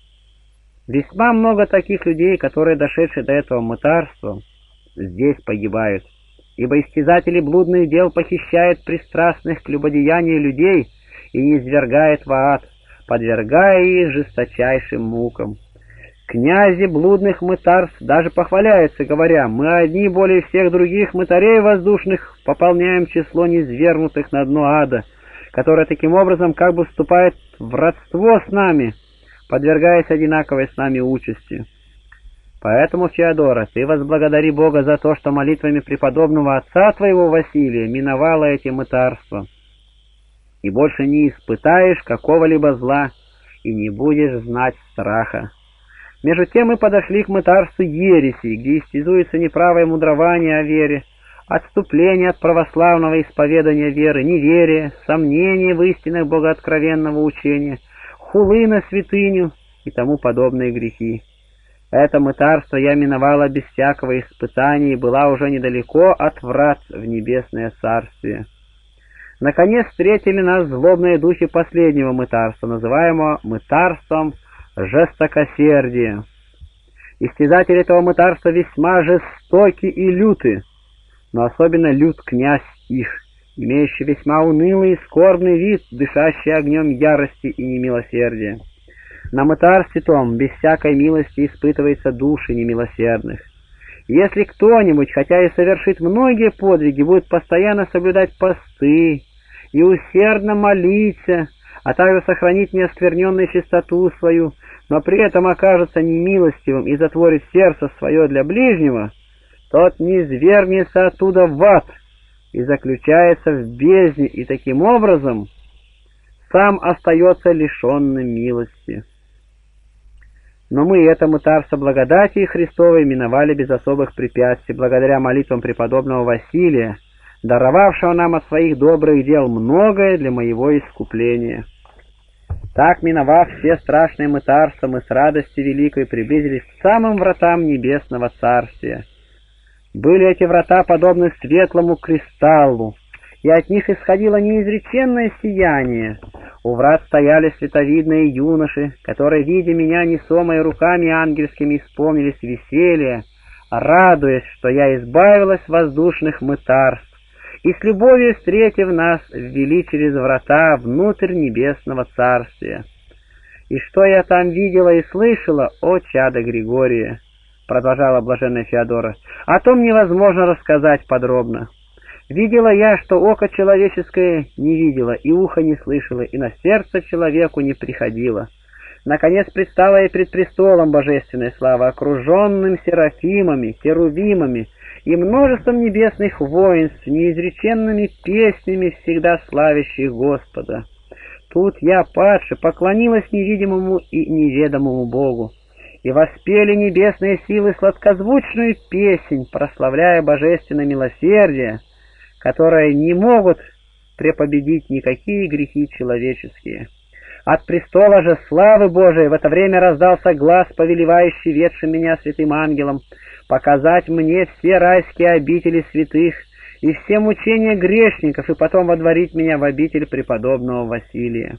весьма много таких людей, которые, дошедшие до этого мытарства, здесь погибают, ибо истязатели блудных дел похищают пристрастных к любодеянию людей и низвергают в ад, подвергая их жесточайшим мукам. Князи блудных мытарств даже похваляются, говоря: мы одни более всех других мытарей воздушных пополняем число низвергнутых на дно ада, которое таким образом как бы вступает в родство с нами, подвергаясь одинаковой с нами участи. Поэтому, Феодора, ты возблагодари Бога за то, что молитвами преподобного отца твоего Василия миновала эти мытарства, и больше не испытаешь какого-либо зла и не будешь знать страха. Между тем мы подошли к мытарству ереси, где истязуется неправое мудрование о вере, отступление от православного исповедания веры, неверие, сомнение в истинах богооткровенного учения, хулы на святыню и тому подобные грехи. Это мытарство я миновала без всякого испытания и была уже недалеко от врат в небесное царствие. Наконец встретили нас злобные духи последнего мытарства, называемого мытарством жестокосердия. Истязатели этого мытарства весьма жестоки и люты, но особенно лют князь их, имеющий весьма унылый и скорбный вид, дышащий огнем ярости и немилосердия. На мытарстве том без всякой милости испытывается души немилосердных. Если кто-нибудь, хотя и совершит многие подвиги, будет постоянно соблюдать посты и усердно молиться, а также сохранить неоскверненную чистоту свою, но при этом окажется немилостивым и затворит сердце свое для ближнего, тот низвергнется оттуда в ад и заключается в бездне, и таким образом сам остается лишенным милости. Но мы это мытарство благодати Христовой миновали без особых препятствий, благодаря молитвам преподобного Василия, даровавшего нам от своих добрых дел многое для моего искупления. Так, миновав все страшные мытарства, мы с радостью великой приблизились к самым вратам небесного царствия. Были эти врата подобны светлому кристаллу, и от них исходило неизреченное сияние. У врат стояли световидные юноши, которые, видя меня несомые руками ангельскими, исполнились веселья, радуясь, что я избавилась от воздушных мытарств, и с любовью встретив нас, ввели через врата внутрь небесного царствия. И что я там видела и слышала, о чадо Григория, продолжала блаженная Феодора, о том невозможно рассказать подробно. Видела я, что око человеческое не видело, и ухо не слышало, и на сердце человеку не приходило. Наконец предстала я пред престолом божественной славы, окруженным серафимами, херувимами и множеством небесных воинств, неизреченными песнями, всегда славящих Господа. Тут я, падше, поклонилась невидимому и неведомому Богу, и воспели небесные силы сладкозвучную песнь, прославляя божественное милосердие, которые не могут препобедить никакие грехи человеческие. От престола же славы Божией в это время раздался глас, повелевающий ведшим меня святым ангелом, показать мне все райские обители святых и все мучения грешников, и потом водворить меня в обитель преподобного Василия.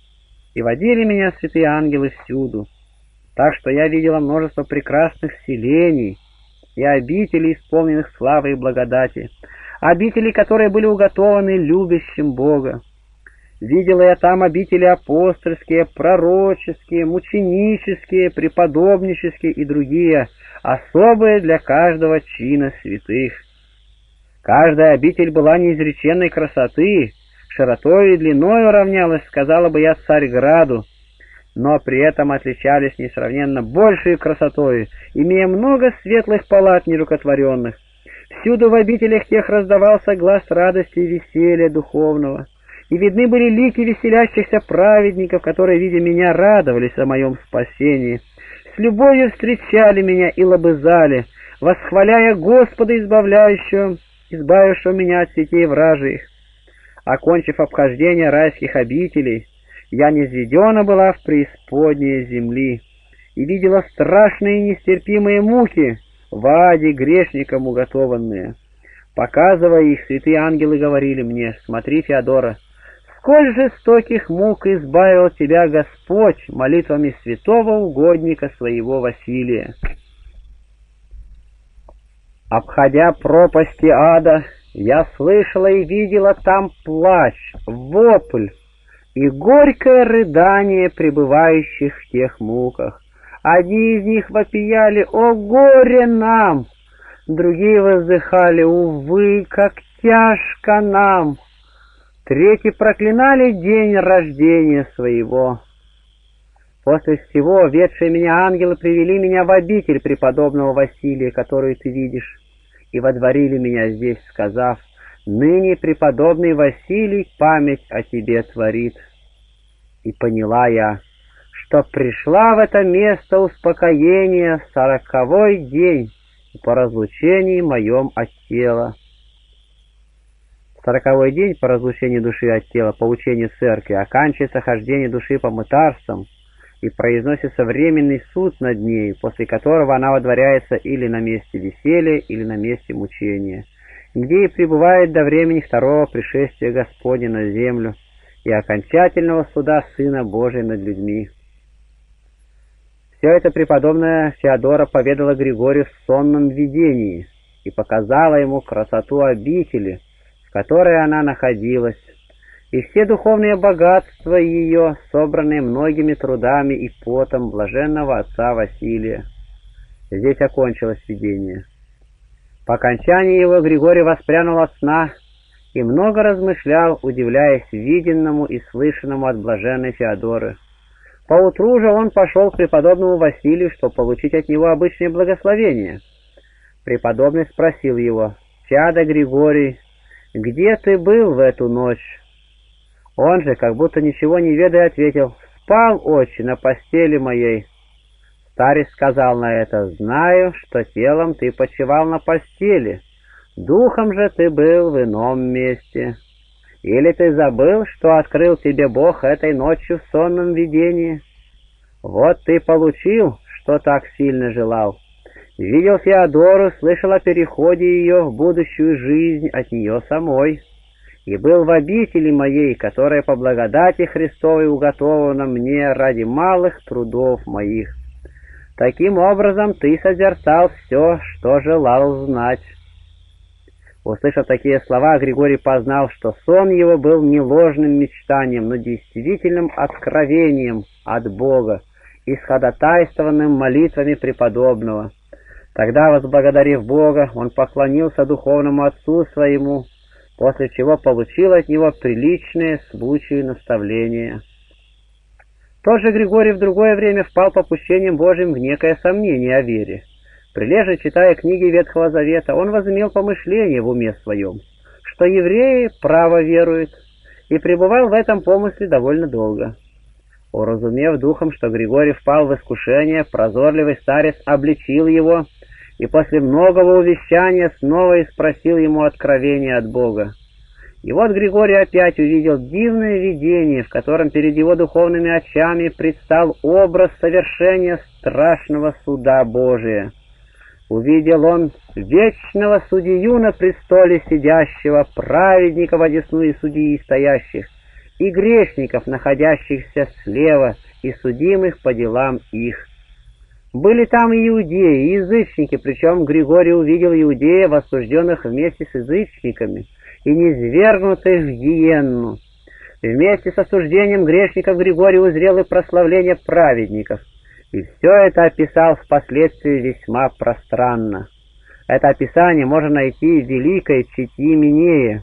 И водили меня святые ангелы всюду, так что я видела множество прекрасных селений и обителей, исполненных славы и благодати, обители, которые были уготованы любящим Бога. Видела я там обители апостольские, пророческие, мученические, преподобнические и другие, особые для каждого чина святых. Каждая обитель была неизреченной красоты, широтой и длиною равнялась, сказала бы я, Царьграду, но при этом отличались несравненно большей красотой, имея много светлых палат нерукотворенных. Всюду в обителях тех раздавался глас радости и веселья духовного, и видны были лики веселящихся праведников, которые, видя меня, радовались о моем спасении, с любовью встречали меня и лобызали, восхваляя Господа, избавившего меня от сетей вражьих. Окончив обхождение райских обителей, я низведена была в преисподние земли и видела страшные и нестерпимые муки, в аде грешникам уготованные. Показывая их, святые ангелы говорили мне: «Смотри, Феодора, сколь жестоких мук избавил тебя Господь молитвами святого угодника своего Василия». Обходя пропасти ада, я слышала и видела там плач, вопль и горькое рыдание пребывающих в тех муках. Одни из них вопияли: «О горе нам!» Другие воздыхали: «Увы, как тяжко нам!» Третьи проклинали день рождения своего. После всего ведшие меня ангелы привели меня в обитель преподобного Василия, которую ты видишь, и водворили меня здесь, сказав: «Ныне преподобный Василий память о тебе творит». И поняла я, что пришла в это место успокоения 40-й день по разлучении моем от тела. 40-й день по разлучению души от тела, по учению церкви, оканчивается хождение души по мытарствам, и произносится временный суд над ней, после которого она водворяется или на месте веселья, или на месте мучения, где и пребывает до времени второго пришествия Господня на землю и окончательного суда Сына Божия над людьми. Все это преподобная Феодора поведала Григорию в сонном видении и показала ему красоту обители, в которой она находилась, и все духовные богатства ее, собранные многими трудами и потом блаженного отца Василия. Здесь окончилось видение. По окончании его Григорий воспрянул от сна и много размышлял, удивляясь виденному и слышанному от блаженной Феодоры. Поутру же он пошел к преподобному Василию, чтобы получить от него обычное благословение. Преподобный спросил его: «Чадо Григорий, где ты был в эту ночь?» Он же, как будто ничего не ведая, ответил: «Спал, отче, на постели моей». Старец сказал на это: «Знаю, что телом ты почивал на постели, духом же ты был в ином месте. Или ты забыл, что открыл тебе Бог этой ночью в сонном видении? Вот ты получил, что так сильно желал. Видел Феодору, слышал о переходе ее в будущую жизнь от нее самой, и был в обители моей, которая по благодати Христовой уготована мне ради малых трудов моих. Таким образом ты созерцал все, что желал знать». Услышав такие слова, Григорий познал, что сон его был не ложным мечтанием, но действительным откровением от Бога, исходатайствованным молитвами преподобного. Тогда, возблагодарив Бога, он поклонился духовному отцу своему, после чего получил от него приличные случаи наставления. Тот же Григорий в другое время впал попущением Божьим в некое сомнение о вере. Прилежно читая книги Ветхого Завета, он возымел помышление в уме своем, что евреи право веруют, и пребывал в этом помысле довольно долго. Уразумев духом, что Григорий впал в искушение, прозорливый старец обличил его и после многого увещания снова испросил ему откровение от Бога. И вот Григорий опять увидел дивное видение, в котором перед его духовными очами предстал образ совершения страшного суда Божия. Увидел он вечного судью на престоле сидящего, праведников одесную судьи стоящих, и грешников, находящихся слева, и судимых по делам их. Были там и иудеи, и язычники, причем Григорий увидел иудеев, осужденных вместе с язычниками, и низвергнутых в гиенну. Вместе с осуждением грешников Григорий узрел и прославление праведников, и все это описал впоследствии весьма пространно. Это описание можно найти в великой чети Минея.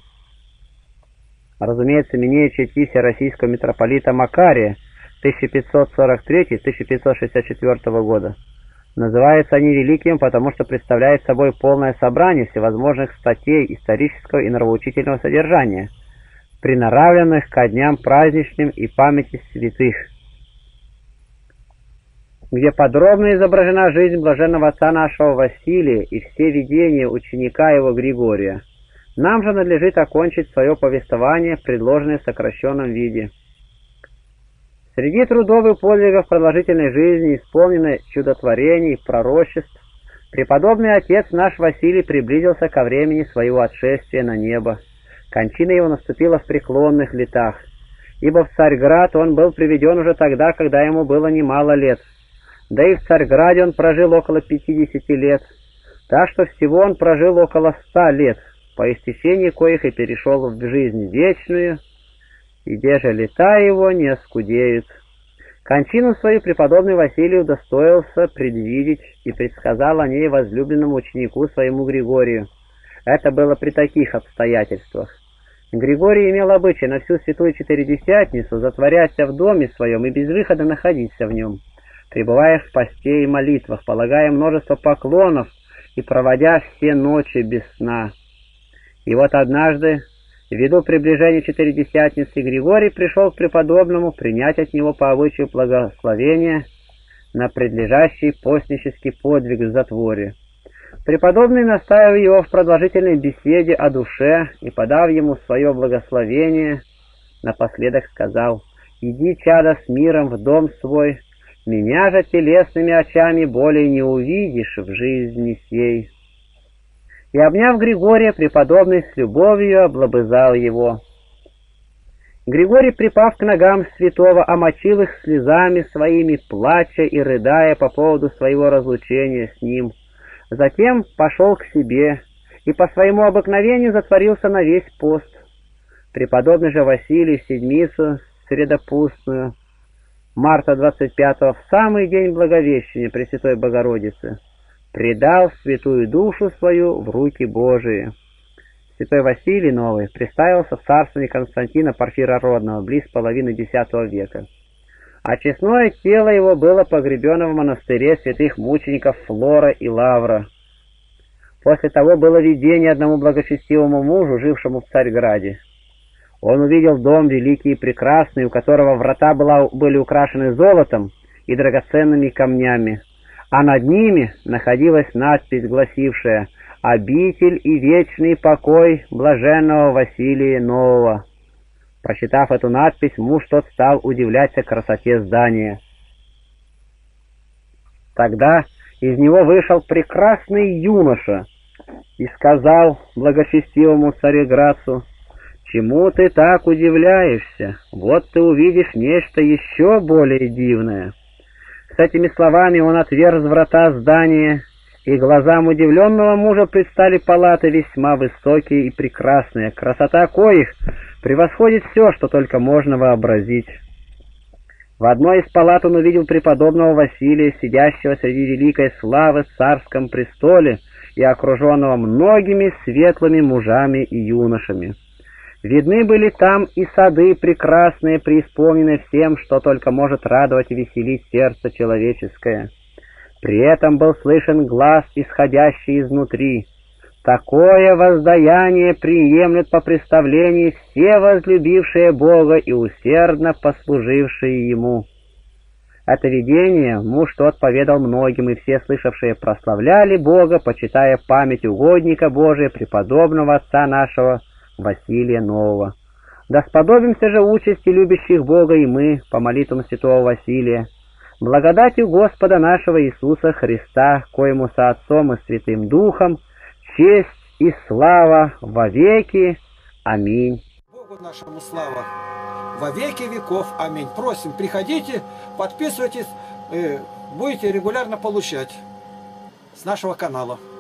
Разумеется, Минея чети всероссийского митрополита Макария 1543-1564 года. Называются они великим, потому что представляют собой полное собрание всевозможных статей исторического и нравоучительного содержания, принаравленных ко дням праздничным и памяти святых, где подробно изображена жизнь блаженного отца нашего Василия и все видения ученика его Григория. Нам же надлежит окончить свое повествование, предложенное в сокращенном виде. Среди трудов и подвигов продолжительной жизни, исполненной чудотворений, пророчеств, преподобный отец наш Василий приблизился ко времени своего отшествия на небо. Кончина его наступила в преклонных летах, ибо в Царьград он был приведен уже тогда, когда ему было немало лет. Да и в Царьграде он прожил около 50 лет, так что всего он прожил около 100 лет, по истечении коих и перешел в жизнь вечную, и где же лета его не оскудеют. Кончину свою преподобный Василий удостоился предвидеть и предсказал о ней возлюбленному ученику своему Григорию. Это было при таких обстоятельствах. Григорий имел обычай на всю святую Четыредесятницу затворяться в доме своем и без выхода находиться в нем, пребывая в посте и молитвах, полагая множество поклонов и проводя все ночи без сна. И вот однажды, ввиду приближения Четыредесятницы, Григорий пришел к преподобному принять от него по обычаю благословения на предлежащий постнический подвиг в затворе. Преподобный, наставив его в продолжительной беседе о душе и подав ему свое благословение, напоследок сказал: «Иди, чадо, с миром в дом свой, меня же телесными очами более не увидишь в жизни сей». И, обняв Григория, преподобный с любовью облобызал его. Григорий, припав к ногам святого, омочил их слезами своими, плача и рыдая по поводу своего разлучения с ним. Затем пошел к себе и по своему обыкновению затворился на весь пост. Преподобный же Василий в седмицу средопустную, марта 25-го, в самый день Благовещения Пресвятой Богородицы, предал святую душу свою в руки Божии. Святой Василий Новый приставился в царствование Константина Порфирородного близ половины X века, а честное тело его было погребено в монастыре святых мучеников Флора и Лавра. После того было видение одному благочестивому мужу, жившему в Царьграде. Он увидел дом великий и прекрасный, у которого врата были украшены золотом и драгоценными камнями, а над ними находилась надпись, гласившая: «Обитель и вечный покой блаженного Василия Нового». Прочитав эту надпись, муж тот стал удивляться красоте здания. Тогда из него вышел прекрасный юноша и сказал благочестивому цареградцу: «Чему ты так удивляешься? Вот ты увидишь нечто еще более дивное». С этими словами он отверз врата здания, и глазам удивленного мужа предстали палаты весьма высокие и прекрасные, красота коих превосходит все, что только можно вообразить. В одной из палат он увидел преподобного Василия, сидящего среди великой славы в царском престоле и окруженного многими светлыми мужами и юношами. Видны были там и сады прекрасные, преисполненные всем, что только может радовать и веселить сердце человеческое. При этом был слышен глас, исходящий изнутри: «Такое воздаяние приемлют по представлению все возлюбившие Бога и усердно послужившие Ему». Это видение муж тот поведал многим, и все слышавшие прославляли Бога, почитая память угодника Божия, преподобного отца нашего Василия Нового. Да сподобимся же участи любящих Бога и мы, по молитвам святого Василия, благодатью Господа нашего Иисуса Христа, коему со Отцом и Святым Духом честь и слава во веки. Аминь. Богу нашему слава во веки веков. Аминь. Просим, приходите, подписывайтесь, будете регулярно получать с нашего канала.